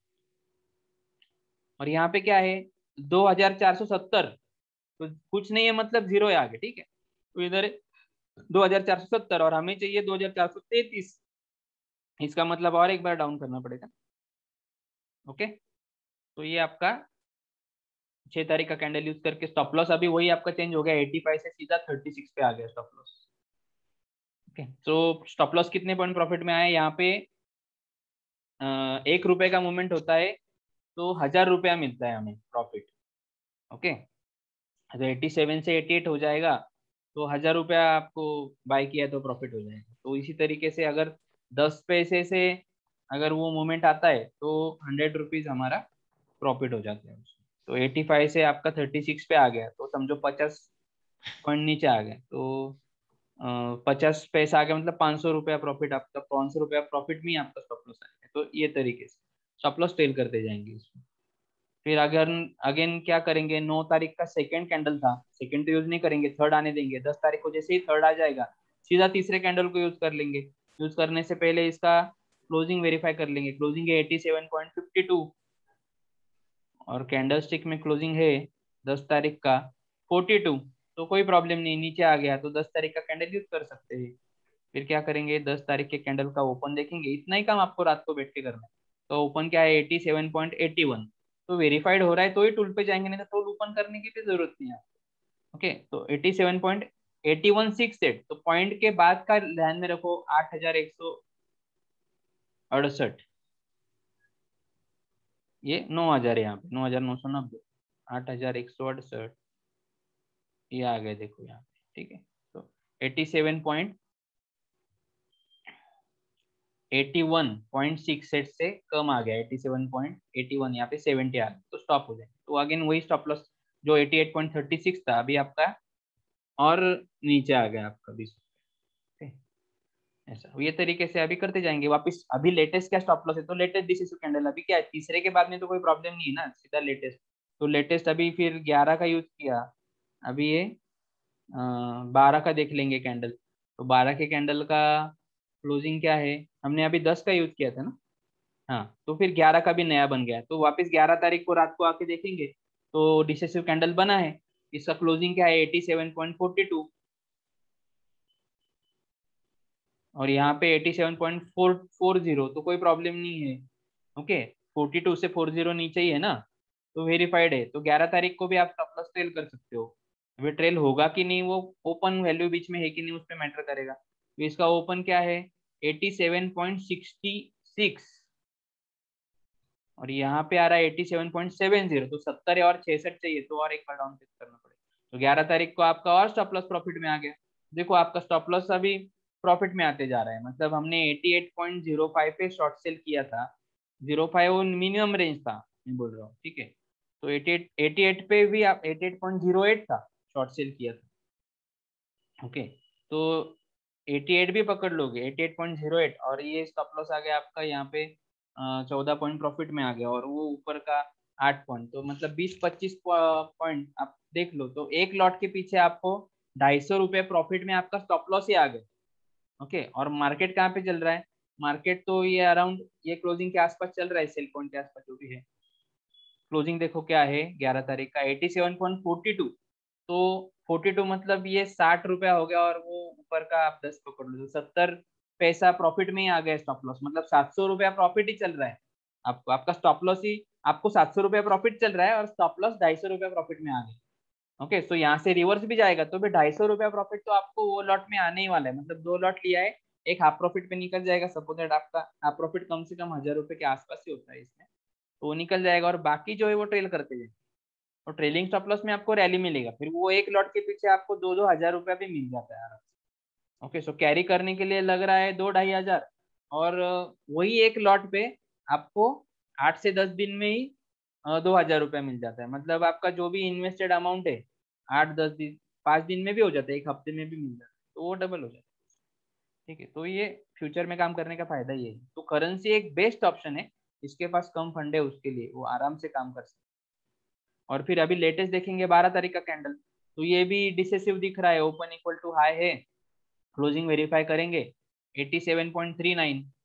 और यहाँ पे क्या है दो हजार चार सौ सत्तर, तो कुछ नहीं है मतलब जीरो है आगे, ठीक है। तो इधर दो हजार चार सौ सत्तर और हमें चाहिए दो हजार चार सौ तैतीस, इसका मतलब और एक बार डाउन करना पड़ेगा। ओके, तो ये आपका छह तारीख का कैंडल यूज करके स्टॉप लॉस अभी वही आपका चेंज हो गया, पचासी से सीधा छत्तीस पे आ गया स्टॉप लॉस। ओके, तो स्टॉप लॉस कितने पॉइंट प्रॉफिट में आए यहाँ पे, आ, एक रुपए का मूवमेंट होता है तो हजार रुपया मिलता है हमें प्रॉफिट। ओके, अगर एटी सेवन से एटी एट हो जाएगा तो हजार रुपया आपको बाय किया तो प्रॉफिट हो जाएगा। तो इसी तरीके से अगर दस पैसे से अगर वो मूवमेंट आता है तो हंड्रेड रुपीज हमारा प्रॉफिट हो जाता है उसमें। तो एटी फाइव से आपका थर्टी सिक्स पे आ गया तो समझो पचास पॉइंट नीचे आ गया, तो पचास पैसा आ गया मतलब पाँच सौ रुपया प्रॉफिट, आपका पाँच सौ रुपया प्रॉफिट में ही आपका स्टॉप लॉस आएगा। तो ये तरीके से स्टॉप लॉस टेल करते जाएंगे इसमें। फिर अगर अगेन क्या करेंगे, नौ तारीख का सेकंड कैंडल था, सेकंड तो यूज नहीं करेंगे, थर्ड आने देंगे। दस तारीख को जैसे ही थर्ड आ जाएगा सीधा तीसरे कैंडल को यूज कर लेंगे। यूज करने से पहले इसका क्लोजिंग वेरीफाई कर लेंगे, क्लोजिंग है eighty seven point fifty two और कैंडल स्टिक में क्लोजिंग है दस तारीख का फोर्टी टू, तो कोई प्रॉब्लम नहीं, नीचे आ गया तो दस तारीख का कैंडल यूज कर सकते हैं। फिर क्या करेंगे, दस तारीख के कैंडल का ओपन देखेंगे, इतना ही काम आपको रात को बैठ के करना है। तो ओपन क्या है eighty seven point eighty one, तो वेरीफाइड हो रहा है तो ही टूल पे जाएंगे, नहीं तो टूल ओपन करने की भी जरूरत नहीं है। ओके, तो eighty seven point eighty one six eight, तो पॉइंट के बाद का ध्यान में रखो आठ हजार एक सौ अड़सठ, ये नौ हजार है यहाँ पे, नौ हजार नौ सौ नब्बे, आठ हजार एक सौ अड़सठ ये आ गए देखो यहाँ पे, ठीक है। तो eighty seven point eighty one point six eight से कम आ गया, eighty seven point eighty one यहाँ पे सेवेंटी आ गया, तो स्टॉप हो जाए। तो अगेन वही स्टॉप लॉस जो eighty eight point thirty six था अभी आपका और नीचे आ गया आपका बीस। ऐसा ये तरीके से अभी करते जाएंगे वापस। अभी लेटेस्ट क्या स्टॉप लॉस है, तो लेटेस्ट डिसिसिव कैंडल अभी क्या है, तीसरे के बाद में तो कोई प्रॉब्लम नहीं है ना, सीधा लेटेस्ट। तो लेटेस्ट अभी फिर ग्यारह का यूज किया, अभी ये बारह का देख लेंगे कैंडल। तो बारह के कैंडल का क्लोजिंग क्या है, हमने अभी दस का यूज किया था ना, हाँ, तो फिर ग्यारह का भी नया बन गया। तो वापस ग्यारह तारीख को रात को आके देखेंगे तो डिसेसिव कैंडल बना है, इसका क्लोजिंग क्या है eighty seven point forty two और यहाँ पे eighty seven point four four zero, तो कोई प्रॉब्लम नहीं है। ओके, फोर्टी टू से फोर्टी नीचे ही है ना, तो वेरीफाइड है। तो ग्यारह तारीख को भी आप स्टॉप लॉस ट्रेल कर सकते हो। अभी ट्रेल होगा कि नहीं, वो ओपन वैल्यू बीच में है कि नहीं उस पर मैटर करेगा। तो इसका ओपन क्या है eighty seven point sixty six और यहाँ पे आ रहा है eighty seven point seven zero, तो सत्तर और छियासठ चाहिए, तो और एक बार डाउन टेस्ट करना पड़ेगा। तो ग्यारह तारीख को आपका और स्टॉप लॉस प्रॉफिट में आ गया। देखो आपका स्टॉप लॉस अभी प्रॉफिट में आते जा रहा है, मतलब हमने eighty eight point zero five पे शॉर्ट सेल किया था, जीरो फाइव वो मिनिमम रेंज था मैं बोल रहा हूँ, ठीक है। तो एटी एट एटी एट पे भी आप eighty eight point zero eight था शॉर्ट सेल किया था। ओके, तो एटी एट भी पकड़ लोगे, eighty eight point zero eight और ये स्टॉप लॉस आ गया आपका यहाँ पे चौदह पॉइंट प्रॉफिट में आ गया और वो ऊपर का आठ पॉइंट, तो मतलब बीस पच्चीस पॉइंट आप देख लो। तो एक लॉट के पीछे आपको ढाई सौ रुपये प्रॉफिट में आपका स्टॉप लॉस ही आ गया। ओके, और मार्केट कहाँ पे चल रहा है, मार्केट तो ये अराउंड ये क्लोजिंग के आसपास चल रहा है, सेल पॉइंट के आसपास जो भी है। क्लोजिंग देखो क्या है ग्यारह तारीख का eighty seven point forty two, तो फोर्टी टू मतलब ये साठ रुपया हो गया और वो ऊपर का आप दस पकड़ लो, तो सत्तर पैसा प्रॉफिट में ही आ गया स्टॉप लॉस, मतलब सात सौ रुपया प्रॉफिट ही चल रहा है आपको। आपका स्टॉप लॉस ही आपको सात सौ रुपया प्रॉफिट चल रहा है और स्टॉप लॉस ढाई सौ रुपया प्रॉफिट में आ गया। ओके, तो यहाँ से रिवर्स भी जाएगा तो भी ढाई सौ रुपया प्रॉफिट तो आपको वो लॉट में आने ही वाला है, मतलब दो लॉट लिया है, एक हाफ प्रॉफिट पे निकल जाएगा। सपोज दैट आपका हाफ प्रॉफिट कम से कम हजार रुपए के आसपास ही होता है इसमें, तो वो निकल जाएगा और बाकी जो है वो ट्रेल करते जाएंगे। और ट्रेलिंग स्टॉप लॉस में आपको रैली मिलेगा, फिर वो एक लॉट के पीछे आपको दो दो हजार रुपया भी मिल जाता है आराम से। ओके, सो कैरी करने के लिए लग रहा है दो ढाई हजार और वही एक लॉट पे आपको आठ से दस दिन में ही दो हजार रुपया मिल जाता है, मतलब आपका जो भी इन्वेस्टेड अमाउंट है आठ दस दिन पाँच दिन में भी हो जाता है, एक हफ्ते में भी मिल जाता है, तो वो डबल हो जाता है। ठीक है, तो ये फ्यूचर में काम करने का फायदा ये है। तो करेंसी एक बेस्ट ऑप्शन है, इसके पास कम फंड है उसके लिए वो आराम से काम कर सकते। और फिर अभी लेटेस्ट देखेंगे बारह तारीख का कैंडल, तो ये भी डिसेसिव दिख रहा है, ओपन इक्वल टू हाई है, क्लोजिंग वेरीफाई करेंगे eighty seven point three nine,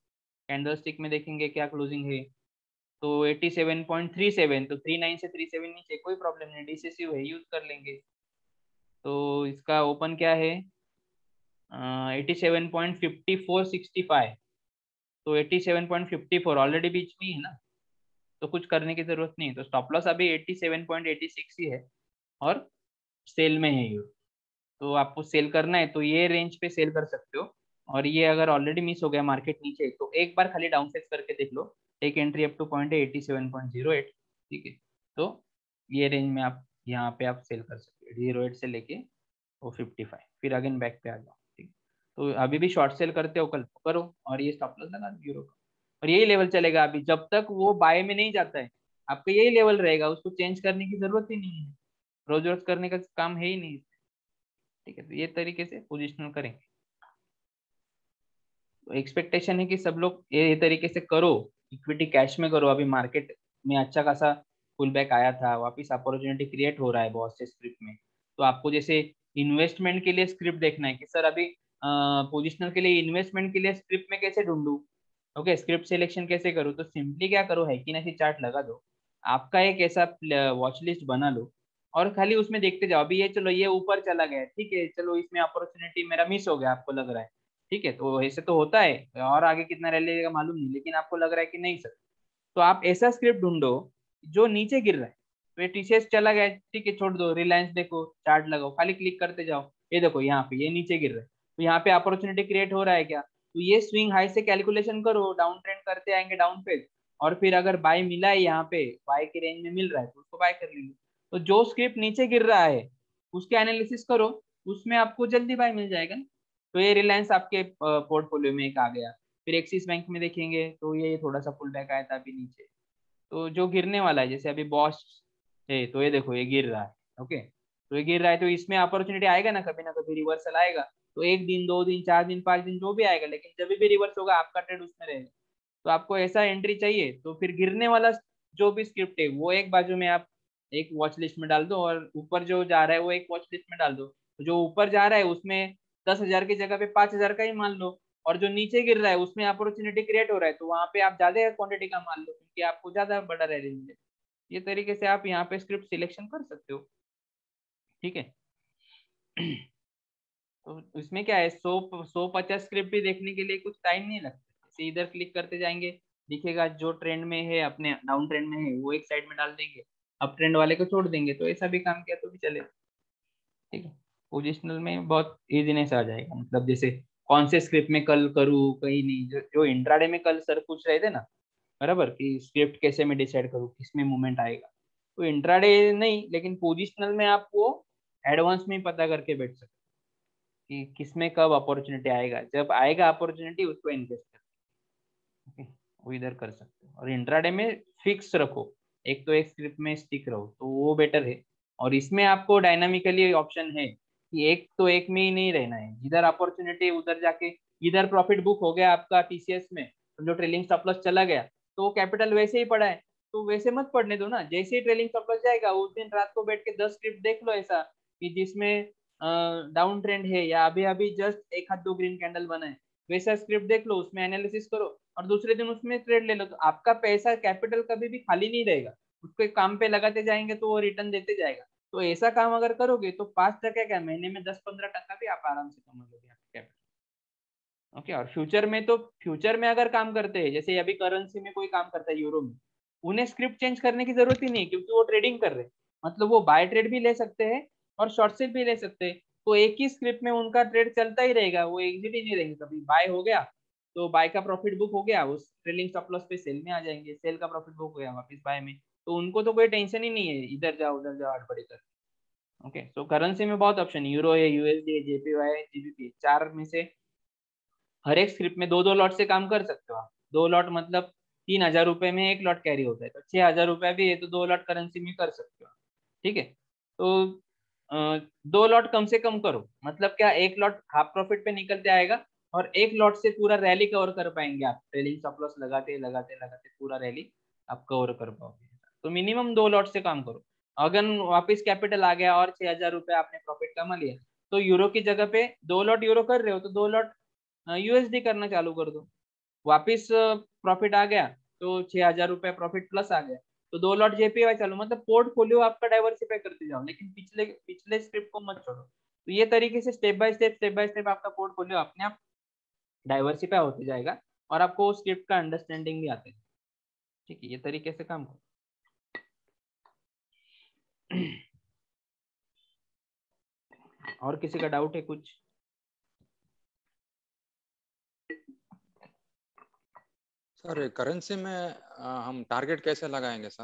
candlestick में देखेंगे क्या क्लोजिंग है, तो eighty seven point three seven, तो थ्री नाइन से थ्री सेवन नीचे कोई प्रॉब्लम नहीं, डिसेसिव है, यूज कर लेंगे। तो इसका ओपन क्या है, eighty seven point fifty four sixty five, तो eighty seven point fifty four already बीच में ही है ना, तो कुछ करने की जरूरत नहीं। तो स्टॉप लॉस अभी eighty seven point eighty six ही है और सेल में है ये, तो आपको सेल करना है तो ये रेंज पे सेल कर सकते हो। और ये अगर ऑलरेडी मिस हो गया मार्केट नीचे, तो एक बार खाली डाउन साइड करके देख लो, एक एंट्री अप टू पॉइंट है eighty seven point zero eight, ठीक है। तो ये रेंज में आप यहाँ पे आप सेल कर सकते हो, जीरो एट से लेके वो फिफ्टी फाइव, फिर अगेन बैक पे आ जाओ, ठीक। तो अभी भी शॉर्ट सेल करते हो कल करो, और ये स्टॉप लॉस लगा दो यूरो का, और यही लेवल चलेगा अभी जब तक वो बाय में नहीं जाता है, आपका यही लेवल रहेगा, उसको चेंज करने की जरूरत ही नहीं है, रोज रोज करने का काम है ही नहीं, ठीक है। तो ये तरीके से पोजिशनल करेंगे, तो एक्सपेक्टेशन है कि सब लोग ये, ये तरीके से करो, इक्विटी कैश में करो। अभी मार्केट में अच्छा खासा पुल बैक आया था, वापिस अपॉर्चुनिटी क्रिएट हो रहा है बहुत से स्क्रिप्ट में। तो आपको जैसे इन्वेस्टमेंट के लिए स्क्रिप्ट देखना है कि सर अभी पोजिशनल के लिए, इन्वेस्टमेंट के लिए स्क्रिप्ट में कैसे ढूंढूं, ओके, स्क्रिप्ट सिलेक्शन कैसे करूँ, तो सिंपली क्या करो, है कि नहीं चार्ट लगा दो, आपका एक ऐसा वॉच लिस्ट बना लो और खाली उसमें देखते जाओ। अभी ये चलो ये ऊपर चला गया, ठीक है, चलो इसमें अपॉर्चुनिटी मेरा मिस हो गया, आपको लग रहा है, ठीक है, तो ऐसे तो होता है, और आगे कितना रह लेगा मालूम नहीं, लेकिन आपको लग रहा है कि नहीं सर, तो आप ऐसा स्क्रिप्ट ढूंढो जो नीचे गिर रहा है। तो ये टीसीएस चला गया, ठीक है, छोड़ दो, रिलायंस देखो, चार्ट लगाओ, खाली क्लिक करते जाओ, ये देखो यहाँ पे ये नीचे गिर रहा है, तो यहाँ पे अपॉर्चुनिटी क्रिएट हो रहा है क्या, तो ये स्विंग हाई से कैलकुलेशन करो, डाउन ट्रेंड करते आएंगे डाउन पे, और फिर अगर बाय मिला है यहाँ पे, बाय के रेंज में मिल रहा है तो उसको बाय कर लेंगे। तो जो स्क्रिप्ट नीचे गिर रहा है उसके एनालिसिस करो, उसमें आपको जल्दी बाय मिल जाएगा। तो ये रिलायंस आपके पोर्टफोलियो में एक आ गया। फिर एक्सिस बैंक में देखेंगे तो ये थोड़ा सा पुल बैक आया था अभी नीचे, तो जो गिरने वाला है, जैसे अभी बॉश है, तो ये देखो ये गिर रहा है, ओके, तो ये गिर रहा है, तो इसमें अपॉर्चुनिटी आएगा ना, कभी ना कभी रिवर्सल आएगा, तो एक दिन, दो दिन, चार दिन, पांच दिन, जो भी आएगा, लेकिन जब भी रिवर्स होगा आपका ट्रेड उसमें रहेगा। तो आपको ऐसा एंट्री चाहिए, तो फिर गिरने वाला जो भी स्क्रिप्ट है वो एक बाजू में आप एक वॉच लिस्ट में डाल दो, और ऊपर जो जा रहा है वो एक वॉच लिस्ट में डाल दो। तो जो ऊपर जा रहा है उसमें दस हजार की जगह पे पांच हजार का ही मान लो, और जो नीचे गिर रहा है उसमें अपॉर्चुनिटी क्रिएट हो रहा है, तो वहां पे आप ज्यादा क्वांटिटी का मान लो, क्योंकि आपको ज्यादा बड़ा रेंज मिले। ये तरीके से आप यहाँ पे स्क्रिप्ट सिलेक्शन कर सकते हो, ठीक है। तो इसमें क्या है, सौ सौ पचास स्क्रिप्ट भी देखने के लिए कुछ टाइम नहीं लगता, जैसे इधर क्लिक करते जाएंगे, दिखेगा जो ट्रेंड में है, अपने डाउन ट्रेंड में है वो एक साइड में डाल देंगे, अप ट्रेंड वाले को छोड़ देंगे, तो ऐसा भी काम किया तो भी चलेगा, ठीक है। पोजिशनल में बहुत इजीनेस आ जाएगा, मतलब जैसे कौन से स्क्रिप्ट में कल करूँ, कहीं नहीं, जो, जो इंट्राडे में कल सर पूछ रहे थे ना, बराबर, कि स्क्रिप्ट कैसे मैं डिसाइड करूँ, किसमें मूवमेंट आएगा, तो इंट्राडे नहीं, लेकिन पोजिशनल में आप वो एडवांस में पता करके बैठ सकते कि किसमें कब अपॉर्चुनिटी आएगा, जब आएगा अपॉर्चुनिटी उसको इन्वेस्ट कर, ओके, वो इधर कर सकते हो। और इंट्राडे में फिक्स रखो, एक तो एक स्क्रिप्ट में स्टिक रहो, तो वो बेटर है। और इसमें आपको डायनामिकली ऑप्शन है कि एक तो एक में ही नहीं रहना है, जिधर अपॉर्चुनिटी उधर जाके, इधर प्रॉफिट बुक हो गया आपका टीसीएस में, तो जो ट्रेलिंग स्टॉप लॉस चला गया, तो कैपिटल वैसे ही पड़ा है, तो वैसे मत पड़ने दो ना, जैसे ही ट्रेलिंग स्टॉप लॉस जाएगा उस दिन रात को बैठ के दस स्क्रिप्ट देख लो ऐसा कि जिसमें डाउन ट्रेंड है, या अभी अभी जस्ट एक हाथ दो ग्रीन कैंडल बना है, वैसा स्क्रिप्ट देख लो, उसमें एनालिसिस करो, और दूसरे दिन उसमें ट्रेड ले लो, तो आपका पैसा कैपिटल कभी भी खाली नहीं रहेगा, उसको एक काम पे लगाते जाएंगे तो वो रिटर्न देते जाएगा। तो ऐसा काम अगर करोगे तो पांच टका क्या, महीने में दस पंद्रह टका भी आप आराम से कमा लोगे आपके कैपिटल, ओके। और फ्यूचर में, तो फ्यूचर में अगर काम करते हैं, जैसे अभी करेंसी में कोई काम करता है यूरो में, उन्हें स्क्रिप्ट चेंज करने की जरूरत ही नहीं, क्योंकि वो ट्रेडिंग कर रहे हैं, मतलब वो बाय ट्रेड भी ले सकते हैं और शॉर्ट सेल भी ले सकते हैं, तो एक ही स्क्रिप्ट में उनका ट्रेड चलता ही रहेगा, वो एग्जिट ही नहीं रहेंगे। कभी बाय हो गया तो बाय का प्रॉफिट बुक हो गया, उस ट्रेलिंग स्टॉप लॉस पे सेल में आ जाएंगे, सेल का प्रॉफिट बुक हो गया वापस बाय में, तो उनको तो कोई टेंशन ही नहीं है, इधर जाओ उधर जाओ हड़बड़ी कर, ओके। सो करेंसी में बहुत ऑप्शन, यूरो है, यूएसडी है, जेपीवाई है, जीबीपी, चार में से हर एक स्क्रिप्ट में दो दो लॉट से काम कर सकते हो आप। दो लॉट मतलब तीन हजार रुपए में एक लॉट कैरी होता है, तो छह हजार रुपया भी है, तो दो लॉट करेंसी में कर सकते हो, ठीक है। तो अ, दो लॉट कम से कम करो, मतलब क्या, एक लॉट हाफ प्रॉफिट पे निकलते आएगा, और एक लॉट से पूरा रैली कवर कर पाएंगे आप, ट्रेलिंग स्टॉप लॉस लगाते लगाते लगाते पूरा रैली आप कवर कर पाओगे। तो मिनिमम दो लॉट से काम करो, अगर वापस कैपिटल आ गया और छह हजार रुपये आपने प्रॉफिट कमा लिया, तो यूरो की जगह पे दो लॉट यूरो कर रहे हो तो दो लॉट यूएसडी करना चालू कर दो, वापिस प्रॉफिट आ गया तो छह हजार रुपये प्रॉफिट प्लस आ गया, तो दो लॉट जेपीवाई चालू, मतलब पोर्टफोलियो आपका डाइवर्सिफाई करते जाओ, लेकिन पिछले पिछले स्क्रिप्ट को मत छोड़ो। तो ये तरीके से step by step step by step आपका पोर्टफोलियो अपने आप डाइवर्सिफाई होते जाएगा और आपको स्क्रिप्ट का अंडरस्टैंडिंग भी आते है। ठीक है, ये तरीके से काम करो। और किसी का डाउट है कुछ? सर करेंसी में आ, हम टारगेट कैसे लगाएंगे सर?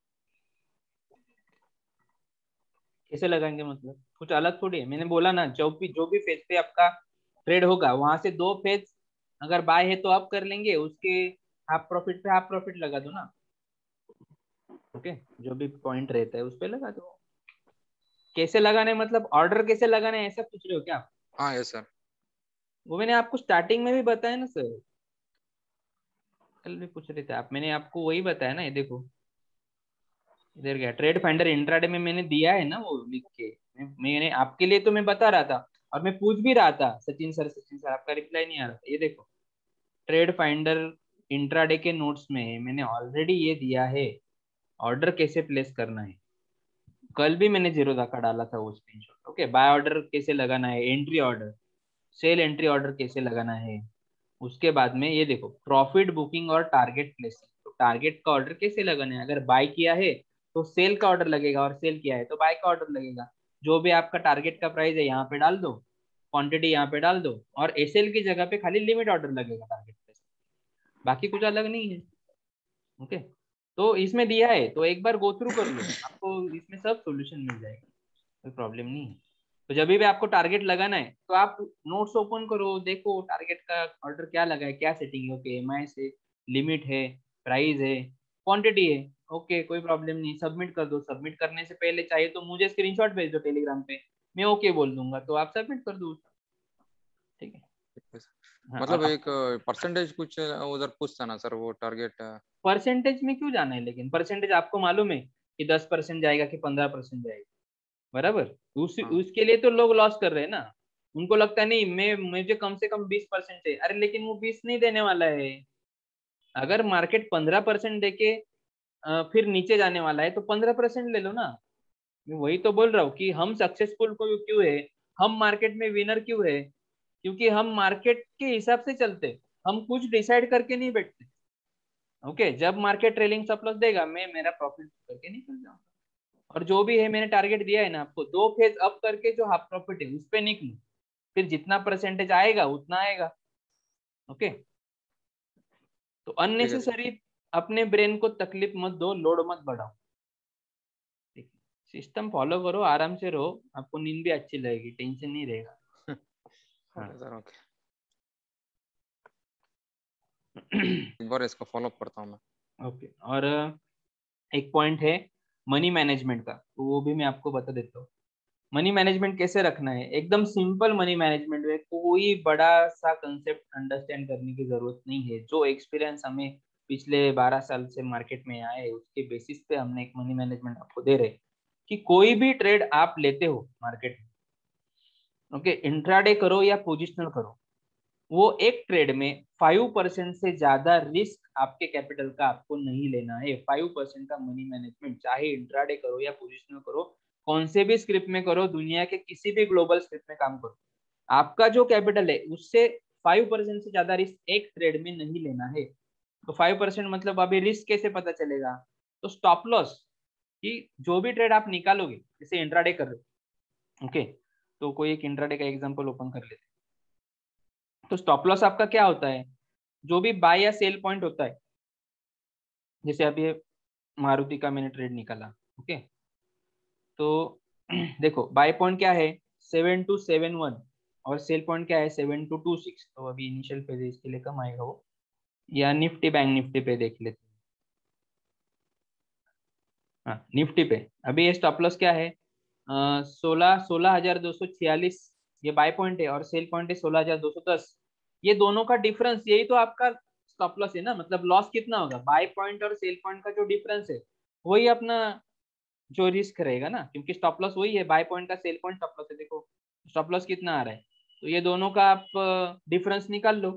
कैसे लगाएंगे मतलब कुछ अलग थोड़ी है, मैंने बोला ना, जो भी जो भी फेज पे आपका ट्रेड होगा वहां से दो फेज अगर बाय है तो आप कर लेंगे, उसके हाफ प्रॉफिट पे हाफ प्रॉफिट लगा दो ना। ओके, जो भी पॉइंट रहता है उस पे लगा दो। कैसे लगाने मतलब ऑर्डर कैसे लगाना है ऐसा पूछ रहे हो क्या आप? हाँ यस सर। वो मैंने आपको स्टार्टिंग में भी बताया ना सर, कल भी पूछ रहे थे आप, मैंने आपको वही बताया ना। ये देखो इधर गया ट्रेड फाइंडर इंट्राडे में मैंने दिया है ना वो लिख के, मैं, मैंने आपके लिए तो मैं बता रहा था और मैं पूछ भी रहा था सचिन सर सचिन सर, आपका रिप्लाई नहीं आ रहा था। ये देखो ट्रेड फाइंडर इंट्राडे के नोट्स में मैंने ऑलरेडी ये दिया है ऑर्डर कैसे प्लेस करना है। कल भी मैंने जीरो का डाला था वो स्क्रीनशॉट। ओके, बाय ऑर्डर कैसे लगाना है, entry order, sell entry order कैसे लगाना है, उसके बाद में ये देखो प्रॉफिट बुकिंग और टारगेट प्लेसिंग। तो टारगेट का ऑर्डर कैसे लगाना है, अगर बाय किया है तो सेल का ऑर्डर लगेगा और सेल किया है तो बाय का ऑर्डर लगेगा। जो भी आपका टारगेट का प्राइस है यहाँ पे डाल दो, क्वांटिटी यहाँ पे डाल दो और एसएल की जगह पे खाली लिमिट ऑर्डर लगेगा टारगेट प्लेस, बाकी कुछ अलग नहीं है। ओके, तो इसमें दिया है तो एक बार गो थ्रू कर लो, आपको इसमें सब सोल्यूशन मिल जाएगा, कोई प्रॉब्लम नहीं है। तो जब भी आपको टारगेट लगाना है तो आप नोट्स ओपन करो, देखो टारगेट का ऑर्डर क्या लगा है, क्या सेटिंग है। ओके, एम आई से लिमिट है, प्राइस है, क्वांटिटी है। ओके, कोई प्रॉब्लम नहीं, सबमिट कर दो। सबमिट करने से पहले चाहिए तो मुझे स्क्रीनशॉट भेज दो टेलीग्राम पे, मैं ओके बोल दूंगा तो आप सबमिट कर दो। ठीक है, हाँ, और मतलब एक परसेंटेज कुछ उधर पूछता ना सर वो टारगेट? परसेंटेज में क्यों जाना है, लेकिन परसेंटेज आपको मालूम है कि दस परसेंट जाएगा कि पंद्रह परसेंट जाएगा, बराबर। उस हाँ उसके लिए तो लोग लॉस कर रहे हैं ना, उनको लगता है नहीं मैं मुझे कम से कम बीस परसेंट चाहिए, अरे लेकिन वो बीस नहीं देने वाला है। अगर मार्केट पंद्रह परसेंट देके अ, फिर नीचे जाने वाला है तो पंद्रह परसेंट ले लो ना। मैं वही तो बोल रहा हूँ कि हम सक्सेसफुल को क्यों है, हम मार्केट में विनर क्यों है, क्योंकि हम मार्केट के हिसाब से चलते, हम कुछ डिसाइड करके नहीं बैठते। ओके, जब मार्केट ट्रेलिंग स्टॉप लॉस देगा मैं मेरा प्रॉफिट करके निकल जाऊंगा। और जो भी है मैंने टारगेट दिया है ना आपको, दो फेज अप करके जो हाफ प्रॉफिट है उस पे निकलो, फिर जितना परसेंटेज आएगा उतना आएगा। ओके, तो ठीक है सर। अननेसेसरी अपने ब्रेन को तकलीफ मत दो, लोड मत बढ़ाओ। ठीक है, सिस्टम फॉलो करो, आराम से रहो, आपको नींद भी अच्छी लगेगी, टेंशन नहीं रहेगा। हाँ। ओके सर ओके, एक बार इसको फॉलो अप करता हूँ मैं। ओके, और एक पॉइंट है मनी मैनेजमेंट का, तो वो भी मैं आपको बता देता हूँ। मनी मैनेजमेंट कैसे रखना है, एकदम सिंपल मनी मैनेजमेंट में कोई बड़ा सा कंसेप्ट अंडरस्टैंड करने की जरूरत नहीं है। जो एक्सपीरियंस हमें पिछले बारह साल से मार्केट में आए उसके बेसिस पे हमने एक मनी मैनेजमेंट आपको दे रहे कि कोई भी ट्रेड आप लेते हो मार्केट में, ओके, इंट्राडे करो या पोजिशनल करो, वो एक ट्रेड में फाइव परसेंट से ज्यादा रिस्क आपके कैपिटल का आपको नहीं लेना है। फाइव परसेंट का मनी मैनेजमेंट, चाहे इंट्राडे करो या पोजिशनल करो, कौन से भी स्क्रिप्ट में करो, दुनिया के किसी भी ग्लोबल स्क्रिप्ट में काम करो, आपका जो कैपिटल है उससे फाइव परसेंट से ज्यादा रिस्क एक ट्रेड में नहीं लेना है। तो फाइव परसेंट मतलब अभी रिस्क कैसे पता चलेगा, तो स्टॉप लॉस, कि जो भी ट्रेड आप निकालोगे, जैसे इंट्राडे कर रहे हो, ओके, तो कोई एक इंट्राडे का एग्जांपल ओपन कर लेते, तो स्टॉप लॉस आपका क्या होता है, जो भी बाय या सेल पॉइंट होता है, जैसे अभी मारुति का मैंने ट्रेड निकाला, ओके, तो देखो बाय पॉइंट क्या है सेवन टू सेवन वन और सेल पॉइंट क्या है सेवन टू टू सिक्स, तो अभी इनिशियल पे इसके लिए कम आएगा वो, या निफ्टी बैंक निफ्टी पे देख लेते हैं। हाँ, निफ्टी पे अभी ये स्टॉप लॉस क्या है, सोलह सोलह हजार दो सौ छियालीस ये बाय पॉइंट है और सेल पॉइंट है सोलह हजार दो सौ दस। ये दोनों का डिफरेंस यही तो आपका स्टॉप लॉस है ना, मतलब लॉस कितना होगा, बाय पॉइंट और सेल पॉइंट का जो डिफरेंस है वही अपना जो रिस्क रहेगा ना, क्योंकि स्टॉप लॉस वही है, बाय पॉइंट का सेल पॉइंट स्टॉप लॉस है। देखो स्टॉप लॉस कितना आ रहा है, तो ये दोनों का आप डिफरेंस निकाल लो,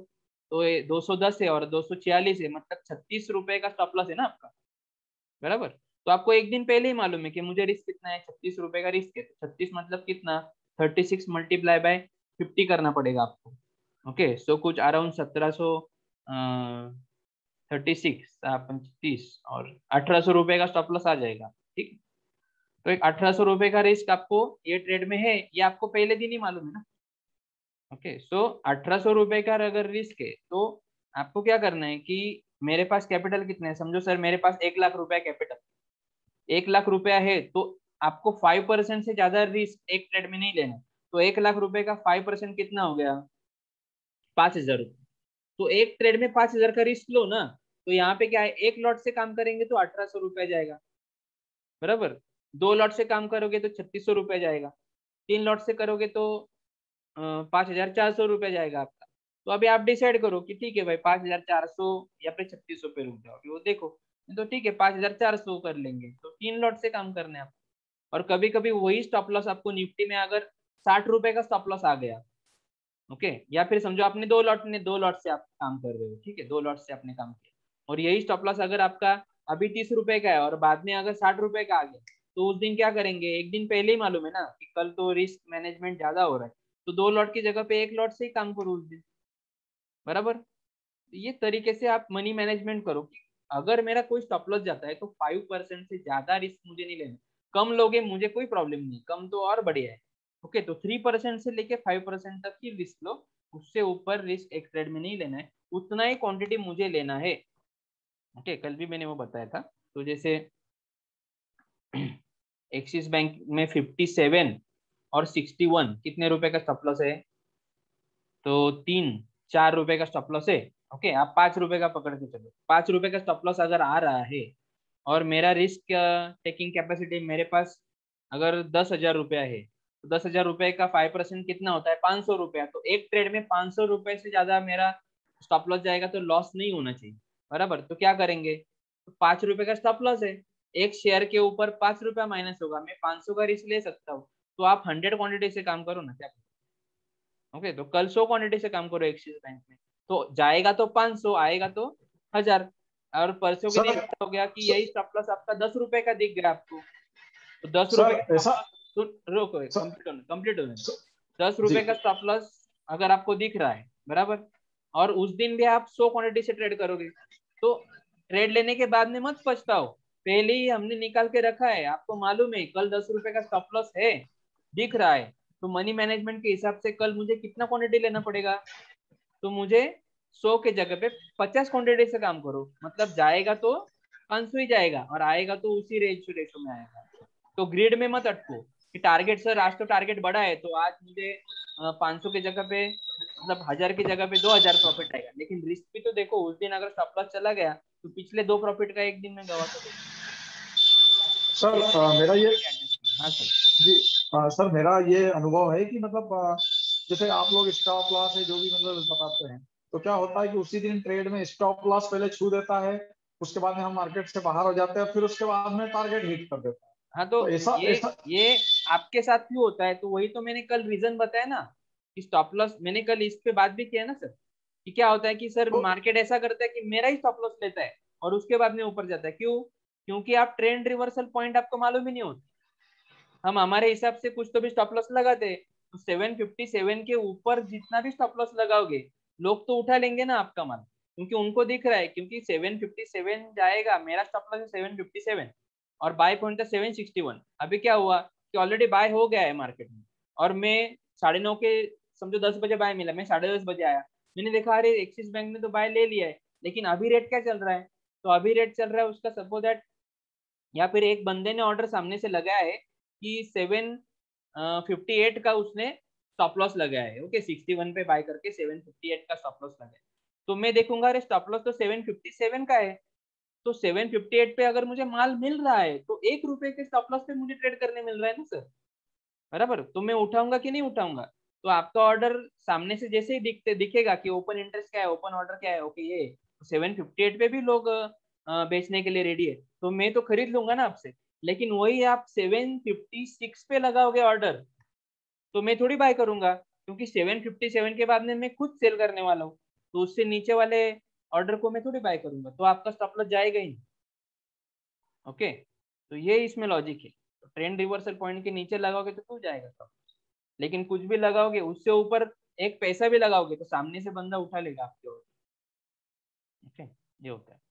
तो ये दो सौ दस है और दो सौ छियालीस है, मतलब छत्तीस रुपए का स्टॉप लॉस है ना आपका, बराबर। तो आपको एक दिन पहले ही मालूम है कि मुझे रिस्क कितना है, छत्तीस रुपए का रिस्क है। छत्तीस मतलब कितना, thirty six multiply by fifty करना पड़ेगा आपको। ओके, सो कुछ अराउंड सत्रह सौ थर्टी सिक्स तीस और अठारह सौ रुपए का स्टॉप लॉस आ जाएगा, ठीक। तो एक अठारह सौ रुपए का रिस्क आपको ये ट्रेड में है, ये आपको पहले दिन ही मालूम है ना। ओके, सो अठारह सौ रुपए का अगर रिस्क है तो आपको क्या करना है कि मेरे पास कैपिटल कितना है, समझो सर मेरे पास एक लाख रुपया कैपिटल, एक लाख रुपया है, तो आपको फाइव परसेंट से ज्यादा रिस्क एक ट्रेड में नहीं लेना। तो एक लाख रुपए का फाइव परसेंट कितना हो गया, पांच हजार रुपये। तो एक ट्रेड में पांच हजार का रिस्क लो ना, तो यहाँ पे क्या है, एक लॉट से काम करेंगे तो अठारह सौ रुपया जाएगा, बराबर। दो लॉट से काम करोगे तो छत्तीस सौ रुपया जाएगा, तीन लॉट से करोगे तो पांच हजार चार सौ रुपया जाएगा आपका। तो अभी आप डिसाइड करो कि ठीक है भाई पांच हजार चार सौ या फिर छत्तीस सौ पे रुक जाओ, वो देखो। तो ठीक है पांच हजार चार सौ कर लेंगे, तो तीन लॉट से काम करने आप। और कभी कभी वही स्टॉप लॉस आपको निफ्टी में अगर साठ रुपए का स्टॉप लॉस आ गया, ओके, या फिर समझो आपने दो लॉट ने दो लॉट से आप काम कर रहे हो, ठीक है, दो लॉट से आपने काम किया और यही स्टॉप लॉस अगर आपका अभी तीस रुपए का है और बाद में अगर साठ रुपए का आ गया, तो उस दिन क्या करेंगे, एक दिन पहले ही मालूम है ना कि कल तो रिस्क मैनेजमेंट ज्यादा हो रहा है, तो दो लॉट की जगह पे एक लॉट से ही काम करो उस दिन, बराबर। ये तरीके से आप मनी मैनेजमेंट करो कि अगर मेरा कोई स्टॉप लॉस जाता है तो फाइव परसेंट से ज्यादा रिस्क मुझे नहीं लेना। कम लोगे मुझे कोई प्रॉब्लम नहीं, कम तो और बढ़िया है। ओके, तो थ्री परसेंट से लेके फाइव परसेंट तक की रिस्क लो, उससे ऊपर रिस्क एक ट्रेड में नहीं लेना है, उतना ही क्वांटिटी मुझे लेना है। ओके, कल भी मैंने वो बताया था। तो जैसे एक्सिस बैंक में फिफ्टी सेवन और सिक्सटी वन कितने रुपए का स्टॉप लॉस है, तो तीन चार रुपए का स्टॉप लॉस है। ओके, आप पांच रुपए का पकड़ के चलो, पांच रुपए का स्टॉप लॉस अगर आ रहा है और मेरा रिस्क टेकिंग कैपेसिटी मेरे पास अगर दस हजार रुपया है, तो दस हजार रुपए का फाइव परसेंट कितना होता है, पांच सौ रुपया। तो एक ट्रेड में पांच सौ रुपए से ज्यादा मेरा स्टॉप लॉस जाएगा तो लॉस नहीं होना चाहिए, बराबर। तो क्या करेंगे, तो पांच रुपए का स्टॉप लॉस है, एक शेयर के ऊपर पांच रुपया माइनस होगा, मैं पांच सौ का रिस्क ले सकता हूँ। तो आप हंड्रेड क्वांटिटी से काम करो ना, क्या। ओके, तो कल सौ क्वांटिटी से काम करो एक्सिस बैंक में, तो जाएगा तो पांच सौ, आएगा तो हजार। और परसों के दिन हो गया कि यही स्टॉप लॉस आपका दस रुपए का दिख गया आपको, तो दस रुपए का ऐसा तो रोको, कंप्लीट होने कंप्लीट होने दस जी रुपए का स्टॉप लॉस अगर आपको दिख रहा है, बराबर, और उस दिन भी आप सौ क्वांटिटी से ट्रेड करोगे, तो ट्रेड लेने के बाद में मत पछताओ, पहले ही हमने निकाल के रखा है, आपको मालूम है कल दस रुपए का स्टॉप लॉस है, दिख रहा है। तो मनी मैनेजमेंट के हिसाब से कल मुझे कितना क्वांटिटी लेना पड़ेगा, तो मुझे सौ के जगह पे पचास क्वांटिटी से काम करो, मतलब जाएगा तो पांच सौ ही जाएगा और आएगा तो उसी रेशो रेशो में आएगा। तो ग्रिड में मत अटको कि टारगेट सर आज तो टारगेट बड़ा है तो आज मुझे पांच सौ की जगह पे मतलब हजार की जगह पे दो हजार प्रॉफिट आएगा, लेकिन रिस्क भी तो देखो, उस दिन अगर स्टॉप लॉस चला गया तो पिछले दो प्रॉफिट का एक दिन में गवा सकते। सर अ, मेरा ये हाँ सर जी अ, सर मेरा ये अनुभव है कि मतलब अ, जैसे आप लोग स्टॉप लॉस है जो भी मतलब बताते हैं, तो क्या होता है कि उसी दिन ट्रेड में स्टॉप लॉस पहले छू देता है, उसके बाद में हम मार्केट से बाहर हो जाते हैं, फिर उसके बाद में टारगेट हिट कर देता है। हाँ, तो तो ऐसा ये ऐसा ये आपके साथ क्यों होता है, तो वही तो मैंने कल रीजन बताया ना कि स्टॉप लॉस, मैंने कल इस पे बात भी किया ना सर, कि क्या होता है कि सर तो मार्केट ऐसा करता है कि मेरा ही स्टॉप लॉस लेता है और उसके बाद में ऊपर जाता है, क्यों, क्योंकि आप ट्रेंड रिवर्सल पॉइंट आपको मालूम ही नहीं होता। हम हमारे हिसाब से कुछ तो भी स्टॉप लॉस लगाते हैं, तो सेवन फिफ्टी सेवन के ऊपर जितना भी स्टॉप लॉस लगाओगे लोग तो उठा लेंगे ना आपका माल, क्योंकि उनको दिख रहा है क्योंकि सेवन फिफ्टी सेवन जाएगा, मेरा स्टॉप लॉस है सेवन फिफ्टी सेवन और बाय पॉइंट था सेवन सिक्सटी वन। अभी क्या हुआ कि ऑलरेडी बाय हो गया है मार्केट में और मैं साढ़े नौ के समझो दस बजे बाय मिला, मैं साढ़े दस बजे आया, मैंने देखा अरे एक्सिस बैंक ने तो बाय ले लिया है, लेकिन अभी रेट क्या चल रहा है, तो अभी रेट चल रहा है उसका सपोज दैट, या फिर एक बंदे ने ऑर्डर सामने से लगाया है कि सेवन फिफ्टी एट का उसने स्टॉप लॉस लगाया है, ओके, सिक्सटी वन पे बाय करके सेवन फिफ्टी एट का स्टॉप लॉस लगाया, तो मैं देखूंगा अरे स्टॉप लॉस तो सेवन फिफ्टी सेवन का है, तो सेवन फिफ्टी एट पे अगर मुझे माल मिल रहा है तो एक रुपए के स्टॉप लॉस पे मुझे ट्रेड करने मिल रहा है ना सर, बराबर। तो मैं उठाऊंगा कि नहीं उठाऊंगा, तो आपका ऑर्डर सामने से जैसे ही दिखते दिखेगा कि ओपन इंटरेस्ट क्या है, ओपन ऑर्डर क्या है, ओके ये सेवन फिफ्टी एट पे भी लोग अ, बेचने के लिए रेडी है, तो मैं तो खरीद लूंगा ना आपसे। लेकिन वही आप सेवन फिफ्टी सिक्स पे लगाओगे ऑर्डर, तो मैं थोड़ी बाय करूंगा, क्योंकि सेवन फिफ्टी सेवन के बाद में मैं खुद सेल करने वाला हूँ, तो उससे नीचे वाले ऑर्डर को मैं थोड़ी बाय करूंगा, तो आपका स्टॉप लॉस जाएगा ही नहीं। ओके, तो ये इसमें लॉजिक है। तो ट्रेंड रिवर्सल पॉइंट के नीचे लगाओगे तो क्यों जाएगा स्टॉप लॉस, लेकिन कुछ भी लगाओगे उससे ऊपर एक पैसा भी लगाओगे तो सामने से बंदा उठा लेगा आपके ओर। ओके, ये होता है।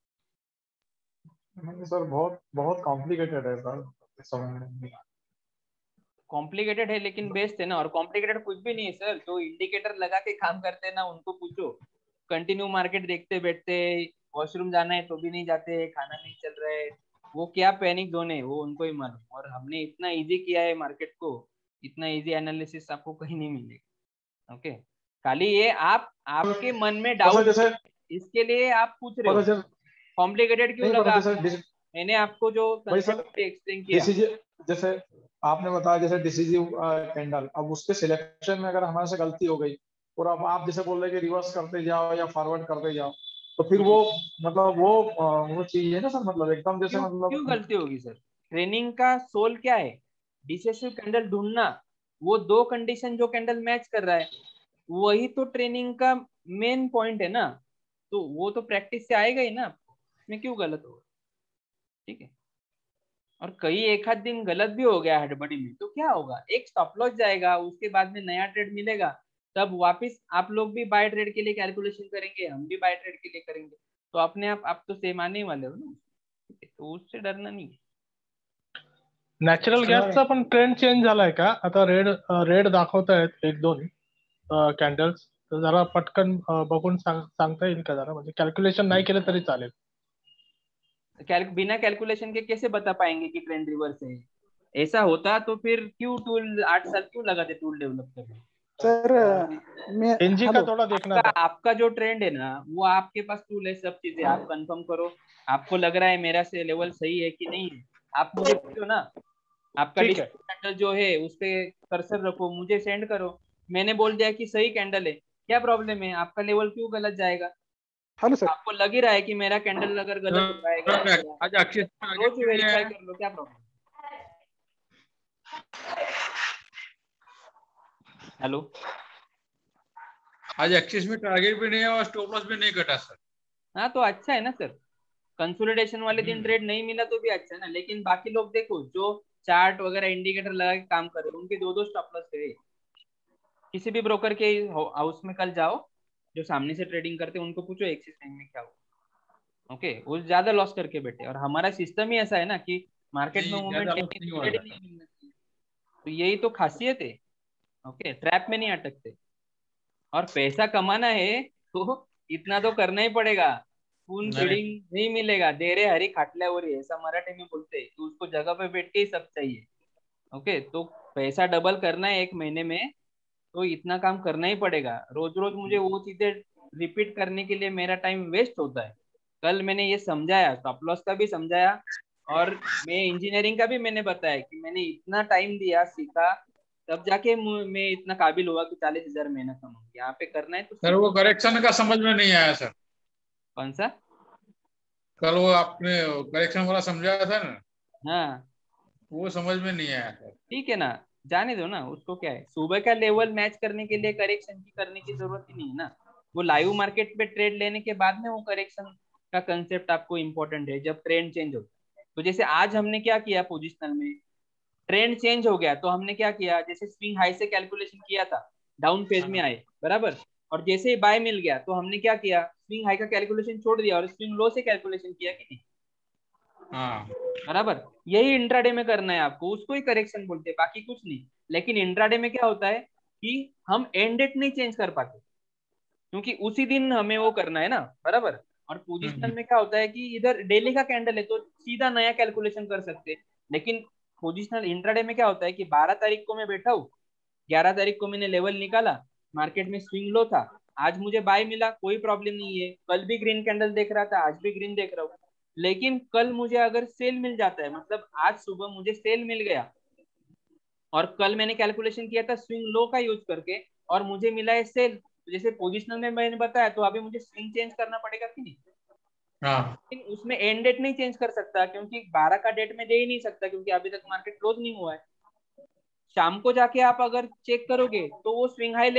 नहीं सर, बहुत बहुत कॉम्प्लिकेटेड है सर, समझ में नहीं। कॉम्प्लिकेटेड है लेकिन बेस्ट है ना। और कॉम्प्लिकेटेड कुछ भी नहीं है सर, जो इंडिकेटर लगा के काम करते हैं ना उनको पूछो, कंटिन्यू मार्केट देखते बैठते, वॉशरूम जाना है तो भी नहीं जाते, खाना नहीं चल रहा है, वो क्या पैनिक जोन है वो उनको ही मालूम। और हमने इतना इजी किया है मार्केट को, इतना इजी एनालिसिस आपको कहीं नहीं मिलेगा। ओके, खाली ये आप आपके मन में डाउट जैसे इसके लिए आप पूछ रहे हो कॉम्प्लिकेटेड क्यों लगा। मैंने आपको जो कंसेप्ट एक्सप्लेन किया, जैसे आपने बताया जैसे डिसीजिव कैंडल, अब उसके सिलेक्शन में अगर हमारे से गलती हो गई और अब आप जैसे बोल रहे कि रिवर्स करते जाओ या फॉरवर्ड करते जाओ, तो फिर वो मतलब वो वो चीज है ना सर, मतलब एकदम जैसे क्यों, मतलब क्यों गलती होगी सर। ट्रेनिंग का सोल क्या है, डिसेसिव कैंडल ढूंढना, वो दो कंडीशन जो कैंडल मैच कर रहा है वही तो ट्रेनिंग का मेन पॉइंट है ना। तो वो तो प्रैक्टिस से आएगा ही ना, इसमें क्यों गलत होगा। ठीक है, और कई एक आध दिन गलत भी हो गया हड़बड़ी में तो क्या होगा, एक स्टॉप लॉस जाएगा, उसके बाद में नया ट्रेड मिलेगा, तब वापस आप लोग भी बाय ट्रेड के लिए कैलकुलेशन करेंगे, हम भी बाय ट्रेड के लिए करेंगे, तो अपने आप आप तो सेम आने वाले हो ना। ठीक है, तो उससे डरना नहीं है। नॅचरल गॅसचा पण ट्रेंड चेंज झालाय का आता? रेड रेड दाखवतायत एक दोन कॅन्डल्स, तर जरा पटकन अ, बघून सांग सांगता येईल का जरा, म्हणजे कॅल्क्युलेशन नाही केलं तरी चालेल? कैल, बिना कैलकुलेशन के कैसे बता पाएंगे कि ट्रेंड रिवर्स है। ऐसा होता तो फिर क्यों टूल आठ साल क्यों लगाते टूल डेवलप करने। सर मैं एनजी का थोड़ा देखना आपका, था। आपका जो ट्रेंड है ना वो आपके पास टूल है, सब चीजें आप कंफर्म करो, आपको लग रहा है मेरा से लेवल सही है कि नहीं है, आप मुझे पूछो ना। आपका ठीक है। कैंडल जो है उस पे कर्सर रखो, मुझे सेंड करो, मैंने बोल दिया कि सही कैंडल है, क्या प्रॉब्लम है, आपका लेवल क्यों गलत जाएगा। हेलो सर, आपको लग ही रहा है कि मेरा कैंडल अगर गलत हो जाएगा, आज अक्षय रोज वेरीफाई कर लो, क्या प्रॉब्लम। हेलो, आज एक्सिस में टारगेट भी नहीं है और स्टॉप लॉस भी नहीं कटा सर। हाँ तो अच्छा है ना सर, कंसोलिडेशन वाले दिन ट्रेड नहीं मिला तो भी अच्छा है ना। लेकिन बाकी लोग देखो जो चार्ट वगैरह इंडिकेटर लगा के काम कर रहे हैं उनके दो दो स्टॉप लॉस है। किसी भी ब्रोकर के हाउस में कल जाओ, जो सामने से ट्रेडिंग करते हैं उनको पूछो एक्सिस बैंक में क्या हो। ओके, वो ज्यादा लॉस करके बैठे, और हमारा सिस्टम ही ऐसा है ना कि मार्केट में मूवमेंट नहीं मिलना चाहिए, तो यही तो खासियत है। ओके, ट्रैप में नहीं अटकते, और पैसा कमाना है तो इतना तो करना ही पड़ेगा। स्पून फीडिंग नहीं मिलेगा, देरे हरी खाटल्यावर, ऐसा मराठी में बोलते हैं, तो उसको जगह पे बैठ के ही सब चाहिए। ओके, तो पैसा डबल करना है एक महीने में तो इतना काम करना ही पड़ेगा। रोज रोज मुझे वो चीजें रिपीट करने के लिए मेरा टाइम वेस्ट होता है। कल मैंने ये समझाया, स्टॉप लॉस का भी समझाया, और मैं इंजीनियरिंग का भी मैंने बताया कि मैंने इतना टाइम दिया, सीखा, तब जाके मैं इतना काबिल हुआ कि चालीस हजार महीना कमाऊं। यहाँ पे करना है तो सर वो करेक्शन का समझ में नहीं आया सर। कौन सा? कल वो आपने करेक्शन वाला समझाया था ना, हाँ वो समझ में नहीं आया सर। ठीक है ना, जाने दो ना उसको, क्या है, सुबह का लेवल मैच करने के लिए करेक्शन की करने की जरूरत ही नहीं है ना। वो लाइव मार्केट पे ट्रेड लेने के बाद में वो करेक्शन का कंसेप्ट आपको इम्पोर्टेंट है जब ट्रेंड चेंज होता है। तो जैसे आज हमने क्या किया, पोजिशनल में ट्रेंड चेंज हो गया तो हमने क्या किया, जैसे स्विंग हाई से कैलकुलेशन किया था, डाउन फेज में आए बराबर, और जैसे ही बाय मिल गया तो हमने क्या किया, स्विंग हाई का कैलकुलेशन छोड़ दिया और स्विंग लो से कैलकुलेशन किया कि नहीं। हाँ बराबर, यही इंट्राडे में करना है आपको, उसको ही करेक्शन बोलते हैं, बाकी कुछ नहीं। लेकिन इंट्राडे में क्या होता है कि हम एंड डेट नहीं चेंज कर पाते, क्योंकि उसी दिन हमें वो करना है ना, बराबर। और पोजिशनल में क्या होता है कि इधर डेली का कैंडल है तो सीधा नया कैलकुलेशन कर सकते हैं। लेकिन पोजिशनल इंट्राडे में क्या होता है कि बारह तारीख को मैं बैठा हूँ, ग्यारह तारीख को मैंने लेवल निकाला, मार्केट में स्विंग लो था, आज मुझे बाय मिला, कोई प्रॉब्लम नहीं है, कल भी ग्रीन कैंडल देख रहा था, आज भी ग्रीन देख रहा हूँ। लेकिन कल मुझे अगर सेल मिल जाता है, मतलब आज सुबह मुझे सेल मिल गया, और कल मैंने कैलकुलेशन किया था स्विंग लो का यूज करके, और मुझे मिला है सेल, जैसे पोजिशनल में मैंने बताया, तो अभी मुझे स्विंग चेंज करना पड़ेगा कि नहीं। हाँ लेकिन उसमें एंड डेट नहीं चेंज कर सकता, क्योंकि बारह का डेट में दे ही नहीं सकता, क्योंकि अभी तक मार्केट क्लोज नहीं हुआ है। शाम को जाके आप अगर चेक करोगे तो वो स्विंग हाई लेगा,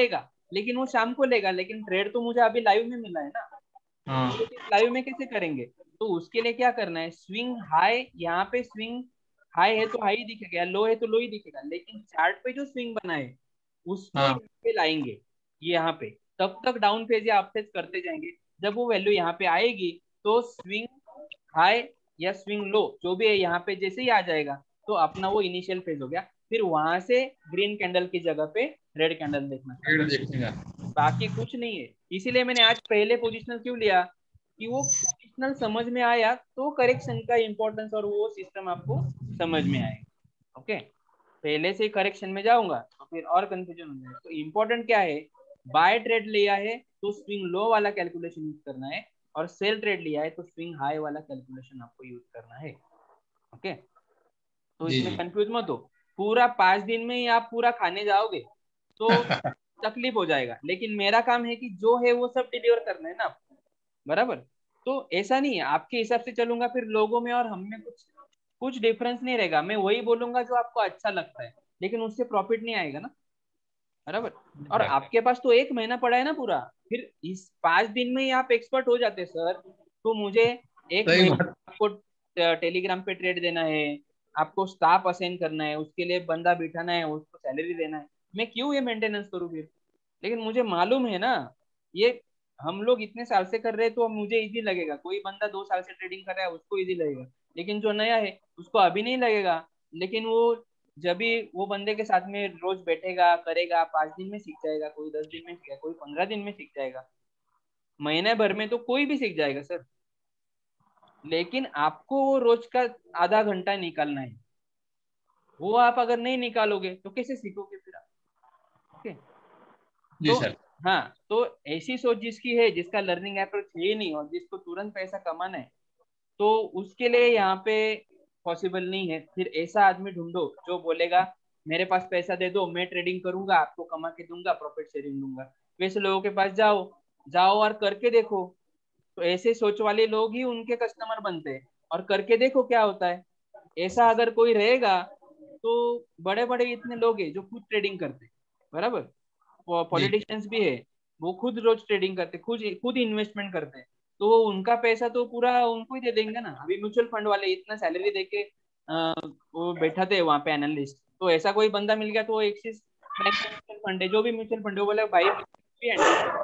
लेकिन वो शाम को लेगा, लेकिन ट्रेड तो मुझे अभी लाइव में मिला है ना, हाँ लाइव में कैसे करेंगे? तो उसके लिए क्या करना है, स्विंग हाई, यहाँ पे स्विंग हाई है तो हाई दिखेगा, लो है तो लो ही दिखेगा, लेकिन चार्ट पे जो स्विंग बना है उसको हाँ यहाँ पे लाएंगे, ये यहाँ पे, तब तक डाउन फेज या अप फेज करते जाएंगे। जब वो वैल्यू यहाँ पे आएगी तो स्विंग हाई या स्विंग लो जो भी है यहाँ पे जैसे ही आ जाएगा तो अपना वो इनिशियल फेज हो गया। फिर वहां से ग्रीन कैंडल की जगह पे रेड कैंडल देखना, ट्रेड देखने का। बाकी कुछ नहीं है। इसीलिए मैंने आज पहले पोजिशनल क्यों लिया कि वो पोजिशनल समझ में आया तो करेक्शन का इंपॉर्टेंस और वो सिस्टम आपको समझ में आएगा। ओके, पहले से करेक्शन में जाऊंगा तो फिर और कंफ्यूजन हो जाएगा। तो इम्पोर्टेंट क्या है, बाय ट्रेड लिया है तो स्विंग लो वाला कैलकुलेशन यूज करना है, और सेल ट्रेड लिया है तो स्विंग हाई वाला कैलकुलेशन आपको यूज करना है। ओके, तो जी इसमें जी कंफ्यूज मत हो। पूरा पांच दिन में ही आप पूरा खाने जाओगे तो तकलीफ हो जाएगा, लेकिन मेरा काम है कि जो है वो सब डिलीवर करना है ना आपको, बराबर। तो ऐसा नहीं है आपके हिसाब से चलूंगा फिर लोगों में और हम में कुछ कुछ डिफरेंस नहीं रहेगा। मैं वही बोलूंगा जो आपको अच्छा लगता है, लेकिन उससे प्रॉफिट नहीं आएगा ना, बराबर। और आपके पास तो एक महीना पड़ा है ना पूरा, फिर इस पांच दिन में ही आप एक्सपर्ट हो जाते सर। तो मुझे एक सही महीना बात। आपको टेलीग्राम पे ट्रेड देना है, आपको स्टाफ असाइन करना है, उसके लिए बंदा बिठाना है, उसको सैलरी देना है, मैं क्यों ये मेंटेनेंस करूँ फिर? लेकिन मुझे मालूम है ना, ये हम लोग इतने साल से कर रहे हैं तो मुझे इजी लगेगा। कोई बंदा दो साल से ट्रेडिंग कर रहा है उसको इजी लगेगा, लेकिन जो नया है उसको अभी नहीं लगेगा। लेकिन वो जब भी वो बंदे के साथ में रोज बैठेगा करेगा, पांच दिन में सीख जाएगा, कोई दस दिन में सीख जाएगा, कोई पंद्रह दिन में सीख जाएगा, महीने भर में तो कोई भी सीख जाएगा सर। लेकिन आपको वो रोज का आधा घंटा निकालना है, वो आप अगर नहीं निकालोगे तो कैसे सीखोगे फिर आप? ओके, जी तो सर। हाँ, तो ऐसी सोच जिसकी है, जिसका लर्निंग अप्रोच है ही नहीं और जिसको तुरंत पैसा कमाना है, तो उसके लिए यहाँ पे पॉसिबल नहीं है। फिर ऐसा आदमी ढूंढो जो बोलेगा मेरे पास पैसा दे दो, मैं ट्रेडिंग करूंगा, आपको कमा के दूंगा, प्रॉफिट शेयरिंग दूंगा। वैसे लोगों के पास जाओ जाओ और करके देखो। तो ऐसे सोच वाले लोग ही उनके कस्टमर बनते हैं, और करके देखो क्या होता है। ऐसा अगर कोई रहेगा तो बड़े बड़े इतने लोग हैं जो खुद ट्रेडिंग करते हैं, बराबर। जी पॉलिटिशियंस भी है, वो खुद रोज ट्रेडिंग करते, खुद खुद इन्वेस्टमेंट करते हैं, तो वो उनका पैसा तो पूरा उनको ही दे देंगे ना। अभी म्यूचुअल फंड वाले इतना सैलरी देके अ, वो बैठाते हैं वहां पे एनालिस्ट, तो ऐसा कोई बंदा मिल गया तो एक्सिस बैंक म्यूचुअल फंड है, जो भी म्यूचुअल फंड है, वो बोले भाई भी हैंडल कर।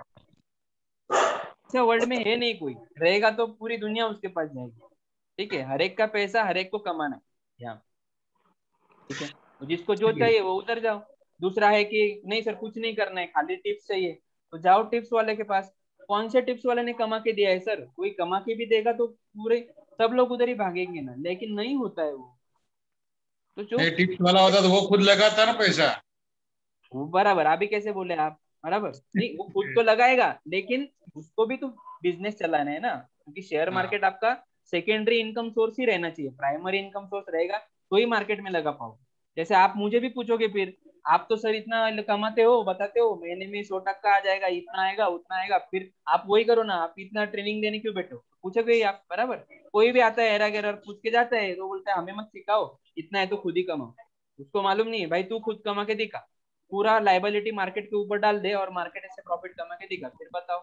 ऐसा वर्ल्ड में है नहीं, कोई रहेगा तो पूरी दुनिया उसके पास जाएगी। ठीक है, हर एक का पैसा हर एक को कमाना है यहाँ, ठीक है। तो जिसको जो चाहिए वो उधर जाओ। दूसरा है कि नहीं सर कुछ नहीं करना है, खाली टिप्स चाहिए, तो जाओ टिप्स वाले के पास। कौन से टिप्स वाले ने कमा के दिया है सर? कोई कमा के भी देगा तो पूरे सब लोग उधर ही भागेंगे ना, लेकिन नहीं होता है वो, तो जो नहीं, टिप्स वाला होता तो वो खुद लगाता ना पैसा। वो बराबर, अभी कैसे बोले आप, बराबर नहीं, वो खुद तो लगाएगा लेकिन उसको भी तो बिजनेस चलाना है ना, क्योंकि शेयर हाँ मार्केट आपका सेकेंडरी इनकम सोर्स ही रहना चाहिए, प्राइमरी इनकम सोर्स रहेगा तो ही मार्केट में लगा पाओ। जैसे आप मुझे भी पूछोगे फिर, आप तो सर इतना कमाते हो, बताते हो महीने में सौ टक्का आ जाएगा, इतना आएगा उतना आएगा, फिर आप वही करो ना, आप इतना ट्रेनिंग देने क्यों बैठो? पूछोगे ही आप, बराबर। कोई भी आता है एरा गैर पूछ के जाता है तो बोलता है हमें मत सिखाओ, इतना है तो खुद ही कमाओ। उसको मालूम नहीं है भाई, तू खुद कमा के दिखा, पूरा लाइबिलिटी मार्केट के ऊपर डाल दे और मार्केट ऐसे प्रॉफिट कमा के दिखा, फिर बताओ।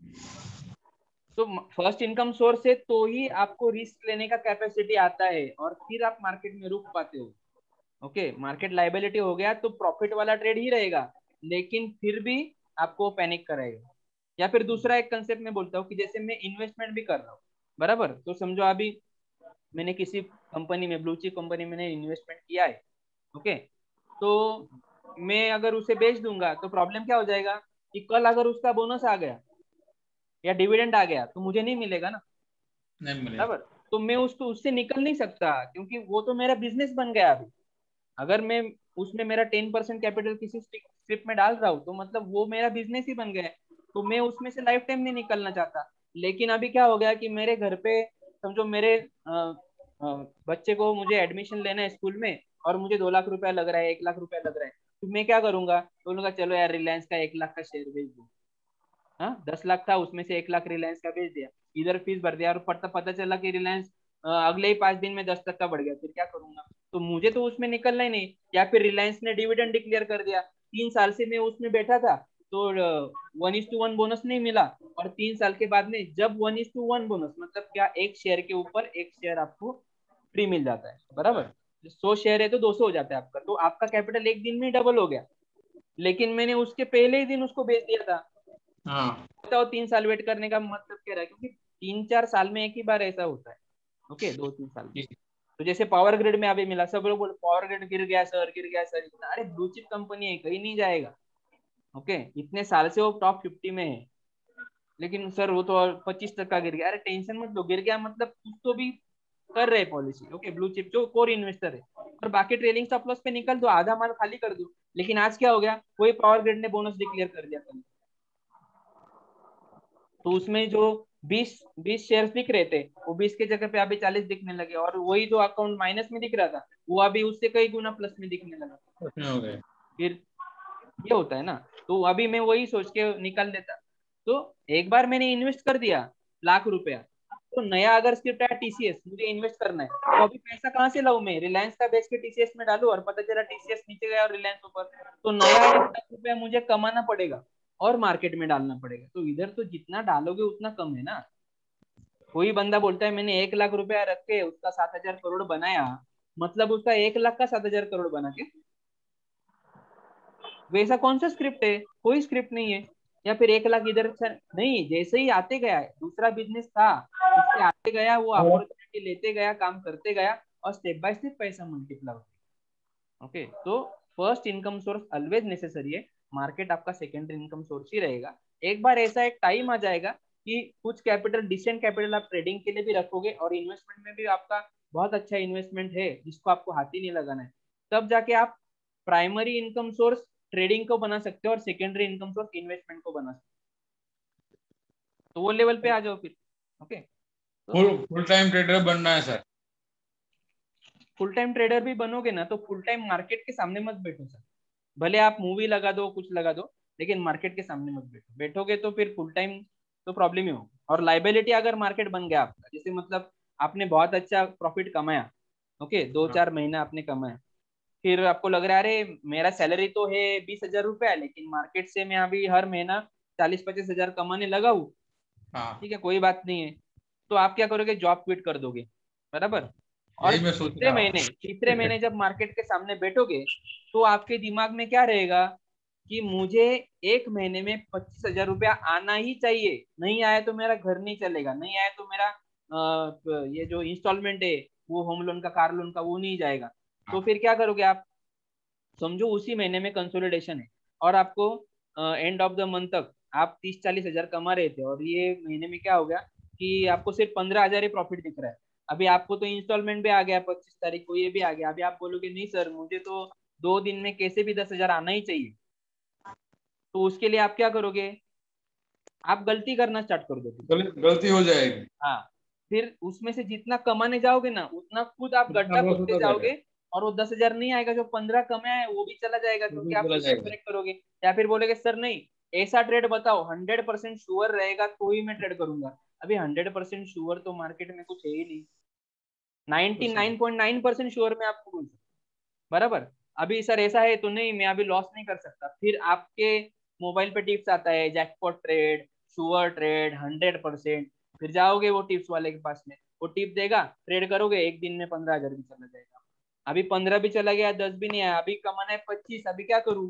तो फर्स्ट इनकम सोर्स है तो ही आपको रिस्क लेने का कैपेसिटी आता है, और फिर आप मार्केट में रुक पाते हो। ओके, मार्केट लाइबिलिटी हो गया तो प्रॉफिट वाला ट्रेड ही रहेगा, लेकिन फिर भी आपको पैनिक कराएगा। या फिर दूसरा एक कंसेप्ट में बोलता हूँ कि जैसे मैं इन्वेस्टमेंट भी कर रहा हूँ, बराबर। तो समझो अभी मैंने किसी कंपनी में, ब्लू चिप कंपनी में इन्वेस्टमेंट किया है, ओके। तो मैं अगर उसे बेच दूंगा तो प्रॉब्लम क्या हो जाएगा कि कल अगर उसका बोनस आ गया या डिविडेंड आ गया तो मुझे नहीं मिलेगा ना, नहीं मिले। बराबर। तो मैं उसको उससे निकल नहीं सकता, क्योंकि वो तो मेरा बिजनेस बन गया अभी। अगर मैं उसमें मेरा टेन परसेंट कैपिटल किसी स्क्रिप्ट में डाल रहा हूँ तो मतलब वो मेरा बिजनेस ही बन गया है, तो मैं उसमें से लाइफ टाइम नहीं निकलना चाहता। लेकिन अभी क्या हो गया कि मेरे घर पे समझो मेरे अ, अ, बच्चे को मुझे एडमिशन लेना है स्कूल में, और मुझे दो लाख रुपया लग रहा है, एक लाख रुपया लग रहा है, तो मैं क्या करूंगा, बोलूंगा चलो यार रिलायंस का एक लाख का शेयर बेच दो। हाँ, दस लाख था उसमें से एक लाख रिलायंस का बेच दिया, इधर फीस भर दिया, और पता पता चला कि रिलायंस अगले ही पांच दिन में दस तक का बढ़ गया, फिर क्या करूंगा? तो मुझे तो उसमें निकलना ही नहीं। या फिर रिलायंस ने डिविडेंड डिक्लेयर कर दिया, तीन साल से मैं उसमें बैठा था, तो one is to one bonus नहीं मिला, और तीन साल के बाद में जब one is to one bonus मतलब क्या, एक शेयर के ऊपर एक शेयर आपको फ्री मिल जाता है, बराबर। सौ शेयर है तो दो सौ हो जाता है आपका, तो आपका कैपिटल एक दिन में डबल हो गया, लेकिन मैंने उसके पहले ही दिन उसको बेच दिया था। हाँ बताओ तीन साल वेट करने का मतलब क्या रहा, क्योंकि तीन चार साल में एक ही बार ऐसा होता है, ओके, दो तीन साल में। तो जैसे पावर ग्रिड में अभी मिला, सब लोग बोले पावर ग्रिड गिर गया सर, गिर गया सर, इतना, अरे ब्लू चिप कंपनी है, कहीं नहीं जाएगा, ओके, इतने साल से वो टॉप फिफ्टी में है, लेकिन सर वो तो पच्चीस टक्का गिर गया, अरे टेंशन मत लो, गिर गया मतलब कुछ तो भी कर रहे पॉलिसी, ओके, ब्लू चिप जो कोर इन्वेस्टर है, और बाकी ट्रेलिंग स्टॉप लॉस पे निकल दो, आधा माल खाली कर दो। लेकिन आज क्या हो गया, कोई पावर ग्रिड ने बोनस डिक्लेयर कर दिया कल, तो उसमें जो बीस बीस शेयर्स दिख रहे थे वो बीस के जगह पे अभी चालीस दिखने लगे, और वही जो अकाउंट माइनस में दिख रहा था वो अभी उससे कई गुना प्लस में दिखने लगा। हो गए। फिर ये होता है ना, तो अभी मैं वही सोच के निकाल देता। तो एक बार मैंने इन्वेस्ट कर दिया लाख रुपया, तो नया अगर स्क्रिप्ट है टीसीएस मुझे इन्वेस्ट करना है, तो अभी पैसा कहाँ से लाऊं मैं, रिलायंस का बेच के टीसीएस में डालू, और पता चला टीसीएस नीचे गया और रिलायंस ऊपर, तो नया एक लाख रुपया मुझे कमाना पड़ेगा और मार्केट में डालना पड़ेगा। तो इधर तो जितना डालोगे उतना कम है ना। कोई बंदा बोलता है मैंने एक लाख रुपया रख के उसका सात हजार करोड़ बनाया, मतलब उसका एक लाख का सात हजार करोड़ बना के, वैसा कौन सा स्क्रिप्ट है, कोई स्क्रिप्ट नहीं है। या फिर एक लाख इधर नहीं, जैसे ही आते गया दूसरा बिजनेस था उससे आते गया, वो अपॉर्चुनिटी लेते गया, काम करते गया, और स्टेप बाय स्टेप पैसा मल्टीप्लाई होता। ओके, तो first income source always necessary है, मार्केट आपका सेकेंडरी इनकम सोर्स ही रहेगा। एक बार ऐसा एक टाइम आ जाएगा कि कुछ कैपिटल, डिसेंट कैपिटल आप ट्रेडिंग के लिए भी रखोगे और इन्वेस्टमेंट में भी आपका बहुत अच्छा इन्वेस्टमेंट है जिसको आपको हाथ ही नहीं लगाना है, तब जाके आप प्राइमरी इनकम सोर्स ट्रेडिंग को बना सकते हो और सेकेंडरी इनकम सोर्स इन्वेस्टमेंट को बना सकते हो। तो वो लेवल पे आ जाओ फिर। Okay, full full time trader बनना है सर। फुल टाइम ट्रेडर भी बनोगे ना तो फुल टाइम मार्केट के सामने मत बैठो सर, भले आप मूवी लगा दो कुछ लगा दो, लेकिन मार्केट के सामने मत बैठो, बैठोगे तो फिर फुल टाइम तो प्रॉब्लम ही होगा। और लाइबिलिटी अगर मार्केट बन गया आपका, जैसे मतलब आपने बहुत अच्छा प्रॉफिट कमाया, ओके, दो चार महीना आपने कमाया, फिर आपको लग रहा है अरे मेरा सैलरी तो है बीस हजार रुपया, लेकिन मार्केट से मैं अभी हर महीना चालीस पचास हजार कमाने लगा हूँ, ठीक है, कोई बात नहीं है, तो आप क्या करोगे, जॉब क्विट कर दोगे, बराबर। और यही मैं सोच तीसरे रहा हूँ। महीने तीसरे महीने जब मार्केट के सामने बैठोगे तो आपके दिमाग में क्या रहेगा कि मुझे एक महीने में पच्चीस हजार रुपया आना ही चाहिए, नहीं आया तो मेरा घर नहीं चलेगा, नहीं आया तो मेरा आ, ये जो इंस्टॉलमेंट है वो होम लोन का, कार लोन का, वो नहीं जाएगा। तो फिर क्या करोगे आप, समझो उसी महीने में कंसोलिडेशन है और आपको एंड ऑफ द मंथ तक आप तीस चालीस हजार कमा रहे थे, और ये महीने में क्या हो गया कि आपको सिर्फ पंद्रह हजार ही प्रॉफिट दिख रहा है। अभी आपको तो इंस्टॉलमेंट भी आ गया पच्चीस तारीख को, ये भी आ गया, अभी आप बोलोगे नहीं सर मुझे तो दो दिन में कैसे भी दस हजार आना ही चाहिए, तो उसके लिए आप क्या करोगे, आप गलती करना स्टार्ट कर दोगे, गलती हो जाएगी। हाँ, फिर उसमें से जितना कमाने जाओगे ना उतना खुद आप उतना गड्ढा लॉस खोदते होता जाओगे, जाएगा। और वो दस हजार नहीं आएगा, जो पंद्रह कमाया है वो भी चला जाएगा, वो क्योंकि भी आप चला जाएगा। ट्रेड करोगे। या फिर बोलेगे सर नहीं ऐसा ट्रेड बताओ हंड्रेड परसेंट श्योर रहेगा तो ही मैं ट्रेड करूंगा। अभी हंड्रेड परसेंट श्योर तो मार्केट में कुछ है ही नहीं, ninety nine point nine percent sure मैं आपको बोल सकता, बराबर। अभी सर ऐसा है तो नहीं मैं अभी लॉस नहीं कर सकता, फिर आपके मोबाइल पे टिप्स आता है jackpot trade, sure trade, hundred percent, फिर जाओगे वो टिप्स वाले के पास में, वो टिप देगा, ट्रेड करोगे, एक दिन में पंद्रह हजार भी चला जाएगा। अभी पंद्रह भी चला गया, दस भी नहीं आया, अभी कमाना है पच्चीस, अभी क्या करूं,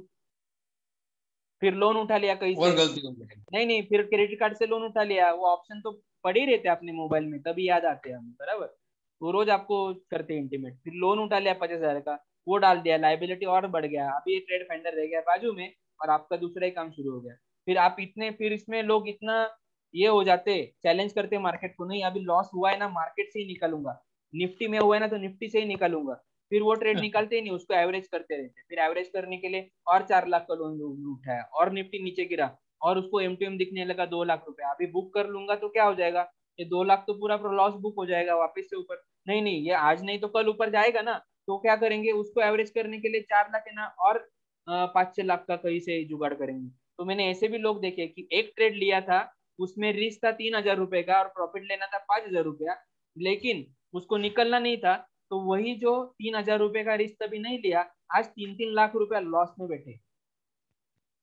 फिर लोन उठा लिया कहीं और से, गलती हो जाएगी। नहीं नहीं फिर क्रेडिट कार्ड से लोन उठा लिया, वो ऑप्शन तो पड़े ही रहते अपने मोबाइल में, तभी याद आते हैं हमें, बराबर, वो रोज आपको करते हैं इंटीमेट, फिर लोन उठा लिया पचास हजार का, वो डाल दिया, लाइबिलिटी और बढ़ गया, अभी ट्रेड फाइंडर रह गया बाजू में और आपका दूसरा ही काम शुरू हो गया। फिर आप इतने, फिर इसमें लोग इतना ये हो जाते, चैलेंज करते मार्केट को, नहीं अभी लॉस हुआ है ना मार्केट से ही निकालूंगा, निफ्टी में हुआ है ना तो निफ्टी से ही निकालूंगा, फिर वो ट्रेड निकालते ही नहीं, उसको एवरेज करते रहते, फिर एवरेज करने के लिए और चार लाख का लोन उठाया और निफ्टी नीचे गिरा और उसको एमटीएम दिखने लगा दो लाख रुपया, अभी बुक कर लूंगा तो क्या हो जाएगा, ये दो लाख तो पूरा लॉस बुक हो जाएगा वापस से ऊपर, नहीं नहीं ये आज नहीं तो कल ऊपर जाएगा ना, तो क्या करेंगे उसको एवरेज करने के लिए चार लाख है ना और पाँच छह लाख का कहीं से जुगाड़ करेंगे। तो मैंने ऐसे भी लोग देखे कि एक ट्रेड लिया था उसमें रिस्क था तीन हजार रुपए का और प्रॉफिट लेना था पांच हजार रुपया, लेकिन उसको निकलना नहीं था, तो वही जो तीन हजार रुपए का रिस्क अभी नहीं लिया, आज तीन तीन लाख रुपया लॉस में बैठे।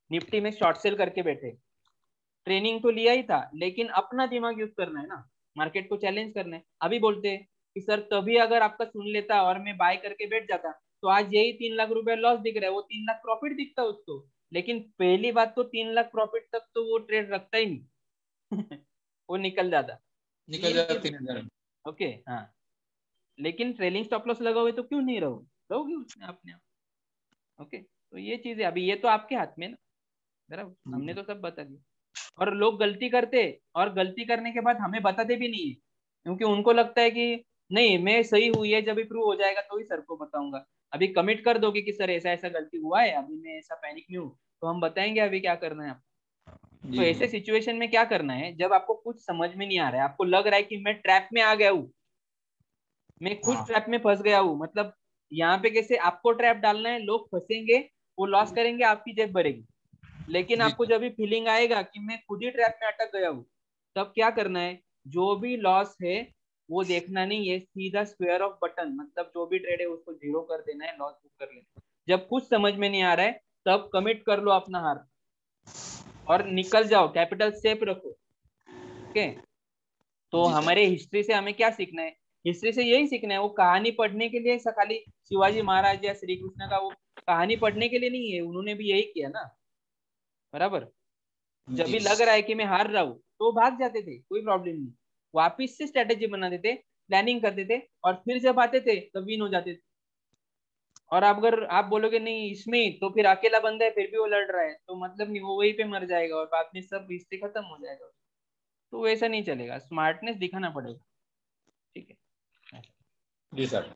निफ्टी में शॉर्ट सेल करके बैठे, ट्रेनिंग तो लिया ही था लेकिन अपना दिमाग यूज करना है ना, मार्केट को चैलेंज करना है। अभी बोलते हैं कि सर तभी अगर आपका सुन लेता और मैं बाय करके बैठ जाता तो आज यही तीन लाख रुपए लॉस दिख रहा है, वो तीन लाख प्रॉफिट दिखता उसको। लेकिन पहली बात तो तीन लाख प्रॉफिट तक तो वो ट्रेड रखता ही नहीं वो निकल जाता, निकल जाता तीन हजार। ओके हाँ, लेकिन ट्रेलिंग स्टॉप लॉस लगा हुए तो क्यों नहीं रहो, रहोगे उसमें अपने आप। ओके, तो ये चीज है, अभी ये तो आपके हाथ में ना, बराबर, हमने तो सब बता दिया। और लोग गलती करते और गलती करने के बाद हमें बताते भी नहीं है, क्योंकि उनको लगता है कि नहीं मैं सही हुई है, जब भी प्रूव हो जाएगा तो ही सर को बताऊंगा। अभी कमिट कर दोगे कि सर ऐसा ऐसा गलती हुआ है, अभी मैं ऐसा पैनिक में हूँ, तो हम बताएंगे अभी क्या करना है आपको। तो ऐसे सिचुएशन में क्या करना है, जब आपको कुछ समझ में नहीं आ रहा है, आपको लग रहा है कि मैं ट्रैप में आ गया हूँ, मैं खुद ट्रैप में फंस गया हूँ, मतलब यहाँ पे कैसे आपको ट्रैप डालना है, लोग फंसेंगे, वो लॉस करेंगे, आपकी जेब भरेगी। लेकिन आपको जब भी फीलिंग आएगा कि मैं खुद ही ट्रैप में अटक गया हूँ, तब क्या करना है, जो भी लॉस है वो देखना नहीं है, सीधा स्क्वायर ऑफ बटन, मतलब जो भी ट्रेड है उसको जीरो कर देना है, लॉस बुक कर लेना। जब कुछ समझ में नहीं आ रहा है तब कमिट कर लो अपना हार और निकल जाओ, कैपिटल सेफ रखो। ओके, तो हमारे हिस्ट्री से हमें क्या सीखना है, हिस्ट्री से यही सीखना है, वो कहानी पढ़ने के लिए खाली शिवाजी महाराज या श्री कृष्ण का वो कहानी पढ़ने के लिए नहीं है, उन्होंने भी यही किया ना, बराबर। जब भी लग रहा है कि मैं हार रहा हूँ तो भाग जाते थे, कोई प्रॉब्लम नहीं, वापिस से स्ट्रेटेजी बनाते थे, प्लानिंग करते थे, और फिर जब आते थे तब विन हो जाते थे। और अगर आप बोलोगे नहीं इसमें तो फिर अकेला बंदा है फिर भी वो लड़ रहा है, तो मतलब नहीं, वो वहीं पे मर जाएगा और बाद में सब रिश्ते खत्म हो जाएगा। तो वैसा नहीं चलेगा, स्मार्टनेस दिखाना पड़ेगा। ठीक है जी सर।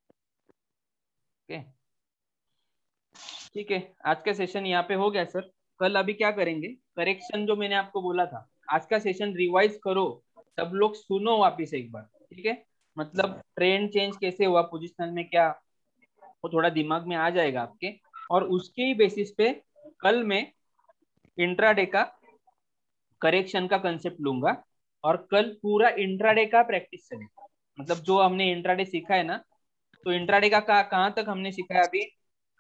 ओके ठीक है, आज का सेशन यहाँ पे हो गया सर। कल अभी क्या करेंगे, करेक्शन जो मैंने आपको बोला था, आज का सेशन रिवाइज करो, सब लोग सुनो वापिस एक बार, ठीक है। मतलब ट्रेंड चेंज कैसे हुआ, पोजीशन में क्या, वो थोड़ा दिमाग में आ जाएगा आपके, और उसके ही बेसिस पे कल मैं इंट्राडे का करेक्शन का कंसेप्ट लूंगा और कल पूरा इंट्राडे का प्रैक्टिस चलेगा। मतलब जो हमने इंट्राडे सीखा है ना, तो इंट्राडे का कहाँ तक हमने सीखा है अभी,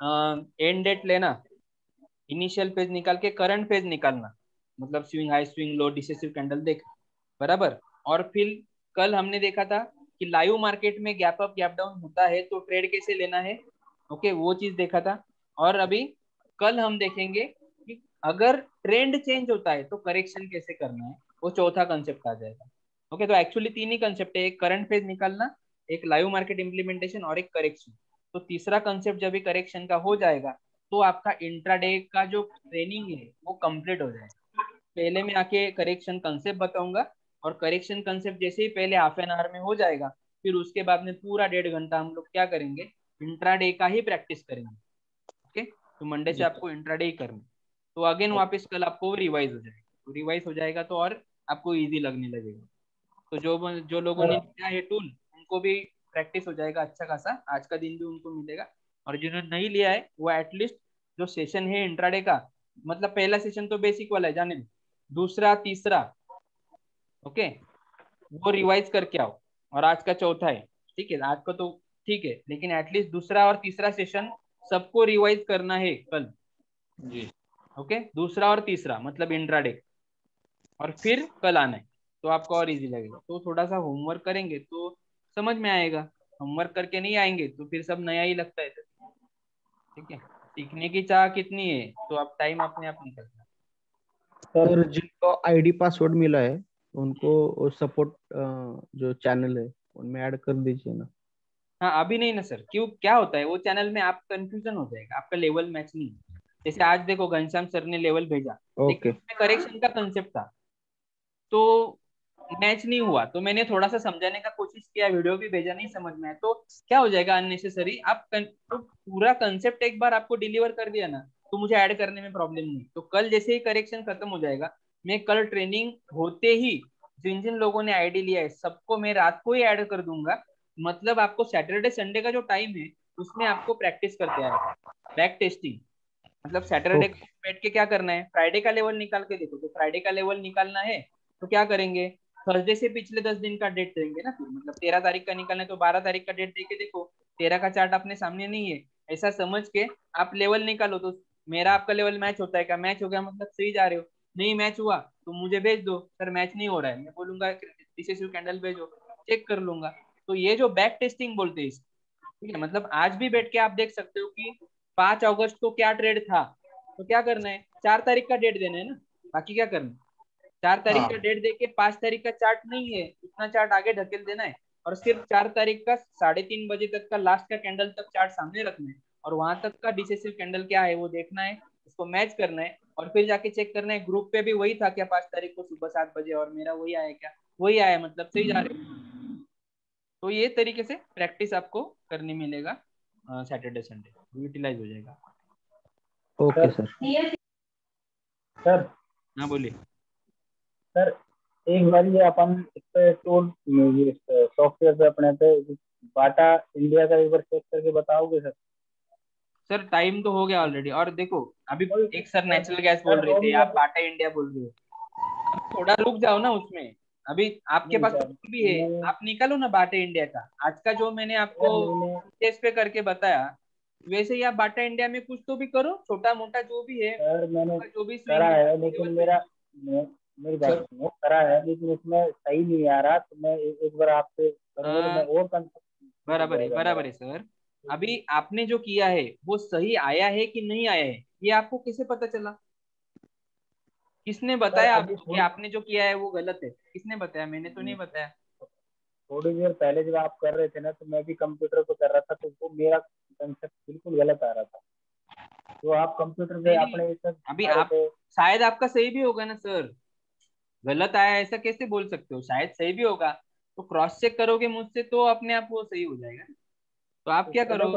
एंड डेट लेना, इनिशियल फेज निकाल के करंट फेज निकालना, मतलब swing high swing low decisive candle देख, बराबर। और फिर कल हमने देखा था कि लाइव मार्केट में गैप अप गैप डाउन होता है तो ट्रेड कैसे लेना है, ओके वो चीज देखा था। और अभी कल हम देखेंगे कि अगर ट्रेंड चेंज होता है तो करेक्शन कैसे करना है, वो चौथा कंसेप्ट आ जाएगा। ओके, तो एक्चुअली तीन ही कंसेप्ट है, एक करंट फेज निकालना, एक लाइव मार्केट इंप्लीमेंटेशन और एक करेक्शन। तो तीसरा कंसेप्ट जब भी करेक्शन का हो जाएगा तो आपका इंट्राडे का जो ट्रेनिंग है वो कंप्लीट हो जाएगा। पहले मैं आके करेक्शन कंसेप्ट बताऊंगा, और करेक्शन कंसेप्ट जैसे ही पहले हाफ एन आवर में हो जाएगा, फिर उसके बाद में पूरा डेढ़ घंटा हम लोग क्या करेंगे, इंट्राडे का ही प्रैक्टिस करेंगे। ओके, तो मंडे से आपको इंट्राडे ही करना, तो अगेन वापस कल आपको रिवाइज हो जाएगा, तो रिवाइज हो जाएगा तो और आपको इजी लगने लगेगा। तो जो जो लोगों ने लिया है टूल उनको भी प्रैक्टिस हो जाएगा अच्छा खासा, आज का दिन भी उनको मिलेगा। और जिन्होंने नहीं लिया है वो एटलीस्ट जो सेशन है इंट्राडे का, मतलब पहला सेशन तो बेसिक वाला है जाने दो, दूसरा तीसरा ओके वो रिवाइज करके आओ, और आज का चौथा है, ठीक है, आज का तो ठीक है, लेकिन एटलीस्ट दूसरा और तीसरा सेशन सबको रिवाइज करना है कल जी। ओके, दूसरा और तीसरा मतलब इंट्राडे, और फिर कल आना है, तो आपको और इजी लगेगा। तो थोड़ा सा होमवर्क करेंगे तो समझ में आएगा, होमवर्क करके नहीं आएंगे तो फिर सब नया ही लगता है। ठीक है, सीखने की चाह कितनी है तो आप टाइम अपने आप निकलता है। सर जिनको आईडी पासवर्ड मिला है उनको सपोर्ट जो चैनल है उनमें ऐड कर दीजिए ना। हाँ अभी नहीं ना सर, क्यों, क्या होता है वो चैनल में आप कंफ्यूजन हो जाएगा, आपका लेवल मैच नहीं। जैसे आज देखो घनश्याम सर ने लेवल भेजा, लेकिन उसमें करेक्शन का कंसेप्ट था तो मैच नहीं हुआ, तो मैंने थोड़ा सा समझाने का कोशिश किया, वीडियो भी भेजा, नहीं समझ में आया तो क्या हो जाएगा अननेसेसरी। आप कन, तो पूरा कंसेप्ट एक बार आपको डिलीवर कर दिया ना तो मुझे ऐड करने में प्रॉब्लम नहीं। तो कल जैसे ही करेक्शन खत्म हो जाएगा, मैं कल ट्रेनिंग होते ही जिन जिन लोगों ने आईडी लिया है सबको मैं रात को ही ऐड कर दूंगा। मतलब आपको सैटरडे संडे का जो टाइम है उसमें आपको प्रैक्टिस करते आए, बैक टेस्टिंग। मतलब सैटरडे को बैठ के क्या करना है, फ्राइडे का लेवल निकाल के देखो, तो फ्राइडे का लेवल निकालना है तो क्या करेंगे, थर्सडे से पिछले दस दिन का डेट देंगे ना, फिर मतलब तेरह तारीख का निकालना है तो बारह तारीख का डेट देके देखो, तेरह का चार्ट अपने सामने नहीं है, ऐसा समझ के आप लेवल निकालो। तो मेरा आपका लेवल मैच होता है क्या? मैच हो गया मतलब सही जा रहे हो। नहीं मैच हुआ तो मुझे भेज दो, सर मैच नहीं हो रहा है, मैं बोलूंगा डिसेसिव कैंडल भेजो, चेक कर लूंगा। तो ये जो बैक टेस्टिंग बोलते हैं इसको, ठीक है, मतलब आज भी बैठ के आप देख सकते हो कि पांच अगस्त को क्या ट्रेड था, तो क्या करना है, चार तारीख का डेट देना है ना, बाकी क्या करना है, चार तारीख का डेट दे के पांच तारीख का चार्ट नहीं है उतना चार्ट आगे ढकेल देना है, और सिर्फ चार तारीख का साढ़े तीन बजे तक का लास्ट का कैंडल तक चार्ट सामने रखना है, और वहां तक का डिसेसिव कैंडल क्या है वो देखना है, उसको मैच करना है, और फिर जाके चेक करना है ग्रुप पे भी वही था क्या पांच तारीख को सुबह सात बजे, और मेरा वही आया क्या, वही आया, मतलब सही जा रहे हो। तो ये तरीके से प्रैक्टिस आपको करने मिलेगा सैटरडे संडे, यूटिलाइज हो जाएगा। Okay sir. सर हाँ बोलिए सर, एक बार ये अपन इस पे टूल सॉफ्टवेयर पे अपने पे बाटा इंडिया का एक बार चेक करके बताओगे सर? सर टाइम तो हो गया ऑलरेडी, और देखो अभी एक सर नेचुरल गैस बोल रहे थे, आप बाटा इंडिया बोल रहे हो, अब थोड़ा रुक जाओ ना उसमें, अभी आपके पास तो भी है, आप निकालो ना बाटा इंडिया का, आज का जो मैंने आपको केस पे करके बताया वैसे ही आप बाटा इंडिया में कुछ तो भी करो, छोटा मोटा जो भी है सर मैंने जो भी करा swing है, लेकिन मेरा मे- मेरी बात सुनो, करा है लेकिन उसमें सही नहीं आ रहा, तो मैं एक एक बार आपसे करूंगा तो मैं और कंफर्म बराबर है, बराबर है सर। अभी आपने जो किया है वो सही आया है कि नहीं आया है, ये आपको कैसे पता चला? किसने बताया आपको कि आपने जो किया है वो गलत है? किसने बताया? मैंने तो नहीं बताया। थोड़ी देर पहले जब आप कर रहे थे ना, तो मैं भी कंप्यूटर पे कर रहा था, तो वो मेरा कंसेप्ट बिल्कुल गलत आ रहा था, तो आप कंप्यूटर पे अपने अभी आप शायद आपका सही भी होगा ना सर, गलत आया ऐसा कैसे बोल सकते हो, शायद सही भी होगा, तो क्रॉस चेक करोगे मुझसे तो अपने आप वो सही हो जाएगा। तो आप क्या करो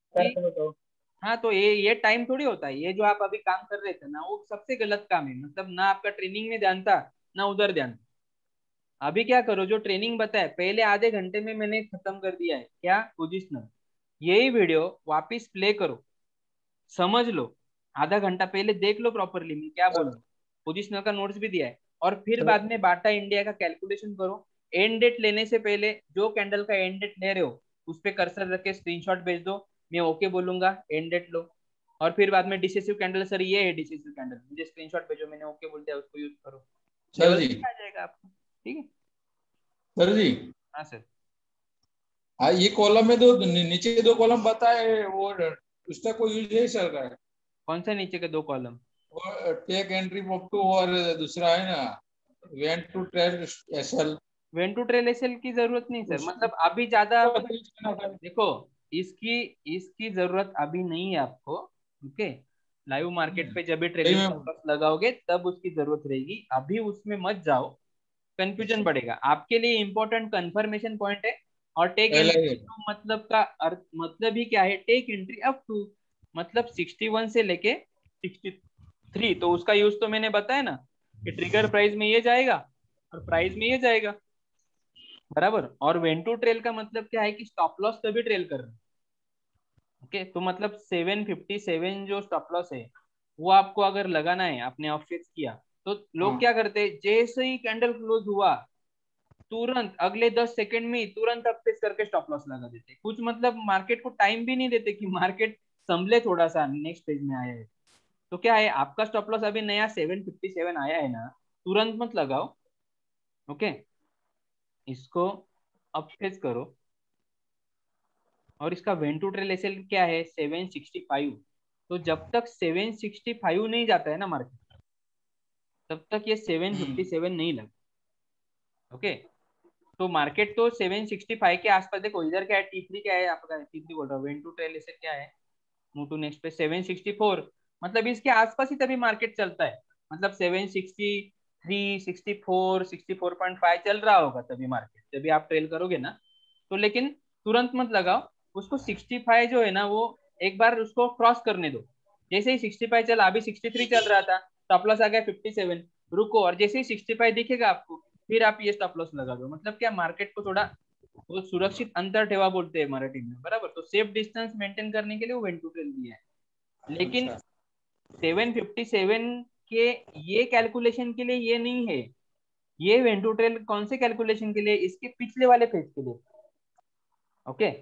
कि हाँ, तो ये ये टाइम थोड़ी होता है, ये जो आप अभी काम कर रहे थे ना वो सबसे गलत काम है, मतलब ना आपका ट्रेनिंग में ध्यान था ना उधर ध्यान था। अभी क्या करो, जो ट्रेनिंग बताए पहले आधे घंटे में मैंने खत्म कर दिया है क्या, पोजिशनल, यही वीडियो वापिस प्ले करो, समझ लो, आधा घंटा पहले देख लो प्रॉपरली मैं क्या बोल रहा हूँ, पोजिशनल का नोट्स भी दिया है, और फिर बाद में बाटा इंडिया का कैलकुलेशन करो। एंड डेट लेने से पहले जो कैंडल का एंड डेट ले रहे हो उस पे कर्सर रख के स्क्रीनशॉट भेज दो, मैं ओके बोलूंगा, एंड डेट लो, और फिर बाद में डिसेसिव कैंडल, सर ये है डिसेसिव कैंडल, मुझे स्क्रीनशॉट भेजो, मैंने ओके बोल दिया, उसको यूज करो, सर जी आ जाएगा आपको। ठीक है सर जी। हाँ सर। हाँ, ये कॉलम में दो नीचे दो कॉलम बताए, वो उसका कोई यूज है सर का? कौन सा नीचे के दो column? Take entry up to, और दूसरा है ना when to trade SL. When to trail SL की जरूरत नहीं सर, मतलब अभी ज्यादा देखो, इसकी इसकी जरूरत अभी नहीं है आपको। ओके, लाइव मार्केट पे जब भी ट्रेडिंग लगाओगे तब उसकी जरूरत रहेगी, अभी उसमें मत जाओ, कंफ्यूजन बढ़ेगा आपके लिए। इंपॉर्टेंट कंफर्मेशन पॉइंट है, और टेक एंट्री मतलब का अर्थ मतलब ही क्या है, टेक एंट्री अप टू, मतलब सिक्सटी वन से लेके सिक्सटी थ्री, तो उसका यूज तो मैंने बताया ना कि ट्रिगर प्राइस में ये जाएगा और प्राइस में ये जाएगा, बराबर। और वेन टू ट्रेल का मतलब क्या है कि स्टॉप लॉस तभी ट्रेल कर रहे हैं। ओके, तो मतलब सेवन फिफ्टी सेवन जो स्टॉप लॉस है वो आपको अगर लगाना है, आपने ऑफ फिक्स किया, तो लोग क्या करते हैं, जैसे ही कैंडल क्लोज हुआ तुरंत अगले दस सेकंड में ही तुरंत अप फिक्स करके स्टॉप लॉस लगा देते, कुछ मतलब मार्केट को टाइम भी नहीं देते कि मार्केट संभले थोड़ा सा, नेक्स्ट पेज में आया है। तो क्या है, आपका स्टॉप लॉस अभी नया सेवन फिफ्टी सेवन आया है ना, तुरंत मत लगाओ। ओके, इसको अप फिक्स करो, और इसका वेन टू ट्रेल एसएल क्या है, सेवन सिक्सटी फाइव, तो जब तक सेवन सिक्सटी फाइव नहीं जाता है ना मार्केट, तब तक ये सेवन फिफ्टी सेवन नहीं लगता। ओके, तो मार्केट तो सेवन सिक्सटी फाइव के आसपास, देखो इधर क्या है, टी थ्री क्या है आपका, टी थ्री बोल रहा हूँ, वेन टू ट्रेल एसएल क्या है, मूव टू नेक्स्ट पे सेवन सिक्सटी फोर, मतलब इसके आसपास ही तभी मार्केट चलता है, मतलब seven sixty three sixty four sixty four point five चल रहा होगा तभी मार्केट, तभी आप ट्रेल करोगे ना। तो लेकिन तुरंत मत लगाओ उसको, सिक्सटी फाइव जो है ना वो एक बार उसको क्रॉस करने दो, जैसे ही सिक्सटी फाइव चला, अभी सिक्सटी थ्री चल रहा था, स्टॉप लॉस आ गया फिफ्टी सेवन, रुको, और जैसे ही सिक्सटी फाइव दिखेगा आपको फिर आप ये स्टॉप लॉस लगा दो, मतलब क्या, मार्केट को थोड़ा वो सुरक्षित अंतर ठेवा बोलते हैं मराठी में, बराबर। तो सेफ डिस्टेंस मेंटेन करने के लिए वो वेन टू ट्रेल दिया है, लेकिन सेवन फिफ्टी सेवन के ये कैलकुलेशन के लिए ये नहीं है, ये वेन टू ट्रेल कौन से कैलकुलेशन के लिए, इसके पिछले वाले फेज के लिए। ओके,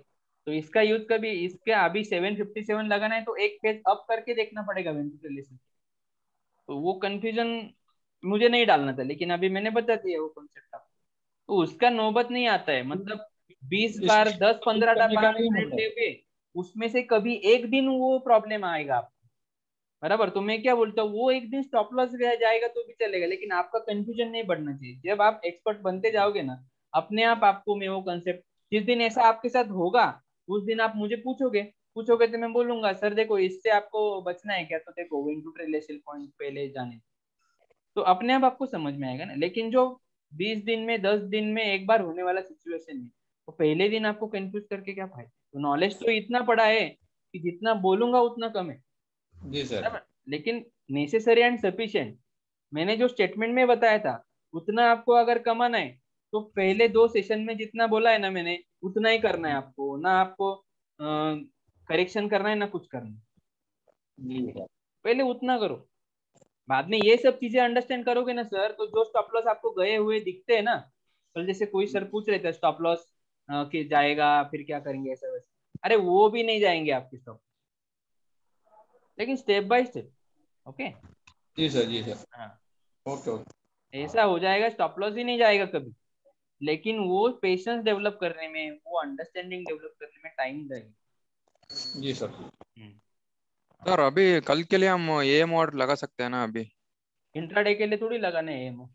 तो इसका यूज कभी इसके अभी सेवन फिफ्टी सेवन लगाना है तो एक पेज अप करके देखना पड़ेगा वेंचुर रिलेशन। तो वो कंफ्यूजन मुझे नहीं डालना था, लेकिन अभी मैंने बता दिया वो कॉन्सेप्ट आपको, तो उसका नौबत नहीं आता है। मतलब बीस बार दस पंद्रह बार ट्रेड लेके उसमें से कभी एक दिन वो प्रॉब्लम आएगा आपको, बराबर। तो मैं क्या बोलता हूँ, वो एक दिन स्टॉप लॉस जाएगा तो भी चलेगा, लेकिन आपका कंफ्यूजन नहीं बढ़ना चाहिए। जब आप एक्सपर्ट बनते जाओगे ना, अपने आप आपको मैं वो कंसेप्ट, जिस दिन ऐसा आपके साथ होगा उस दिन आप मुझे पूछोगे पूछोगे तो मैं बोलूंगा सर देखो इससे आपको बचना है क्या, तो देखो विन टू रिलेशन पॉइंट पहले जाने, तो अपने आप आपको समझ में आएगा ना। लेकिन जो बीस दिन में दस दिन में एक बार होने वाला सिचुएशन है, तो पहले दिन आपको कंफ्यूज करके क्या फायदा। तो नॉलेज तो इतना पड़ा है कि जितना बोलूंगा उतना कम है जी सर, लेकिन नेसेसरी एंड सफिशिएंट, मैंने जो स्टेटमेंट में बताया था उतना आपको अगर कमाना है तो पहले दो सेशन में जितना बोला है ना मैंने उतना ही करना है आपको, ना आपको करेक्शन करना है ना कुछ करना है, पहले उतना करो। बाद में ये सब चीजें अंडरस्टैंड करोगे ना सर, तो जो स्टॉप लॉस आपको गए हुए दिखते हैं ना, कल जैसे कोई सर पूछ रहे थे स्टॉप लॉस कि जाएगा फिर क्या करेंगे ऐसा वैसा, अरे वो भी नहीं जाएंगे आपके स्टॉप, लेकिन स्टेप बाय स्टेप। ओके जी सर, जी सर, हाँ ओके ओके, ऐसा हो जाएगा, स्टॉप लॉस ही नहीं जाएगा कभी, लेकिन वो पेशेंस डेवलप करने में, वो अंडरस्टैंडिंग डेवलप करने में टाइम लगेगा। जी सर। सर अभी कल के लिए हम ये मॉड लगा सकते हैं ना? अभी इंट्राडे के लिए थोड़ी लगाना है एमओ,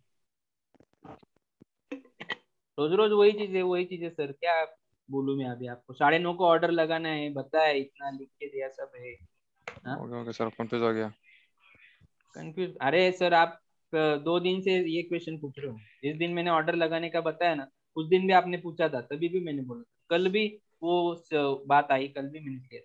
रोज रोज वही चीज है वही चीज है सर, क्या बोलूं मैं अभी आपको। साढ़े नौ को ऑर्डर लगाना है, बताया, इतना लिख के दिया, सब है। ओके ओके सर, कंफ्यूज हो गया। कंफ्यूज, अरे सर आप दो दिन से ये क्वेश्चन पूछ रहे हो, जिस दिन मैंने ऑर्डर लगाने का बताया ना उस दिन भी आपने पूछा था, तभी भी मैंने बोला, कल भी वो बात आई, कल भी मैंने किया।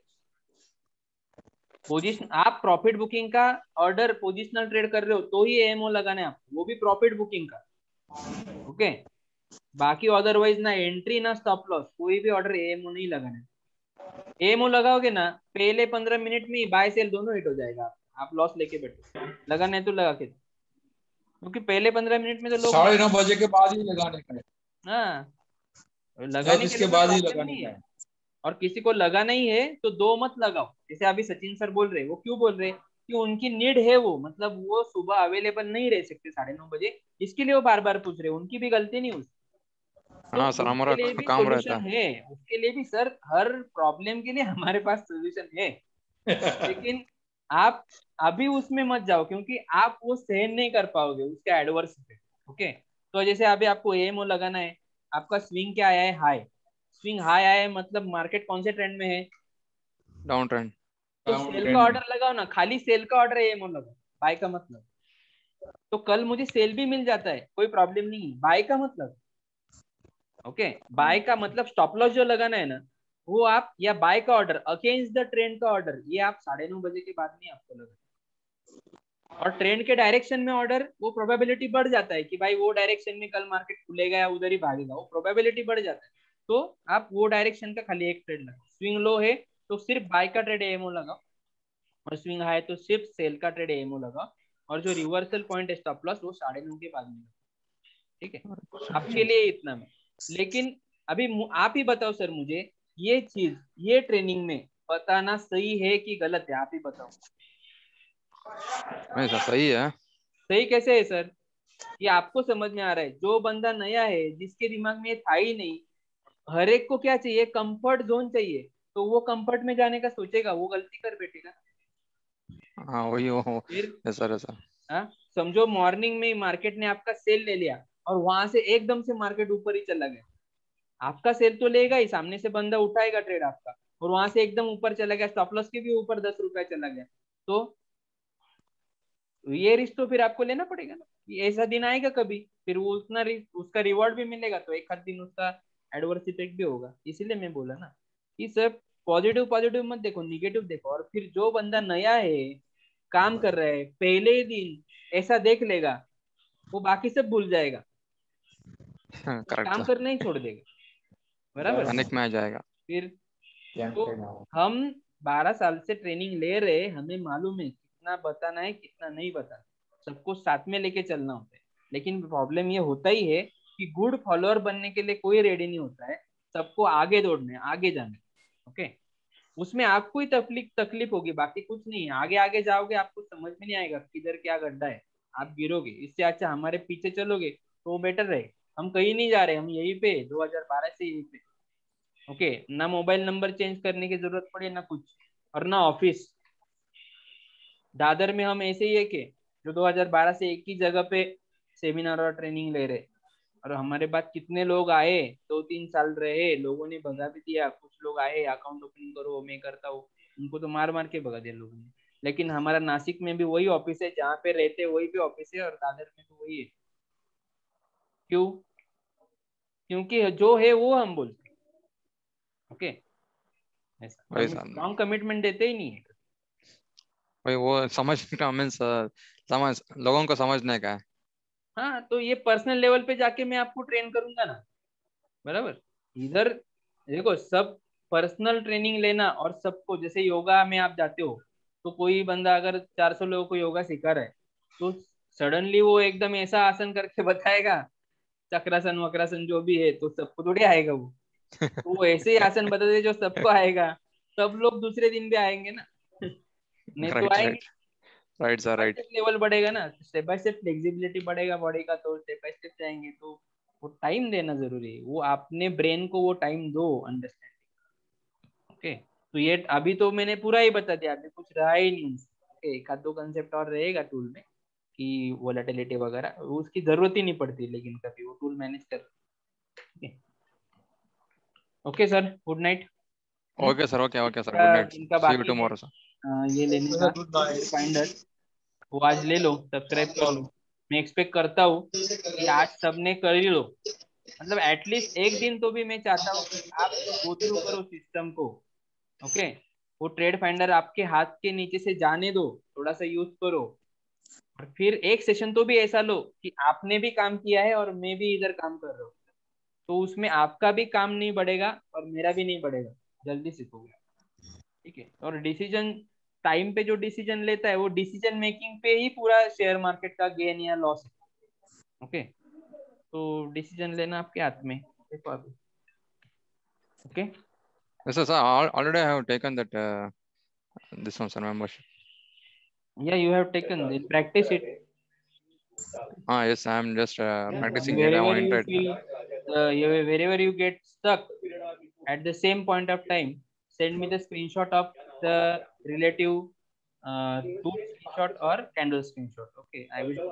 पोजिशन, आप प्रॉफिट बुकिंग का ऑर्डर पोजिशनल ट्रेड कर रहे हो तो ही एएमओ लगाना है आपको, वो भी प्रॉफिट बुकिंग का। ओके, बाकी अदरवाइज ना एंट्री ना स्टॉप लॉस, कोई भी ऑर्डर एएमओ नहीं लगाना है। एएमओ लगाओगे ना पहले पंद्रह मिनट में बाय सेल दोनों हिट हो जाएगा, आप लॉस लेके बैठो, लगाना है तो लगा के, क्योंकि पहले पंद्रह मिनट में तो लोग साढ़े नौ बजे के बाद ही लगाने का है, हाँ लगाने के इसके लिए बाद ही प्रॉब्लम लगाने नहीं का है। है। और किसी को लगा नहीं है तो दो मत लगाओ, जैसे अभी सचिन सर बोल रहे, वो क्यों बोल रहे कि उनकी नीड है, वो मतलब वो सुबह अवेलेबल नहीं रह सकते साढ़े नौ बजे, इसके लिए वो बार बार पूछ रहे, उनकी भी गलती नहीं उसकी, तो हाँ सर, उसके हमारा लिए भी काम रहता सोल्यूशन है, उसके लिए भी सर, हर प्रॉब्लम के लिए हमारे पास सोल्यूशन है। लेकिन आप अभी उसमें मत जाओ, क्योंकि आप वो सहन नहीं कर पाओगे उसका एडवर्स इफेक्ट। ओके, तो जैसे अभी आपको एएमओ लगाना है, आपका स्विंग क्या आया है, हाई, स्विंग हाई आया है, मतलब मार्केट कौन से ट्रेंड में है, डाउन ट्रेंड। तो सेल का ऑर्डर लगाओ ना, खाली सेल का ऑर्डर एएमओ लगाओ, बाय का मतलब, तो कल मुझे सेल भी मिल जाता है, कोई प्रॉब्लम नहीं है, बाय का मतलब। ओके, बाय का मतलब स्टॉप लॉस जो लगाना है ना वो आप, या बाय का ऑर्डर अगेंस्ट द ट्रेंड का ऑर्डर, ये आप साढ़े नौ बजे के बाद नहीं आपको लगा। और ट्रेंड के डायरेक्शन में ऑर्डर, वो प्रोबेबिलिटी बढ़ जाता है कि भाई वो डायरेक्शन में कल मार्केट खुलेगा या उधर ही भागेगा, वो प्रोबेबिलिटी बढ़ जाता है, तो आप वो डायरेक्शन का खाली एक ट्रेड लगाओ। स्विंग लो है तो सिर्फ बाय का ट्रेड एएमओ लगाओ, और स्विंग हाई तो सिर्फ सेल का ट्रेड एएमओ लगाओ, और जो रिवर्सल पॉइंट है स्टॉप लॉस वो साढ़े नौ के बाद में, ठीक है, आपके लिए इतना में। लेकिन अभी आप ही बताओ सर मुझे, ये चीज ये ट्रेनिंग में बताना सही है कि गलत है, आप ही बताओ। नहीं सर, सही है। सही कैसे है सर, ये आपको समझ में आ रहा है, जो बंदा नया है जिसके दिमाग में ये था ही नहीं, हर एक को क्या चाहिए, कंफर्ट जोन चाहिए, तो वो कंफर्ट में जाने का सोचेगा, वो गलती कर बैठेगा। हाँ वही वो फिर ऐसा ऐसा हाँ, समझो मॉर्निंग में मार्केट ने आपका सेल ले लिया और वहां से एकदम से मार्केट ऊपर ही चला गया, आपका सेल तो लेगा ही, सामने से बंदा उठाएगा ट्रेड आपका, और वहां से एकदम ऊपर चला गया, स्टॉप लॉस के भी ऊपर दस रुपया चला गया, तो ये रिस्क तो फिर आपको लेना पड़ेगा ना, ये ऐसा दिन आएगा कभी, फिर वो उतना उसका रिवॉर्ड भी मिलेगा, तो एक आध दिन उसका एडवर्स इफेक्ट भी होगा। इसीलिए मैं बोला ना कि सब पॉजिटिव पॉजिटिव मत देखो, निगेटिव देखो। और फिर जो बंदा नया है, काम कर रहा है, पहले ही दिन ऐसा देख लेगा, वो बाकी सब भूल जाएगा, करेक्ट काम सर, करना ही छोड़ देगा, बराबर। पैनिक में आ जाएगा। फिर तो हम बारह साल से ट्रेनिंग ले रहे, हमें मालूम है कितना बताना है कितना नहीं बताना, सबको साथ में लेके चलना होता है। लेकिन प्रॉब्लम ये होता ही है कि गुड फॉलोअर बनने के लिए कोई रेडी नहीं होता है, सबको आगे दौड़ना है, आगे जाना है। ओके, उसमें आपको ही तकलीफ तकलीफ होगी, बाकी कुछ नहीं है। आगे आगे जाओगे आपको समझ में नहीं आएगा किधर क्या गड्ढा है, आप गिरोगे। इससे अच्छा हमारे पीछे चलोगे तो वो बेटर रहे। हम कहीं नहीं जा रहे, हम यहीं पे दो हज़ार बारह से यहीं पे। ओके, ना मोबाइल नंबर चेंज करने की जरूरत पड़े ना कुछ, और ना ऑफिस। दादर में हम ऐसे ही है कि जो दो हज़ार बारह से एक ही जगह पे सेमिनार और ट्रेनिंग ले रहे, और हमारे पास कितने लोग आए, दो तीन साल रहे, लोगों ने भगा भी दिया। कुछ लोग आए अकाउंट ओपन करो मैं करता हूँ, उनको तो मार मार के भगा दिया लोगों ने। लेकिन हमारा नासिक में भी वही ऑफिस है, जहाँ पे रहते वही भी ऑफिस है, और दादर में भी वही है। क्यों? क्योंकि जो है वो हम बोलते हैं। ओके, ऐसा वही हम सर, स्ट्रॉन्ग कमिटमेंट देते ही नहीं है। वही वो समझ का मीन्स समझ लोगों को समझने का है। हाँ, तो ये पर्सनल लेवल पे जाके मैं आपको ट्रेन करूंगा ना, बराबर। इधर देखो, सब पर्सनल ट्रेनिंग लेना, और सबको जैसे योगा में आप जाते हो तो कोई बंदा अगर चार सौ लोगों को योगा सिखा रहा है, तो सडनली वो एकदम ऐसा आसन करके बताएगा, चक्रासन वक्रासन जो भी है, तो सबको थोड़ी आएगा वो। तो वो ऐसे ही आसन बता दे जो सबको आएगा, सब लोग दूसरे दिन भी आएंगे ना। नहीं तो राइट आएंगे। Right right sir, right. Level बढ़ेगा ना, स्टेप बाय स्टेप फ्लेक्सिबिलिटी बढ़ेगा बॉडी का, तो स्टेप बाय स्टेप जाएंगे। तो वो टाइम देना जरूरी है, वो अपने ब्रेन को वो टाइम दो अंडरस्टैंडिंग। ओके, तो ये अभी तो मैंने पूरा ही बता दिया, अभी कुछ रहा ही नहीं। ओके, एक आध दो कंसेप्ट और रहेगा टूल में कि वोलेटिलिटी वगैरह, उसकी जरूरत ही नहीं पड़ती, लेकिन कभी वो टूल मैनेज कर। Okay sir, good night. Okay sir, okay okay sir, good night, इनका सी यू बाकी है टुमारो सर। अ, ये लेने का फाइंडर, वो आज ले लो, सब्सक्राइब कर लो। मैं एक्सपेक्ट करता हूँ कि आज सबने कर ही लो, मतलब एटलीस्ट एक दिन तो भी मैं चाहता हूँ कि आप गो थ्रू करो सिस्टम को। ओके, वो ट्रेड फाइंडर आपके हाथ के नीचे से जाने दो, थोड़ा सा यूज करो, और फिर एक सेशन तो भी ऐसा लो कि आपने भी काम किया है और मैं भी इधर काम कर रहा हूँ। तो उसमें आपका भी काम नहीं बढ़ेगा और मेरा भी नहीं बढ़ेगा, जल्दी सीखोगे। ठीक है, और डिसीजन टाइम पे जो डिसीजन लेता है, वो डिसीजन मेकिंग पे ही पूरा शेयर मार्केट का गेन या लॉस है। ओके, तो डिसीजन लेना आपके हाथ में, देखो अभी। Okay, Yes sir, al- already I have taken that uh, this one sir, membership. yeah, you have taken it, practice it. Ah yes, I am just uh, practicing it. I Wherever want you to feel, uh, you, wherever you get stuck at the same point of time, send me the screenshot of the relative uh, tool screenshot or candle screenshot. Okay, I will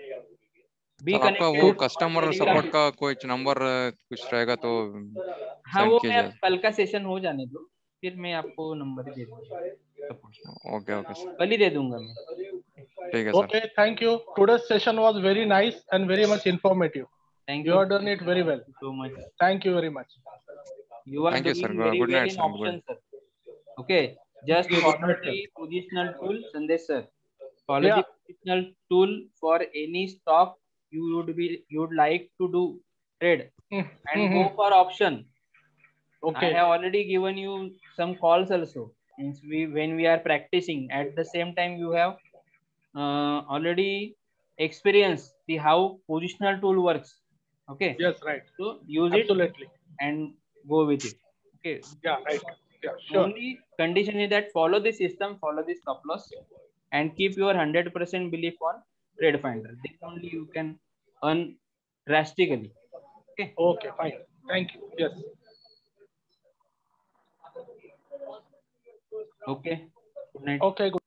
be sir आपका वो connected on customer support Telegram. का कुछ number कुछ रहेगा तो हाँ, send वो मैं कीजिए। कल का सेशन हो जाने दो, फिर मैं आपको नंबर दे दूंगा सपोर्ट। ओके ओके सर, कल ही दे दूंगा मैं। ठीक है sir. Okay, thank you. Today's session was very nice and very much informative. Thank You you have done it very well. so much. Thank you very much. You are thank you sir, doing very good well night in sir, good. options, sir. Okay, just follow the positional tool, Sandesh sir. Follow the Yeah. positional tool for any stock you would be you would like to do trade, and go for option. I Okay. have already given you some calls also. Means we when we are practicing at the same time, you have uh, already experienced the how positional tool works. Okay, Yes, right. so use it Absolutely. and go with it. Okay, Yeah, right. Yeah, sure. only condition is that follow the system, follow the stop loss, and keep your one hundred percent belief on trade finder. Then only you can earn drastically. Okay. Okay, fine. Thank you. Yes. Okay, good night. Okay, good.